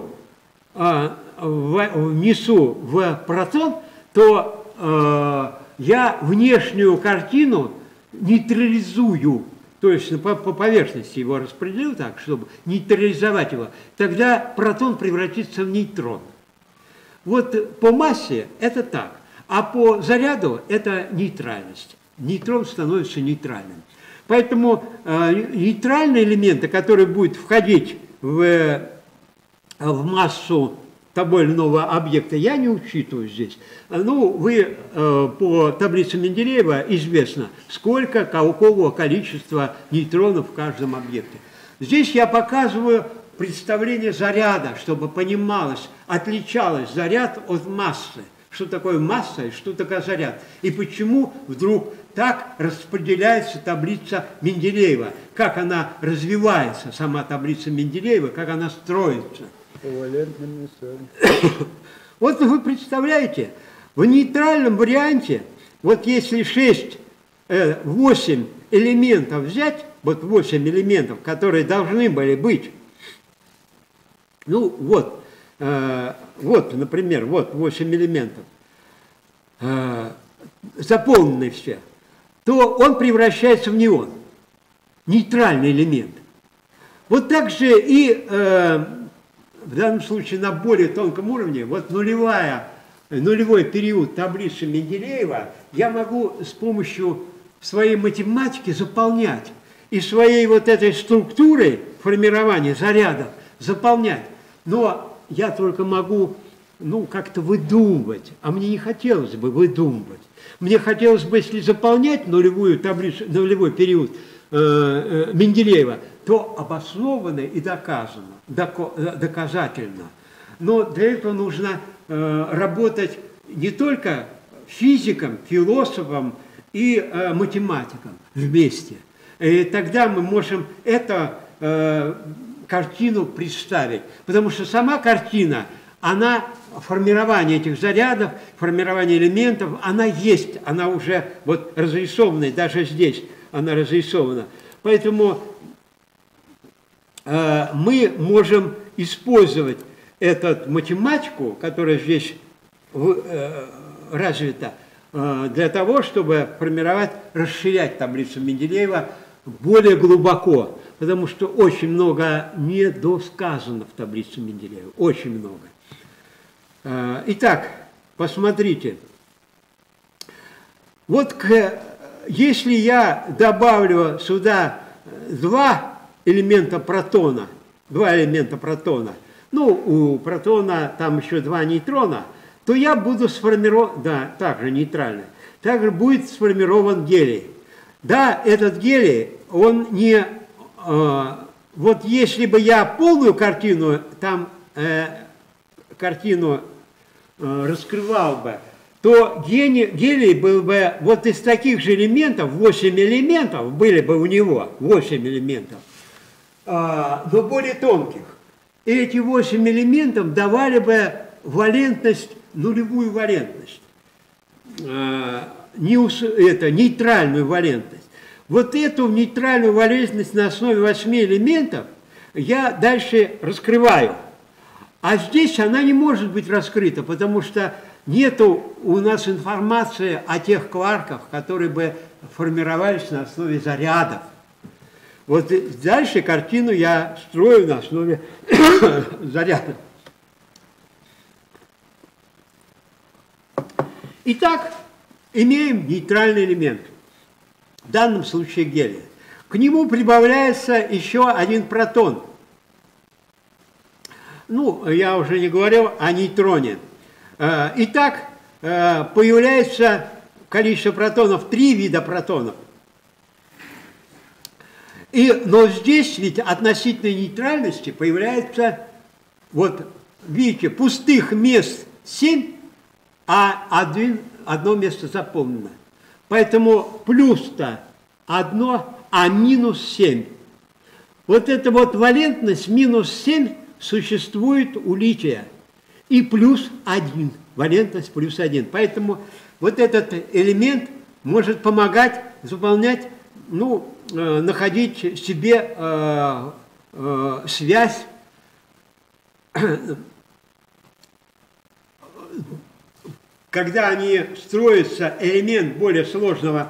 внесу в протон, то я внешнюю картину нейтрализую, то есть по поверхности его распределю так, чтобы нейтрализовать его. Тогда протон превратится в нейтрон. Вот по массе это так, а по заряду это нейтральность. Нейтрон становится нейтральным. Поэтому нейтральные элементы, которые будут входить в массу того или иного объекта, я не учитываю здесь. Ну, вы по таблице Менделеева известно, сколько какого количества нейтронов в каждом объекте. Здесь я показываю представление заряда, чтобы понималось, отличалось заряд от массы. Что такое масса и что такое заряд. И почему вдруг так распределяется таблица Менделеева, как она развивается, сама таблица Менделеева, как она строится. Вот вы представляете, в нейтральном варианте, вот если 8 элементов взять, вот 8 элементов, которые должны были быть, ну вот, например, вот 8 элементов, заполненные все, то он превращается в неон, нейтральный элемент. Вот так же и в данном случае на более тонком уровне, вот нулевой период таблицы Менделеева я могу с помощью своей математики заполнять и своей вот этой структурой формирования зарядов заполнять. Но я только могу, ну, как-то выдумывать, а мне не хотелось бы выдумывать. Мне хотелось бы, если заполнять нулевую таблицу, нулевой период Менделеева, то обоснованно и доказано, доказательно. Но для этого нужно работать не только физиком, философом и математиком вместе. И тогда мы можем эту картину представить. Потому что сама картина, она, формирование этих зарядов, формирование элементов, она есть, она уже вот разрисована, даже здесь она разрисована. Поэтому мы можем использовать эту математику, которая здесь развита, для того, чтобы формировать, расширять таблицу Менделеева более глубоко, потому что очень много недосказано в таблице Менделеева, очень много. Итак, посмотрите, вот если я добавлю сюда два элемента протона, ну, у протона там еще два нейтрона, то я буду сформирован, да, также нейтральный, также будет сформирован гелий. Да, этот гелий, он не, вот если бы я полную картину, там картину раскрывал бы, то гелий был бы вот из таких же элементов, 8 элементов были бы у него, 8 элементов, но более тонких. И эти 8 элементов давали бы валентность, нулевую валентность, нейтральную валентность. Вот эту нейтральную валентность на основе 8 элементов я дальше раскрываю. А здесь она не может быть раскрыта, потому что нету у нас информации о тех кварках, которые бы формировались на основе зарядов. Вот дальше картину я строю на основе зарядов. Итак, имеем нейтральный элемент, в данном случае гелий. К нему прибавляется еще один протон. Ну, я уже не говорил о нейтроне. Итак, появляется количество протонов, 3 вида протонов. Но здесь ведь относительно нейтральности появляется, вот видите, пустых мест 7, а одно место заполнено. Поэтому плюс-то 1, а минус 7. Вот эта вот валентность минус 7 существует у лития. И плюс 1, валентность плюс 1. Поэтому вот этот элемент может помогать заполнять, ну, находить себе связь, когда они строятся, элемент более сложного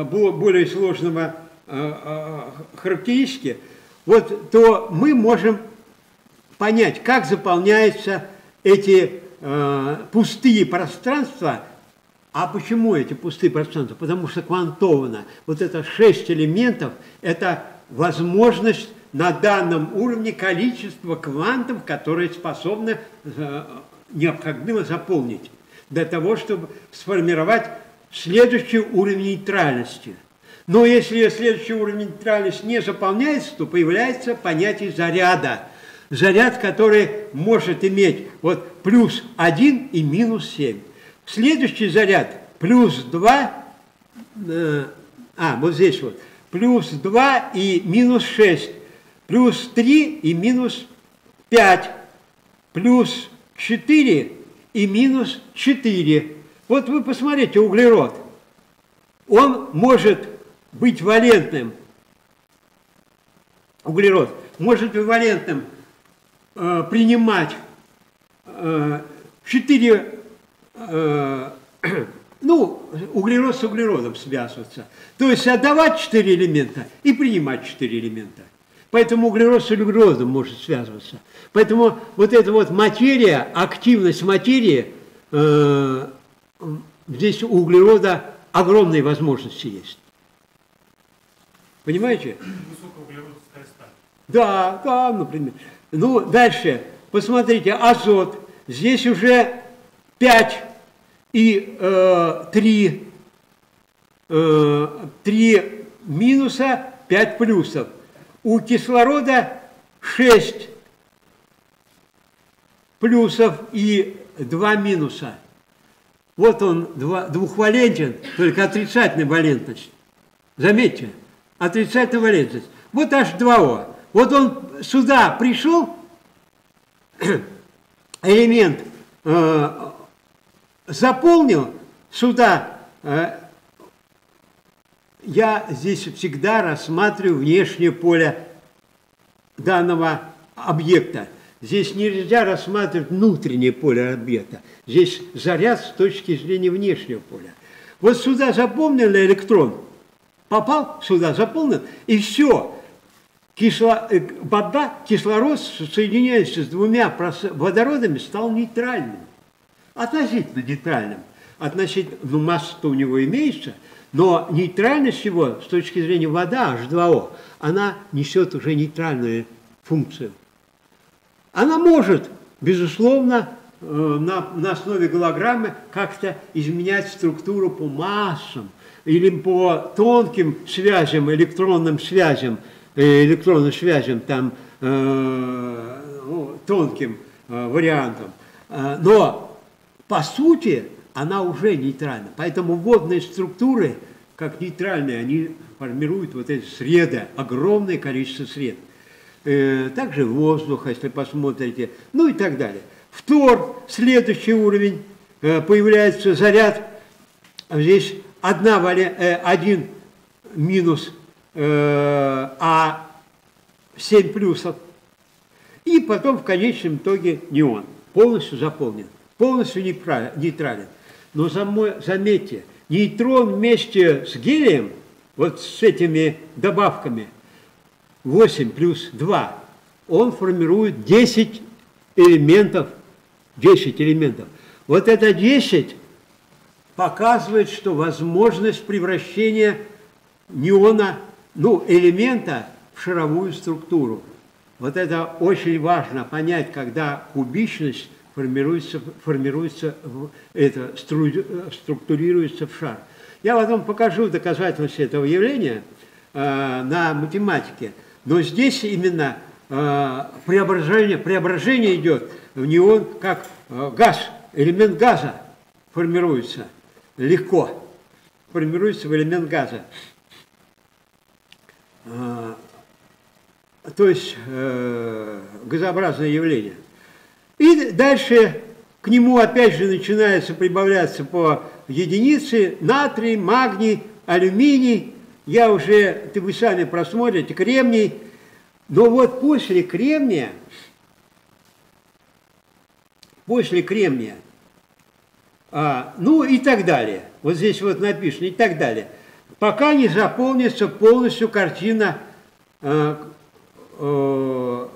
характеристики, вот, то мы можем понять, как заполняются эти пустые пространства. А почему эти пустые пространства? Потому что квантовано. Вот это 6 элементов, это возможность на данном уровне количества квантов, которые способны необходимо заполнить для того, чтобы сформировать следующий уровень нейтральности. Но если следующий уровень нейтральности не заполняется, то появляется понятие заряда. заряд, который может иметь вот плюс 1 и минус 7. Следующий заряд плюс 2, вот здесь вот, плюс 2 и минус 6, плюс 3 и минус 5, плюс 4 и минус 4. Вот вы посмотрите, углерод, он может быть валентным, углерод может быть валентным, принимать 4, углерод с углеродом связываться. То есть отдавать 4 элемента и принимать 4 элемента. Поэтому углерод с углеродом может связываться. Поэтому вот эта вот материя, активность материи, здесь у углерода огромные возможности есть. Понимаете? Высокоуглеродистая сталь. Да, например. Ну, дальше, посмотрите, азот. Здесь уже 5 и 3 минуса, 5 плюсов. У кислорода 6 плюсов и 2 минуса. Вот он двухвалентен, только отрицательная валентность. Заметьте, отрицательная валентность. Вот H2O. Вот он сюда пришел, элемент заполнил, сюда я здесь всегда рассматриваю внешнее поле данного объекта. Здесь нельзя рассматривать внутреннее поле объекта. Здесь заряд с точки зрения внешнего поля. Вот сюда заполнил электрон, попал сюда, заполнил, и все. Вода, кислород, соединяясь с двумя водородами, стал нейтральным. Относительно нейтральным. Относительно, масса-то у него имеется, но нейтральность его, с точки зрения вода, H2O, она несет уже нейтральную функцию. Она может, безусловно, на основе голограммы как-то изменять структуру по массам или по тонким связям, электронным связям, там, тонким вариантам. Но, по сути, она уже нейтральна. Поэтому водные структуры, как нейтральные, они формируют вот эти среды, огромное количество сред. Также воздух, если посмотрите, ну и так далее. Фтор, следующий уровень, появляется заряд, здесь 1 минус, а 7 плюсов. И потом в конечном итоге неон, полностью заполнен, полностью нейтрален. Но заметьте, нейтрон вместе с гелием, вот с этими добавками, 8 плюс 2, он формирует 10 элементов. 10 элементов. Вот это 10 показывает, что возможность превращения неона, элемента в шаровую структуру. Вот это очень важно понять, когда кубичность структурируется в шар. Я потом покажу доказательности этого явления на математике. Но здесь именно преображение идет в неон, как газ, элемент газа формируется легко, формируется в элемент газа. То есть газообразное явление. И дальше к нему опять же начинается прибавляться по единице натрий, магний, алюминий. Вы сами просмотрите, кремний. Но вот после кремния, и так далее, вот здесь вот написано, и так далее, пока не заполнится полностью картина, что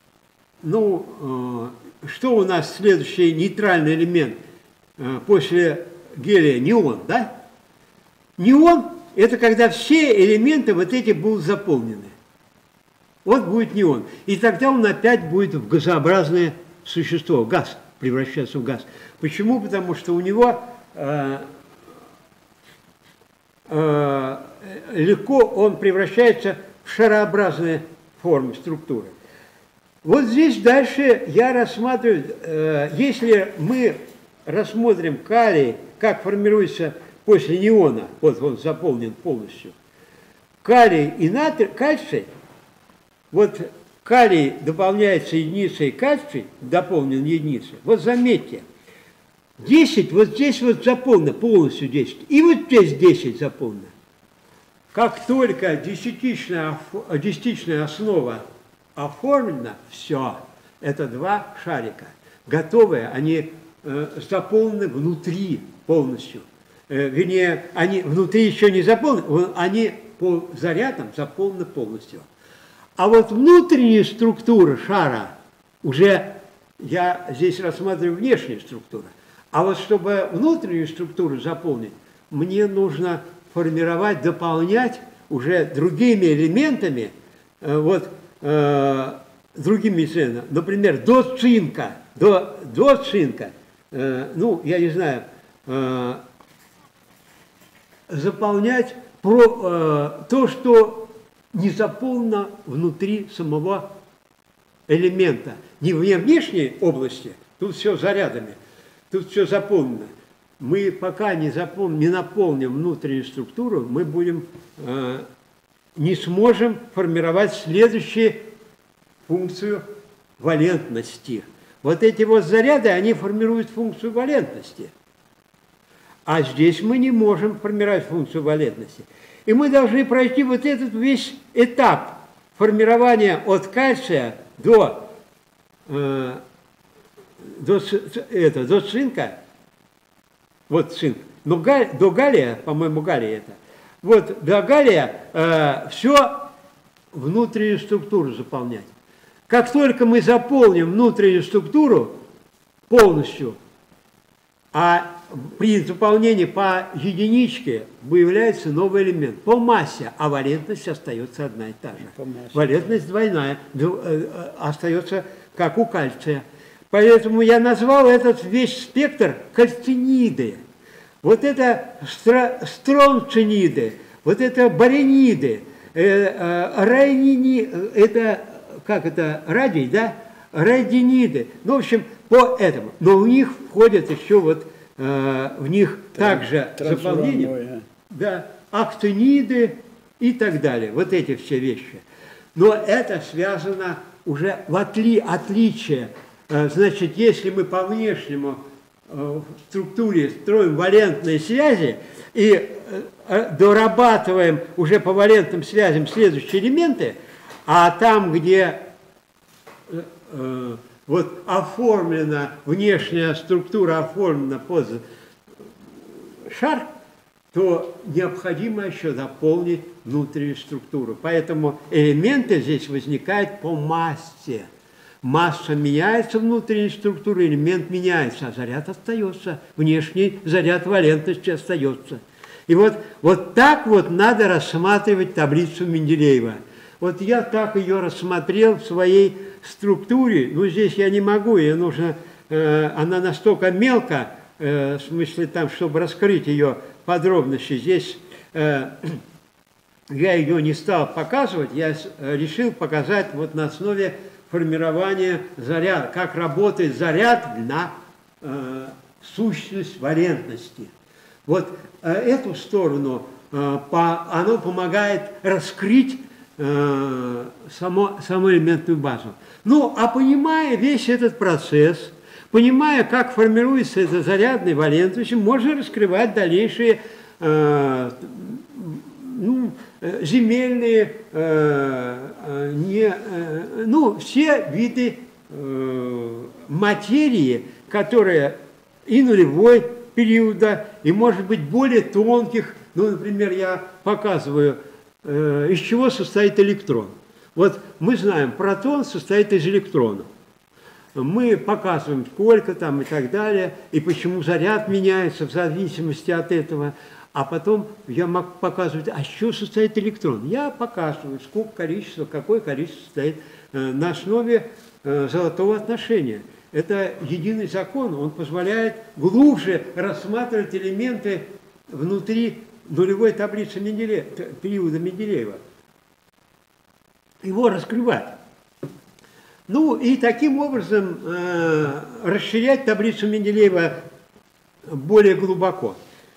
у нас следующий нейтральный элемент после гелия? Неон, да? Неон – это когда все элементы вот эти будут заполнены. Вот будет неон. И тогда он опять будет в газообразное существо, газ, превращаться в газ. Почему? Потому что у него легко он превращается в шарообразные формы, структуры. Вот здесь дальше я рассматриваю, если мы рассмотрим калий, как формируется после неона, вот он заполнен полностью, калий и кальций, вот калий дополняется единицей, кальций дополнен единицей. Вот заметьте, 10 вот здесь вот заполнено, полностью 10, и вот здесь 10 заполнено. Как только десятичная основа оформлена, все, это два шарика, готовые, они заполнены внутри полностью. Вернее, они внутри еще не заполнены, они по зарядам заполнены полностью. А вот внутренняя структура шара, уже я здесь рассматриваю внешнюю структуру, а вот чтобы внутреннюю структуру заполнить, мне нужно формировать, дополнять уже другими элементами, другими элементами, например, до цинка, ну, я не знаю, заполнять то, что не заполнено внутри самого элемента. Не в внешней области, тут все зарядами, тут все заполнено. Мы пока не наполним внутреннюю структуру, мы не сможем формировать следующую функцию валентности. Вот эти вот заряды, они формируют функцию валентности. А здесь мы не можем формировать функцию валентности. И мы должны пройти вот этот весь этап формирования от кальция до цинка. Вот цинк. Но до галлия, по-моему, галлия это. Вот до галлия все внутреннюю структуру заполнять. Как только мы заполним внутреннюю структуру полностью, а при заполнении по единичке появляется новый элемент по массе, а валентность остается одна и та же. Валентность двойная, остается как у кальция. Поэтому я назвал этот весь спектр кальциниды. Вот это стронциниды, вот это барениды, радий, да? Радиниды. Ну, в общем, по этому. Но в них входят еще вот, в них также заполнение, да, актиниды и так далее. Вот эти все вещи. Но это связано уже в отличие. Значит, если мы по внешнему структуре строим валентные связи и дорабатываем уже по валентным связям следующие элементы, а там, где вот оформлена, внешняя структура оформлена под шар, то необходимо еще дополнить внутреннюю структуру. Поэтому элементы здесь возникают по массе. Масса меняется, внутренняя структура, элемент меняется, а заряд остается, внешний заряд валентности остается. И вот так вот надо рассматривать таблицу Менделеева. Вот я так ее рассмотрел в своей структуре, но здесь я не могу, ей нужно, она настолько мелко, в смысле там, чтобы раскрыть ее подробности, здесь я ее не стал показывать, я решил показать вот на основе формирования заряда, как работает заряд на сущность валентности. Вот эту сторону, оно помогает раскрыть саму элементную базу. Ну, а понимая весь этот процесс, понимая, как формируется эта зарядная валентность, можно раскрывать дальнейшие земельные, все виды материи, которые и нулевой периода, и, может быть, более тонких. Ну, например, я показываю, из чего состоит электрон. Вот мы знаем, протон состоит из электронов. Мы показываем, сколько там и так далее, и почему заряд меняется в зависимости от этого. А потом я могу показывать, а из чего состоит электрон. Я показываю, какое количество состоит на основе золотого отношения. Это единый закон, он позволяет глубже рассматривать элементы внутри нулевой таблицы периода Менделеева. Его раскрывать. Ну и таким образом расширять таблицу Менделеева более глубоко.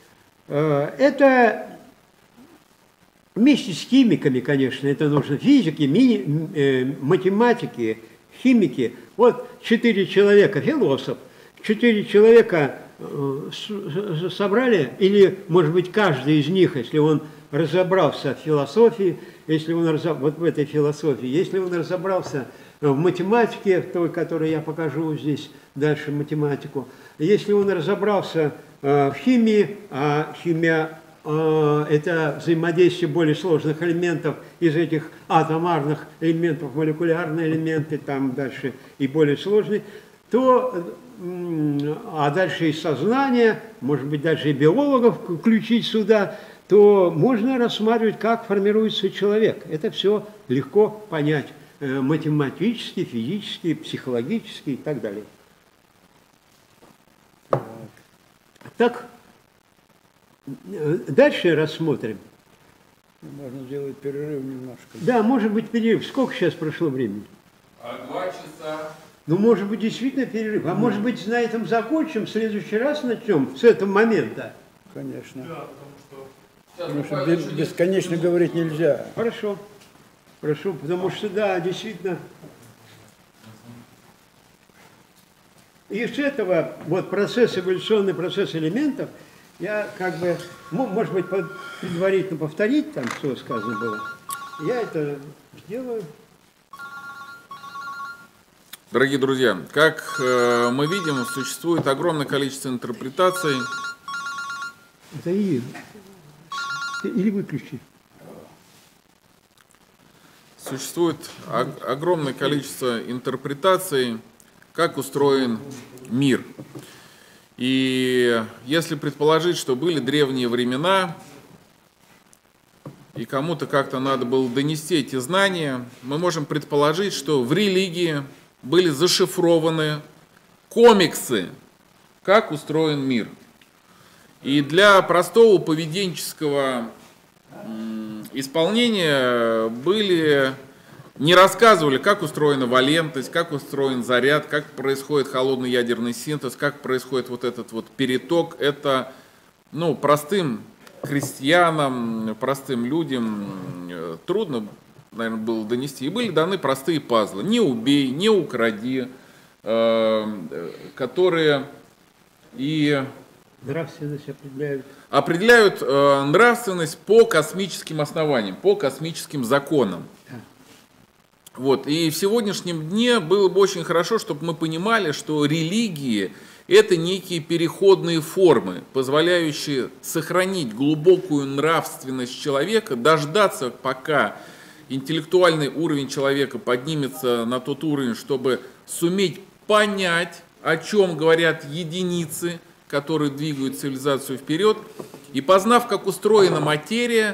Это вместе с химиками, конечно, это нужно физики, математики, химики. Вот 4 человека, философ, 4 человека собрали, или, может быть, каждый из них, если он разобрался в философии, если он вот в этой философии, если он разобрался в математике, той, которую я покажу здесь дальше математику, если он разобрался в химии, а химия это взаимодействие более сложных элементов из этих атомарных элементов, молекулярные элементы, там дальше и более сложные, то, а дальше и сознание, может быть, даже и биологов включить сюда, то можно рассматривать, как формируется человек. Это все легко понять математически, физически, психологически и так далее. Так, дальше рассмотрим. Можно сделать перерыв немножко. Да, может быть перерыв. Сколько сейчас прошло времени? 2 часа. Ну, может быть, действительно перерыв. А может быть, на этом закончим, в следующий раз начнем с этого момента. Конечно. Да, Потому что бесконечно говорить нельзя. Хорошо. Прошу, потому что, да, действительно. И с этого вот процесс, эволюционный процесс элементов, я как бы, может быть, предварительно повторить там, что сказано было. Я это сделаю. Дорогие друзья, как мы видим, существует огромное количество интерпретаций. Это или выключи. Существует огромное количество интерпретаций, как устроен мир. И если предположить, что были древние времена, и кому-то как-то надо было донести эти знания, мы можем предположить, что в религии были зашифрованы комиксы, как устроен мир. И для простого поведенческого исполнения не рассказывали, как устроена валентность, как устроен заряд, как происходит холодный ядерный синтез, как происходит вот этот вот переток. Это, простым крестьянам, простым людям трудно, наверное, было донести. И были даны простые пазлы. Не убей, не укради, которые и нравственность определяют нравственность по космическим основаниям, по космическим законам. Вот. И в сегодняшнем дне было бы очень хорошо, чтобы мы понимали, что религии – это некие переходные формы, позволяющие сохранить глубокую нравственность человека, дождаться, пока интеллектуальный уровень человека поднимется на тот уровень, чтобы суметь понять, о чем говорят единицы, которые двигают цивилизацию вперед, и познав, как устроена материя,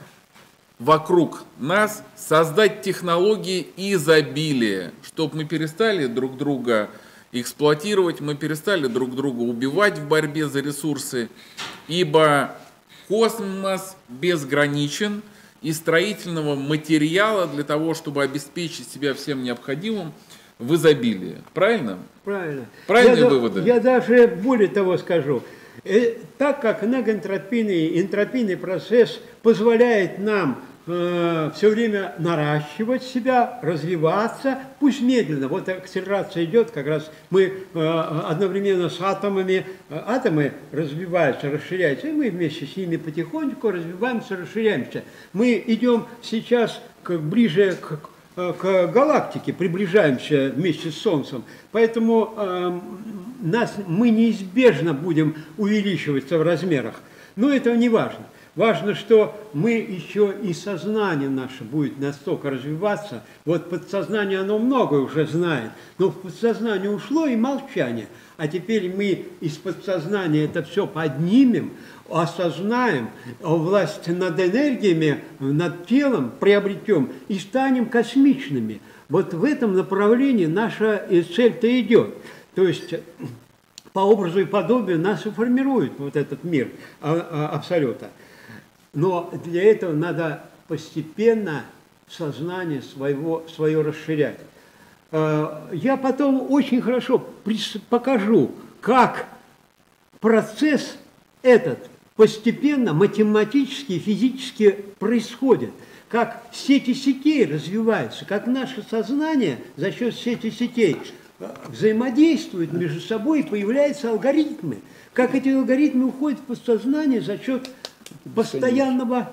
вокруг нас создать технологии изобилия, чтобы мы перестали друг друга эксплуатировать, мы перестали друг друга убивать в борьбе за ресурсы, ибо космос безграничен, и строительного материала для того, чтобы обеспечить себя всем необходимым, в изобилии. Правильно? Правильно. Правильные выводы? Я даже более того скажу. Так как энтропийный процесс позволяет нам все время наращивать себя, развиваться, пусть медленно. Вот акселерация идет, как раз мы одновременно с атомами, атомы развиваются, расширяются, и мы вместе с ними потихоньку развиваемся, расширяемся. Мы идем сейчас ближе к галактике, приближаемся вместе с Солнцем, поэтому мы неизбежно будем увеличиваться в размерах. Но это не важно. Важно, что мы еще и сознание наше будет настолько развиваться. Вот подсознание, оно многое уже знает, но в подсознание ушло и молчание. А теперь мы из подсознания это все поднимем, осознаем, власть над энергиями, над телом приобретем и станем космичными. Вот в этом направлении наша цель-то идет. То есть по образу и подобию нас и формирует вот этот мир Абсолюта. Но для этого надо постепенно сознание свое расширять. Я потом очень хорошо покажу, как процесс этот постепенно математически и физически происходит, как сети сетей развиваются, как наше сознание за счет сети сетей взаимодействует между собой, и появляются алгоритмы, как эти алгоритмы уходят в подсознание за счет постоянного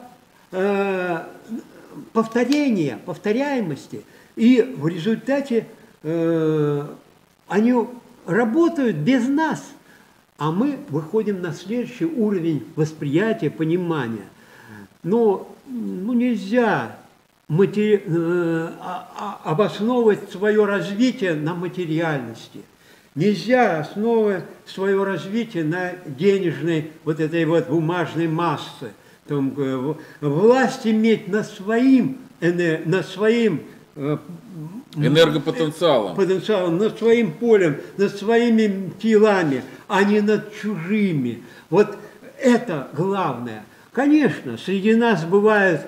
повторения, повторяемости, и в результате они работают без нас, а мы выходим на следующий уровень восприятия, понимания. Но нельзя обосновывать свое развитие на материальности. Нельзя основывать свое развитие на денежной вот этой вот бумажной массе. Там, власть иметь над своим энергопотенциалом, над своим полем, над своими телами, а не над чужими. Вот это главное. Конечно, среди нас бывают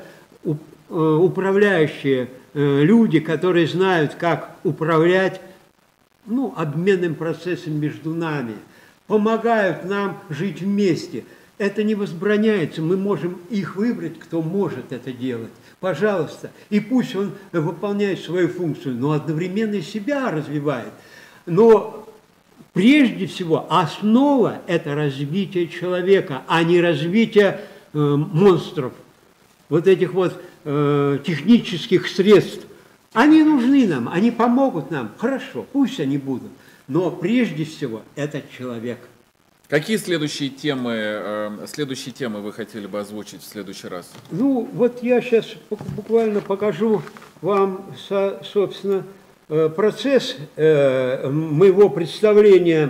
управляющие люди, которые знают, как управлять обменным процессом между нами, помогают нам жить вместе. Это не возбраняется, мы можем их выбрать, кто может это делать. Пожалуйста, и пусть он выполняет свою функцию, но одновременно и себя развивает. Но прежде всего основа – это развитие человека, а не развитие монстров, вот этих вот технических средств. Они нужны нам, они помогут нам, хорошо, пусть они будут, но прежде всего это человек. Какие следующие темы вы хотели бы озвучить в следующий раз? Вот я сейчас буквально покажу вам, собственно, процесс моего представления.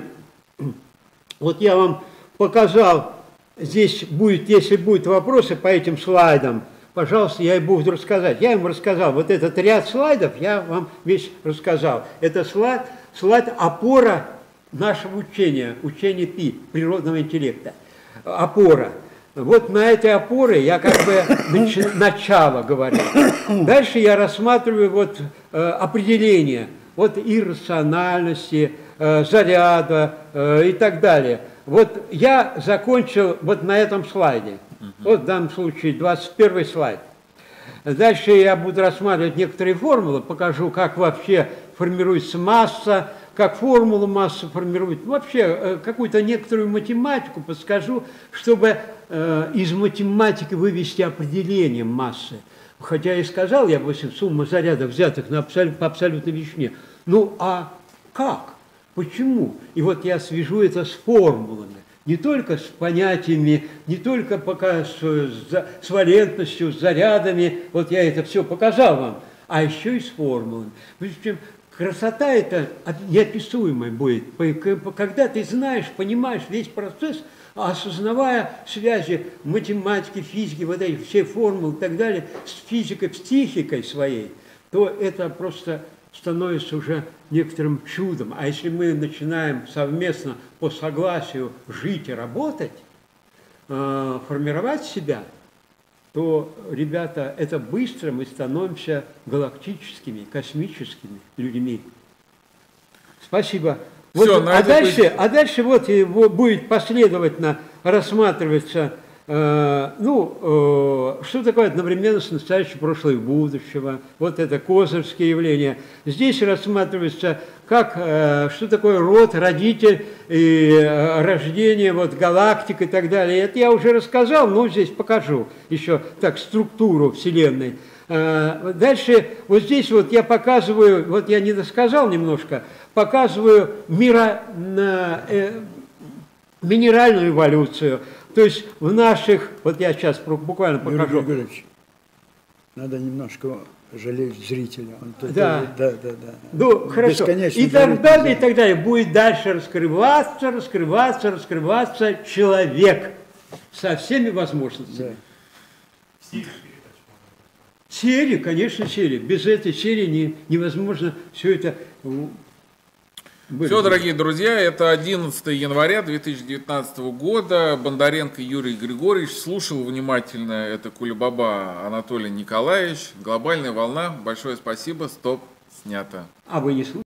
Вот я вам показал, здесь будет, если будут вопросы по этим слайдам, пожалуйста, я и буду рассказать. Я им рассказал, вот этот ряд слайдов я вам весь рассказал. Это слайд опора нашего учения ПИ, природного интеллекта. Опора. Вот на этой опоре я как бы начало говорю. Дальше я рассматриваю вот определение вот иррациональности, заряда и так далее. Вот я закончил вот на этом слайде. Вот в данном случае 21 слайд. Дальше я буду рассматривать некоторые формулы, покажу, как вообще формируется масса, как формула массы формирует, вообще какую-то некоторую математику подскажу, чтобы из математики вывести определение массы. Хотя и сказал я, сумма зарядов, взятых по абсолютной величине. А как? Почему? И вот я свяжу это с формулами. Не только с понятиями, не только пока с валентностью, с зарядами, вот я это все показал вам, а еще и с формулами. Причем красота это неописуемая будет, когда ты знаешь, понимаешь весь процесс, осознавая связи математики, физики, вот эти все формулы и так далее, с физикой, с психикой своей, то это просто становится уже некоторым чудом. А если мы начинаем совместно по согласию жить и работать, формировать себя, то, ребята, это быстро мы становимся галактическими, космическими людьми. Спасибо. Все, а дальше вот будет последовательно рассматриваться, что такое одновременность настоящего, прошлого и будущего. Вот это козырские явления. Здесь рассматривается, что такое род, родитель и рождение, вот галактик и так далее. Это я уже рассказал, но здесь покажу еще так структуру Вселенной. Дальше вот здесь вот я показываю, вот я не досказал немножко, показываю минеральную эволюцию. То есть в наших, вот я сейчас буквально покажу. Юрий Григорьевич, надо немножко жалеть зрителя. Да. Да. Хорошо. И так далее, будет дальше раскрываться человек со всеми возможностями. Да. Серия, конечно, серия. Без этой серии невозможно все это... Все, дорогие друзья, это 11 января 2019 года. Бондаренко Юрий Григорьевич слушал внимательно, это Кулебаба Анатолий Николаевич. Глобальная волна. Большое спасибо. Стоп. Снято. А вы не слушали?